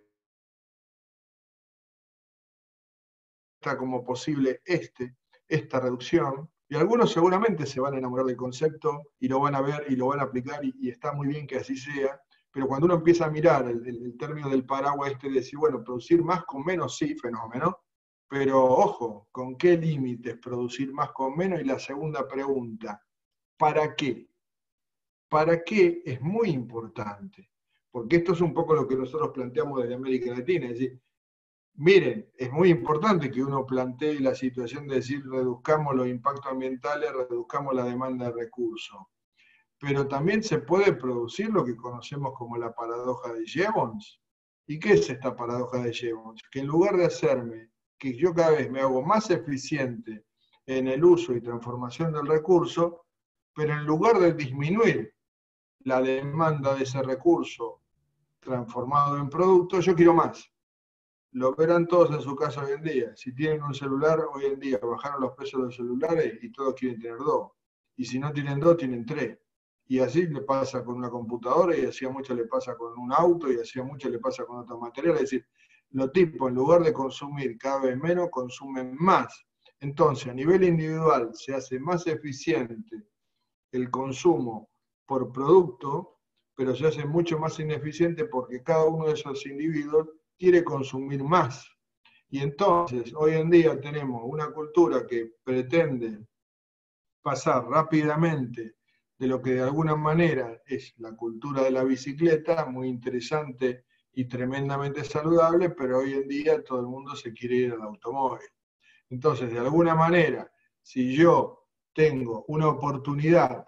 como posible este, esta reducción, y algunos seguramente se van a enamorar del concepto y lo van a ver y lo van a aplicar, y, y está muy bien que así sea, pero cuando uno empieza a mirar el, el, el término del paraguas este de decir, bueno, producir más con menos, sí, fenómeno, pero ojo, ¿con qué límites producir más con menos? Y la segunda pregunta, ¿para qué? ¿Para qué? Es muy importante, porque esto es un poco lo que nosotros planteamos desde América Latina, es decir, miren, es muy importante que uno plantee la situación de decir reduzcamos los impactos ambientales, reduzcamos la demanda de recursos. Pero también se puede producir lo que conocemos como la paradoja de Jevons. ¿Y qué es esta paradoja de Jevons? Que en lugar de hacerme, que yo cada vez me hago más eficiente en el uso y transformación del recurso, pero en lugar de disminuir la demanda de ese recurso transformado en producto, yo quiero más. Lo verán todos en su casa hoy en día. Si tienen un celular, hoy en día bajaron los precios de los celulares y todos quieren tener dos. Y si no tienen dos, tienen tres. Y así le pasa con una computadora, y así a mucho le pasa con un auto, y así a mucho le pasa con otros materiales. Es decir, los tipos, en lugar de consumir cada vez menos, consumen más. Entonces, a nivel individual, se hace más eficiente el consumo por producto, pero se hace mucho más ineficiente porque cada uno de esos individuos quiere consumir más. Y entonces, hoy en día tenemos una cultura que pretende pasar rápidamente de lo que de alguna manera es la cultura de la bicicleta, muy interesante y tremendamente saludable, pero hoy en día todo el mundo se quiere ir al automóvil. Entonces, de alguna manera, si yo tengo una oportunidad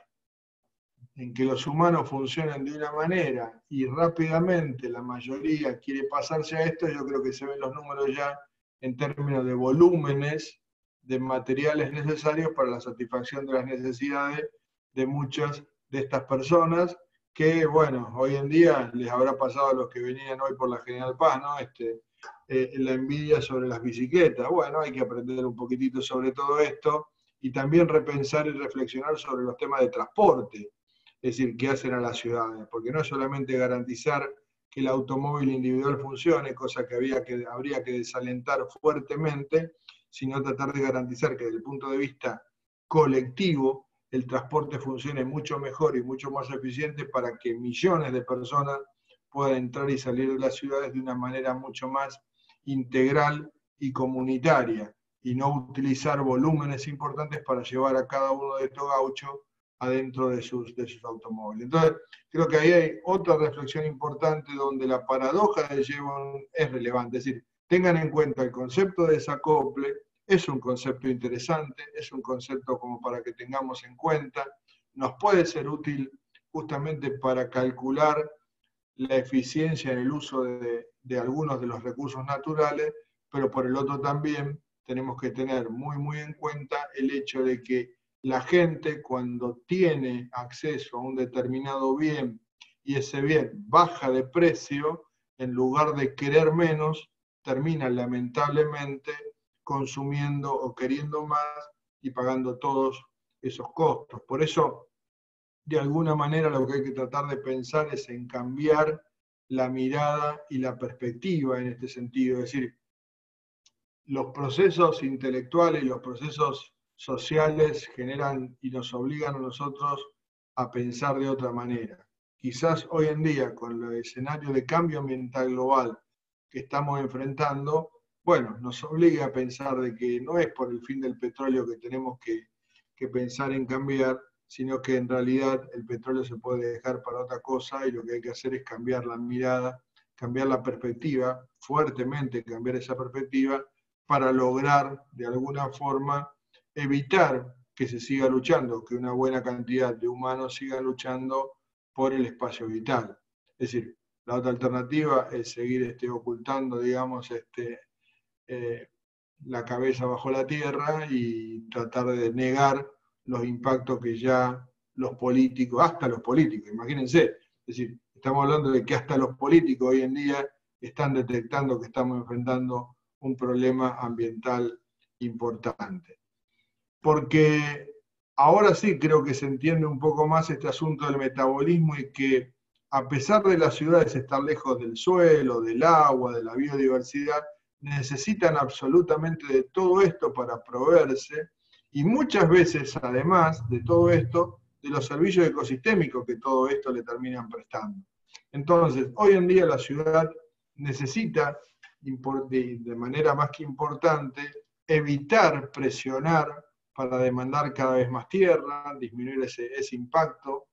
en que los humanos funcionan de una manera y rápidamente la mayoría quiere pasarse a esto, yo creo que se ven los números ya en términos de volúmenes de materiales necesarios para la satisfacción de las necesidades de muchas de estas personas que, bueno, hoy en día les habrá pasado a los que venían hoy por la General Paz, ¿no? Este, eh, la envidia sobre las bicicletas. Bueno, hay que aprender un poquitito sobre todo esto y también repensar y reflexionar sobre los temas de transporte. Es decir, qué hacen a las ciudades, porque no es solamente garantizar que el automóvil individual funcione, cosa que, había que habría que desalentar fuertemente, sino tratar de garantizar que desde el punto de vista colectivo el transporte funcione mucho mejor y mucho más eficiente para que millones de personas puedan entrar y salir de las ciudades de una manera mucho más integral y comunitaria, y no utilizar volúmenes importantes para llevar a cada uno de estos gauchos adentro de sus, de sus automóviles. Entonces, creo que ahí hay otra reflexión importante donde la paradoja de Jevon es relevante. Es decir, tengan en cuenta el concepto de desacople, es un concepto interesante, es un concepto como para que tengamos en cuenta, nos puede ser útil justamente para calcular la eficiencia en el uso de, de algunos de los recursos naturales, pero por el otro también tenemos que tener muy, muy en cuenta el hecho de que la gente, cuando tiene acceso a un determinado bien y ese bien baja de precio, en lugar de querer menos, termina lamentablemente consumiendo o queriendo más y pagando todos esos costos. Por eso, de alguna manera, lo que hay que tratar de pensar es en cambiar la mirada y la perspectiva en este sentido. Es decir, los procesos intelectuales y los procesos sociales generan y nos obligan a nosotros a pensar de otra manera. Quizás hoy en día, con el escenario de cambio ambiental global que estamos enfrentando, bueno, nos obliga a pensar de que no es por el fin del petróleo que tenemos que, que pensar en cambiar, sino que en realidad el petróleo se puede dejar para otra cosa y lo que hay que hacer es cambiar la mirada, cambiar la perspectiva, fuertemente cambiar esa perspectiva, para lograr, de alguna forma, evitar que se siga luchando, que una buena cantidad de humanos siga luchando por el espacio vital. Es decir, la otra alternativa es seguir este, ocultando, digamos, este, eh, la cabeza bajo la tierra y tratar de negar los impactos que ya los políticos, hasta los políticos, imagínense, es decir, estamos hablando de que hasta los políticos hoy en día están detectando que estamos enfrentando un problema ambiental importante. Porque ahora sí creo que se entiende un poco más este asunto del metabolismo y que a pesar de las ciudades estar lejos del suelo, del agua, de la biodiversidad, necesitan absolutamente de todo esto para proveerse y muchas veces, además de todo esto, de los servicios ecosistémicos que todo esto le terminan prestando. Entonces, hoy en día la ciudad necesita de manera más que importante, evitar presionar para demandar cada vez más tierra, disminuir ese, ese impacto.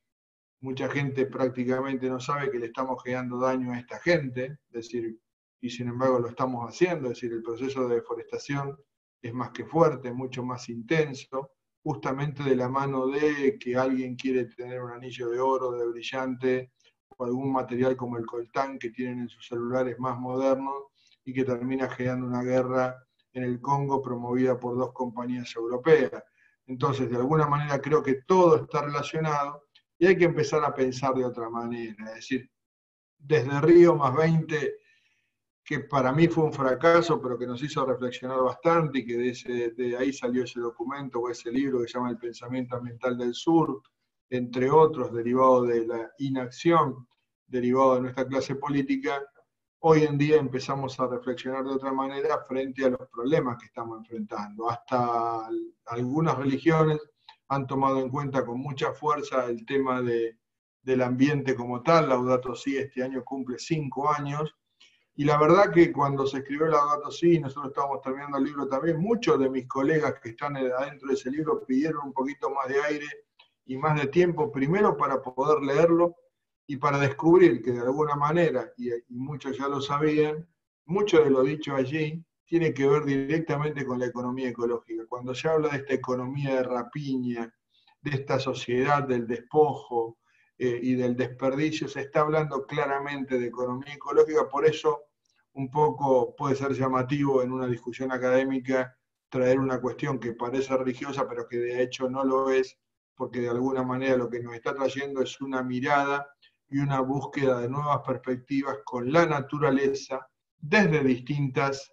Mucha gente prácticamente no sabe que le estamos generando daño a esta gente, es decir, y sin embargo lo estamos haciendo, es decir, el proceso de deforestación es más que fuerte, mucho más intenso, justamente de la mano de que alguien quiere tener un anillo de oro, de brillante, o algún material como el coltán que tienen en sus celulares más modernos y que termina generando una guerra en el Congo promovida por dos compañías europeas. Entonces, de alguna manera creo que todo está relacionado y hay que empezar a pensar de otra manera. Es decir, desde Río más veinte, que para mí fue un fracaso, pero que nos hizo reflexionar bastante y que de, ese, de ahí salió ese documento o ese libro que se llama El pensamiento ambiental del sur, entre otros, derivado de la inacción, derivado de nuestra clase política, hoy en día empezamos a reflexionar de otra manera frente a los problemas que estamos enfrentando. Hasta algunas religiones han tomado en cuenta con mucha fuerza el tema de, del ambiente como tal. Laudato Si este año cumple cinco años, y la verdad que cuando se escribió Laudato Si, nosotros estábamos terminando el libro también, muchos de mis colegas que están adentro de ese libro pidieron un poquito más de aire y más de tiempo, primero para poder leerlo y para descubrir que de alguna manera, y, y muchos ya lo sabían, mucho de lo dicho allí tiene que ver directamente con la economía ecológica. Cuando se habla de esta economía de rapiña, de esta sociedad del despojo eh, y del desperdicio, se está hablando claramente de economía ecológica, por eso un poco puede ser llamativo en una discusión académica traer una cuestión que parece religiosa, pero que de hecho no lo es, porque de alguna manera lo que nos está trayendo es una mirada y una búsqueda de nuevas perspectivas con la naturaleza desde distintas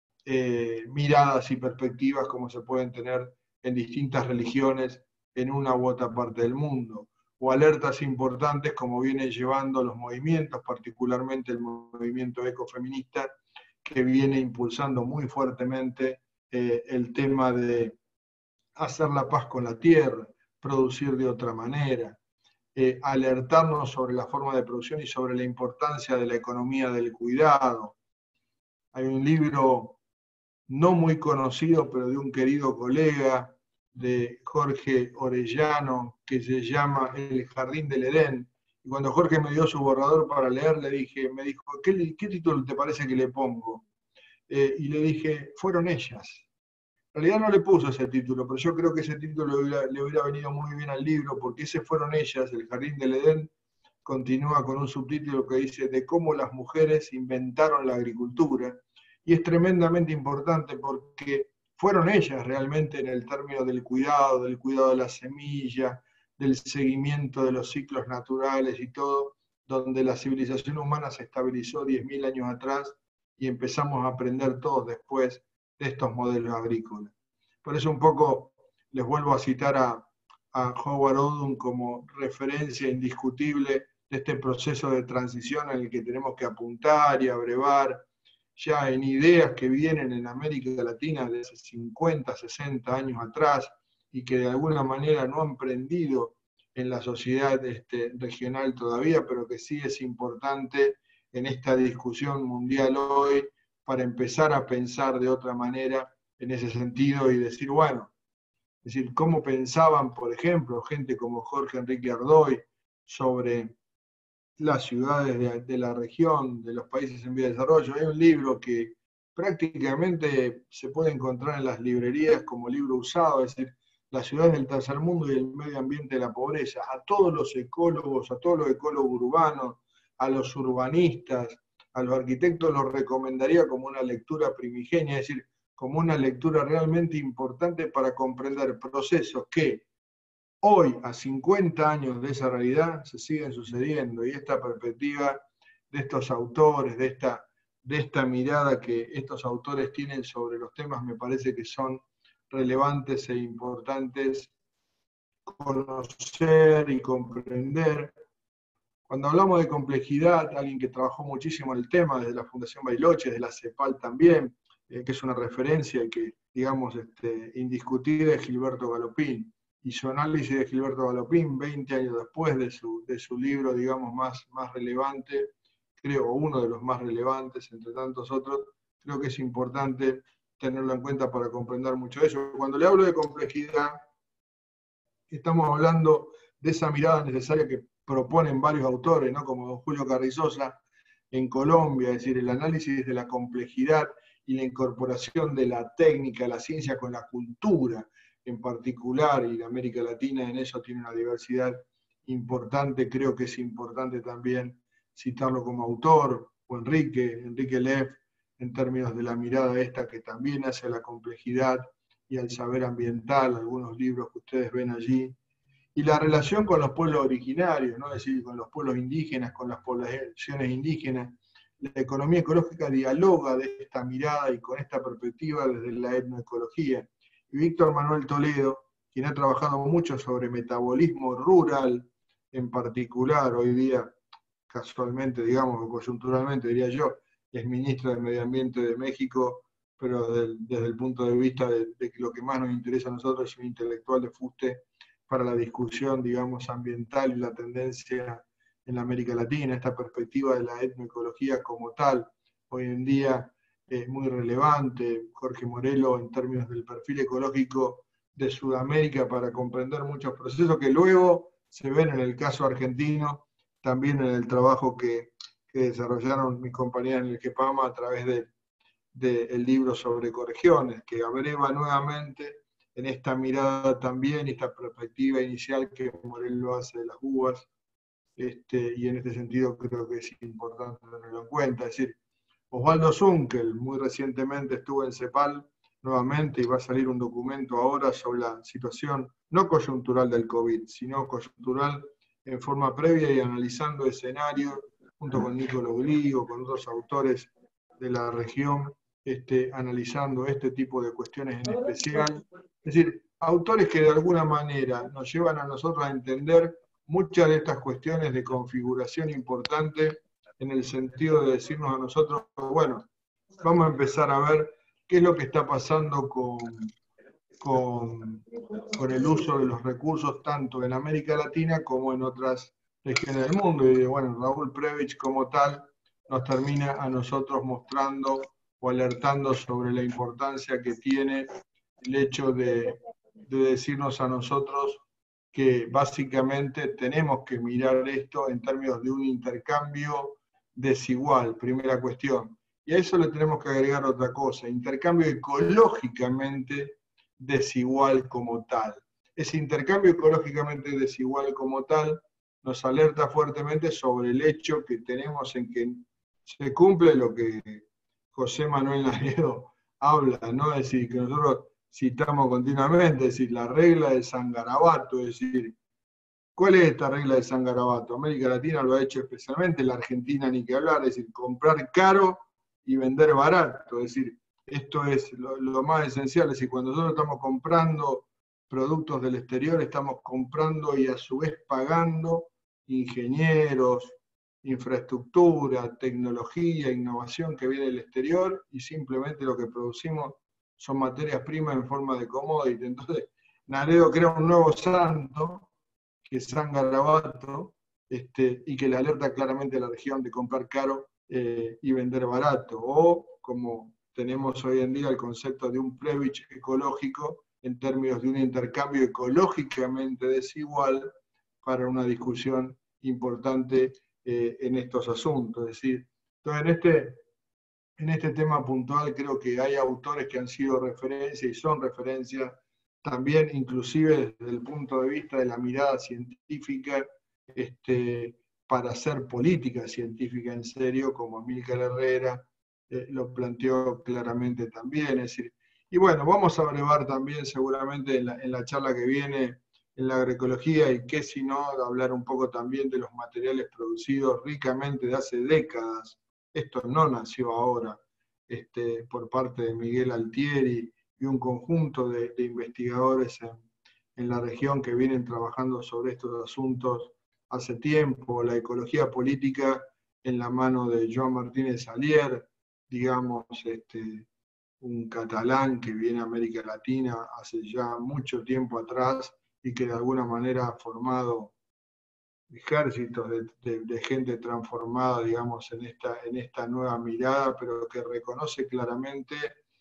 eh, miradas y perspectivas como se pueden tener en distintas religiones en una u otra parte del mundo, o alertas importantes como vienen llevando los movimientos, particularmente el movimiento ecofeminista, que viene impulsando muy fuertemente eh, el tema de hacer la paz con la tierra, producir de otra manera, eh, alertarnos sobre la forma de producción y sobre la importancia de la economía del cuidado. Hay un libro no muy conocido, pero de un querido colega, de Jorge Orellano, que se llama El Jardín del Edén. Y cuando Jorge me dio su borrador para leer, le dije, me dijo, ¿qué, qué título te parece que le pongo? Eh, y le dije, fueron ellas. En realidad no le puso ese título, pero yo creo que ese título le hubiera, le hubiera venido muy bien al libro, porque ese fueron ellas, El Jardín del Edén, continúa con un subtítulo que dice de cómo las mujeres inventaron la agricultura, y es tremendamente importante porque fueron ellas realmente en el término del cuidado, del cuidado de la semilla, del seguimiento de los ciclos naturales y todo, donde la civilización humana se estabilizó diez mil años atrás y empezamos a aprender todos después de estos modelos agrícolas. Por eso un poco les vuelvo a citar a, a Howard Odum como referencia indiscutible de este proceso de transición en el que tenemos que apuntar y abrevar ya en ideas que vienen en América Latina de hace cincuenta, sesenta años atrás y que de alguna manera no han prendido en la sociedad este, regional todavía, pero que sí es importante en esta discusión mundial hoy para empezar a pensar de otra manera en ese sentido y decir, bueno, es decir, cómo pensaban, por ejemplo, gente como Jorge Enrique Ardoy sobre las ciudades de, de la región, de los países en vía de desarrollo. Hay un libro que prácticamente se puede encontrar en las librerías como libro usado, es decir, las ciudades del tercer mundo y el medio ambiente de la pobreza. A todos los ecólogos, a todos los ecólogos urbanos, a los urbanistas, a los arquitectos los recomendaría como una lectura primigenia, es decir, como una lectura realmente importante para comprender procesos que hoy, a cincuenta años de esa realidad, se siguen sucediendo, y esta perspectiva de estos autores, de esta, de esta mirada que estos autores tienen sobre los temas, me parece que son relevantes e importantes conocer y comprender. Cuando hablamos de complejidad, alguien que trabajó muchísimo en el tema, desde la Fundación Bariloche, de la CEPAL también, eh, que es una referencia y que, digamos, este, indiscutible, es Gilberto Galopín. Y su análisis de Gilberto Galopín, veinte años después de su, de su libro, digamos, más, más relevante, creo uno de los más relevantes, entre tantos otros, creo que es importante tenerlo en cuenta para comprender mucho de eso. Cuando le hablo de complejidad, estamos hablando de esa mirada necesaria que proponen varios autores, ¿no? Como don Julio Carrizosa en Colombia, es decir, el análisis de la complejidad y la incorporación de la técnica, la ciencia con la cultura en particular, y la América Latina en eso tiene una diversidad importante. Creo que es importante también citarlo como autor, o Enrique, Enrique Leff, en términos de la mirada esta que también hace a la complejidad y al saber ambiental, algunos libros que ustedes ven allí, y la relación con los pueblos originarios, ¿no? Es decir, con los pueblos indígenas, con las poblaciones indígenas. La economía ecológica dialoga de esta mirada y con esta perspectiva desde la etnoecología. Y Víctor Manuel Toledo, quien ha trabajado mucho sobre metabolismo rural, en particular, hoy día, casualmente, digamos, o coyunturalmente, diría yo, es ministro de Medio Ambiente de México, pero desde, desde el punto de vista de, de que lo que más nos interesa a nosotros es un intelectual de fuste para la discusión, digamos, ambiental y la tendencia en la América Latina, esta perspectiva de la etnoecología como tal, hoy en día es muy relevante. Jorge Morello, en términos del perfil ecológico, de Sudamérica para comprender muchos procesos que luego se ven en el caso argentino, también en el trabajo que, que desarrollaron mis compañeras en el GEPAMA a través del de, de libro sobre ecorregiones, que abreva nuevamente en esta mirada también, esta perspectiva inicial que Morello hace de las uvas, este, y en este sentido creo que es importante tenerlo en cuenta. Es decir, Osvaldo Zunkel muy recientemente estuvo en CEPAL nuevamente y va a salir un documento ahora sobre la situación no coyuntural del COVID, sino coyuntural en forma previa y analizando escenarios junto con Nicolò Gligo, con otros autores de la región, este, analizando este tipo de cuestiones en especial. Es decir, autores que de alguna manera nos llevan a nosotros a entender muchas de estas cuestiones de configuración importante en el sentido de decirnos a nosotros, bueno, vamos a empezar a ver qué es lo que está pasando con, con, con el uso de los recursos tanto en América Latina como en otras regiones del mundo. Y bueno, Raúl Prebisch como tal nos termina a nosotros mostrando o alertando sobre la importancia que tiene el hecho de, de decirnos a nosotros que básicamente tenemos que mirar esto en términos de un intercambio desigual, primera cuestión. Y a eso le tenemos que agregar otra cosa, intercambio ecológicamente desigual como tal. Ese intercambio ecológicamente desigual como tal nos alerta fuertemente sobre el hecho que tenemos en que se cumple lo que José Manuel Laredo habla, ¿no? Es decir, que nosotros citamos continuamente, es decir, la regla de San Garabato, es decir, ¿cuál es esta regla de San Garabato? América Latina lo ha hecho especialmente, la Argentina ni que hablar, es decir, comprar caro y vender barato, es decir, esto es lo, lo más esencial, es decir, cuando nosotros estamos comprando productos del exterior, estamos comprando y a su vez pagando ingenieros, infraestructura, tecnología, innovación que viene del exterior y simplemente lo que producimos son materias primas en forma de commodity. Entonces, Laredo crea un nuevo santo, que es San Garabato, este, y que le alerta claramente a la región de comprar caro eh, y vender barato. O, como tenemos hoy en día, el concepto de un Prebisch ecológico en términos de un intercambio ecológicamente desigual para una discusión importante eh, en estos asuntos. Es decir, entonces en este, en este tema puntual creo que hay autores que han sido referencia y son referencia también, inclusive desde el punto de vista de la mirada científica, este, para hacer política científica en serio, como Amílcar Herrera eh, lo planteó claramente también. Es decir, y bueno, vamos a brevar también seguramente en la, en la charla que viene en la agroecología, y qué si no, hablar un poco también de los materiales producidos ricamente de hace décadas. Esto no nació ahora, este, por parte de Miguel Altieri y un conjunto de, de investigadores en, en la región que vienen trabajando sobre estos asuntos hace tiempo. La ecología política en la mano de Joan Martínez Alier, digamos, este, un catalán que viene a América Latina hace ya mucho tiempo atrás y que de alguna manera ha formado ejércitos de, de, de gente transformada, digamos, en esta, en esta nueva mirada, pero que reconoce claramente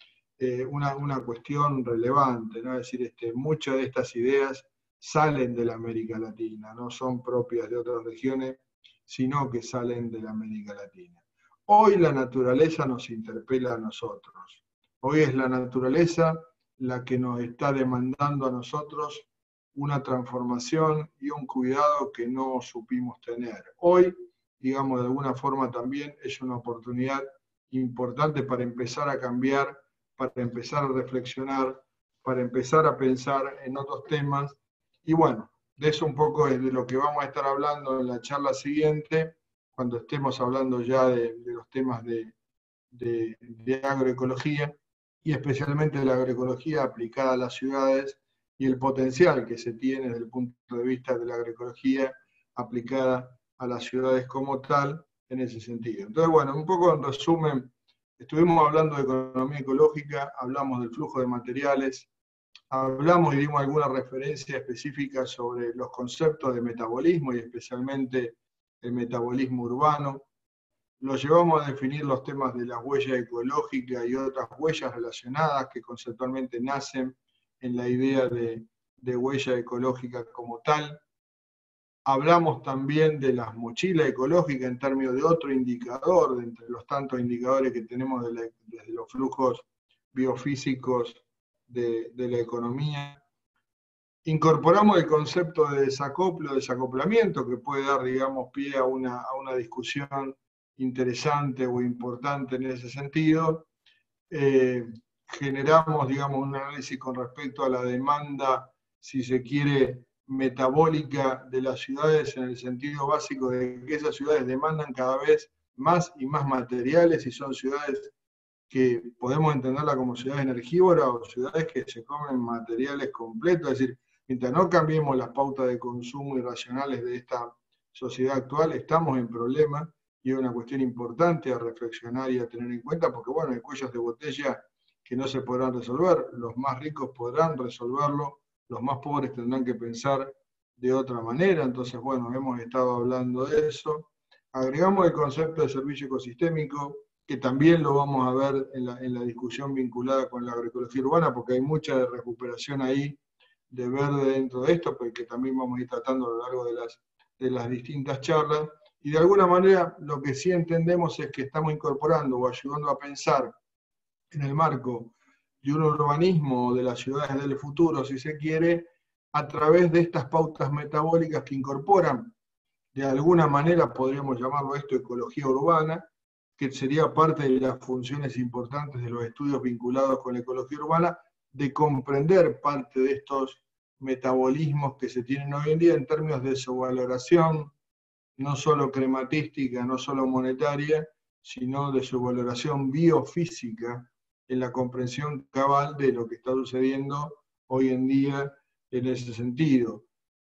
eh, una, una cuestión relevante, ¿no? Es decir, este, muchas de estas ideas salen de la América Latina, no son propias de otras regiones, sino que salen de la América Latina. Hoy la naturaleza nos interpela a nosotros. Hoy es la naturaleza la que nos está demandando a nosotros una transformación y un cuidado que no supimos tener. Hoy, digamos, de alguna forma también es una oportunidad importante para empezar a cambiar, para empezar a reflexionar, para empezar a pensar en otros temas. Y bueno, de eso un poco es de lo que vamos a estar hablando en la charla siguiente, cuando estemos hablando ya de, de los temas de, de, de agroecología, y especialmente de la agroecología aplicada a las ciudades y el potencial que se tiene desde el punto de vista de la agroecología aplicada a las ciudades como tal en ese sentido. Entonces, bueno, un poco en resumen, estuvimos hablando de economía ecológica, hablamos del flujo de materiales, hablamos y dimos alguna referencia específica sobre los conceptos de metabolismo y especialmente el metabolismo urbano. Lo llevamos a definir los temas de la huella ecológica y otras huellas relacionadas que conceptualmente nacen en la idea de, de huella ecológica como tal. Hablamos también de las mochilas ecológicas en términos de otro indicador, de entre los tantos indicadores que tenemos de, la, de los flujos biofísicos de, de la economía. Incorporamos el concepto de desacoplo, desacoplamiento, que puede dar, digamos, pie a una, a una discusión interesante o importante en ese sentido. Eh, generamos, digamos, un análisis con respecto a la demanda, si se quiere, metabólica de las ciudades, en el sentido básico de que esas ciudades demandan cada vez más y más materiales, y son ciudades que podemos entenderla como ciudades energívoras o ciudades que se comen materiales completos. Es decir, mientras no cambiemos las pautas de consumo irracionales de esta sociedad actual, estamos en problemas, y es una cuestión importante a reflexionar y a tener en cuenta, porque bueno, hay cuellos de botella que no se podrán resolver. Los más ricos podrán resolverlo, los más pobres tendrán que pensar de otra manera. Entonces, bueno, hemos estado hablando de eso. Agregamos el concepto de servicio ecosistémico, que también lo vamos a ver en la, en la discusión vinculada con la agroecología urbana, porque hay mucha recuperación ahí de verde dentro de esto, porque también vamos a ir tratando a lo largo de las, de las distintas charlas. Y de alguna manera lo que sí entendemos es que estamos incorporando o ayudando a pensar en el marco de un urbanismo de las ciudades del futuro, si se quiere, a través de estas pautas metabólicas que incorporan, de alguna manera podríamos llamarlo esto ecología urbana, que sería parte de las funciones importantes de los estudios vinculados con la ecología urbana, de comprender parte de estos metabolismos que se tienen hoy en día en términos de su valoración, no solo crematística, no solo monetaria, sino de su valoración biofísica, en la comprensión cabal de lo que está sucediendo hoy en día en ese sentido.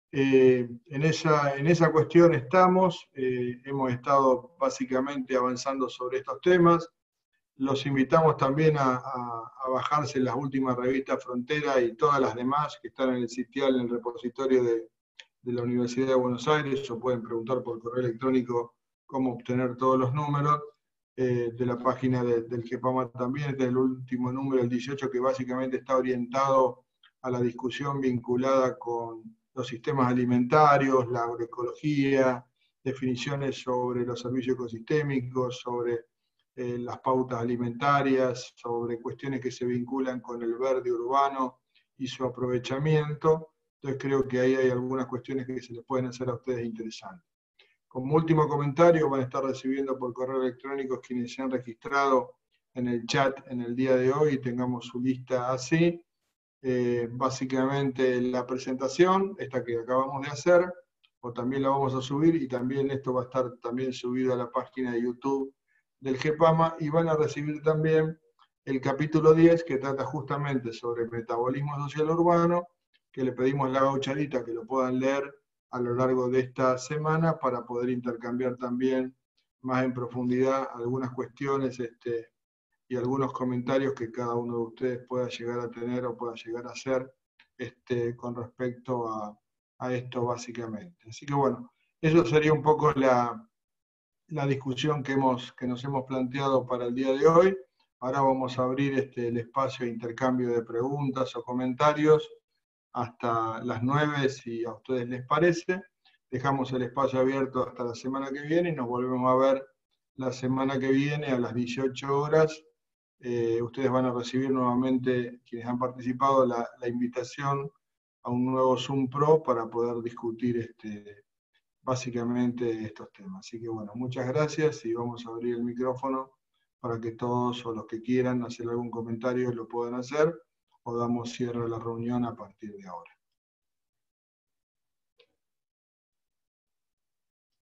Eh, en, esa, en esa cuestión estamos, eh, hemos estado básicamente avanzando sobre estos temas. Los invitamos también a, a, a bajarse las últimas revistas Frontera y todas las demás que están en el sitial, en el repositorio de, de la Universidad de Buenos Aires, o pueden preguntar por correo electrónico cómo obtener todos los números. Eh, de la página de, del GEPAMA también, este es el último número, el dieciocho, que básicamente está orientado a la discusión vinculada con los sistemas alimentarios, la agroecología, definiciones sobre los servicios ecosistémicos, sobre eh, las pautas alimentarias, sobre cuestiones que se vinculan con el verde urbano y su aprovechamiento. Entonces creo que ahí hay algunas cuestiones que se les pueden hacer a ustedes interesantes. Como último comentario, van a estar recibiendo por correo electrónico quienes se han registrado en el chat en el día de hoy, y tengamos su lista así. Eh, básicamente la presentación, esta que acabamos de hacer, o también la vamos a subir, y también esto va a estar también subido a la página de YouTube del GEPAMA, y van a recibir también el capítulo diez, que trata justamente sobre metabolismo social urbano, que le pedimos la gauchadita que lo puedan leer a lo largo de esta semana, para poder intercambiar también más en profundidad algunas cuestiones este, y algunos comentarios que cada uno de ustedes pueda llegar a tener o pueda llegar a hacer este, con respecto a, a esto básicamente. Así que bueno, eso sería un poco la, la discusión que, hemos, que nos hemos planteado para el día de hoy. Ahora vamos a abrir este, el espacio de intercambio de preguntas o comentarios hasta las nueve, si a ustedes les parece. Dejamos el espacio abierto hasta la semana que viene, y nos volvemos a ver la semana que viene a las dieciocho horas. Eh, ustedes van a recibir nuevamente, quienes han participado, la, la invitación a un nuevo Zoom Pro para poder discutir este, básicamente estos temas. Así que bueno, muchas gracias, y vamos a abrir el micrófono para que todos, o los que quieran hacer algún comentario, lo puedan hacer, o damos cierre a la reunión a partir de ahora.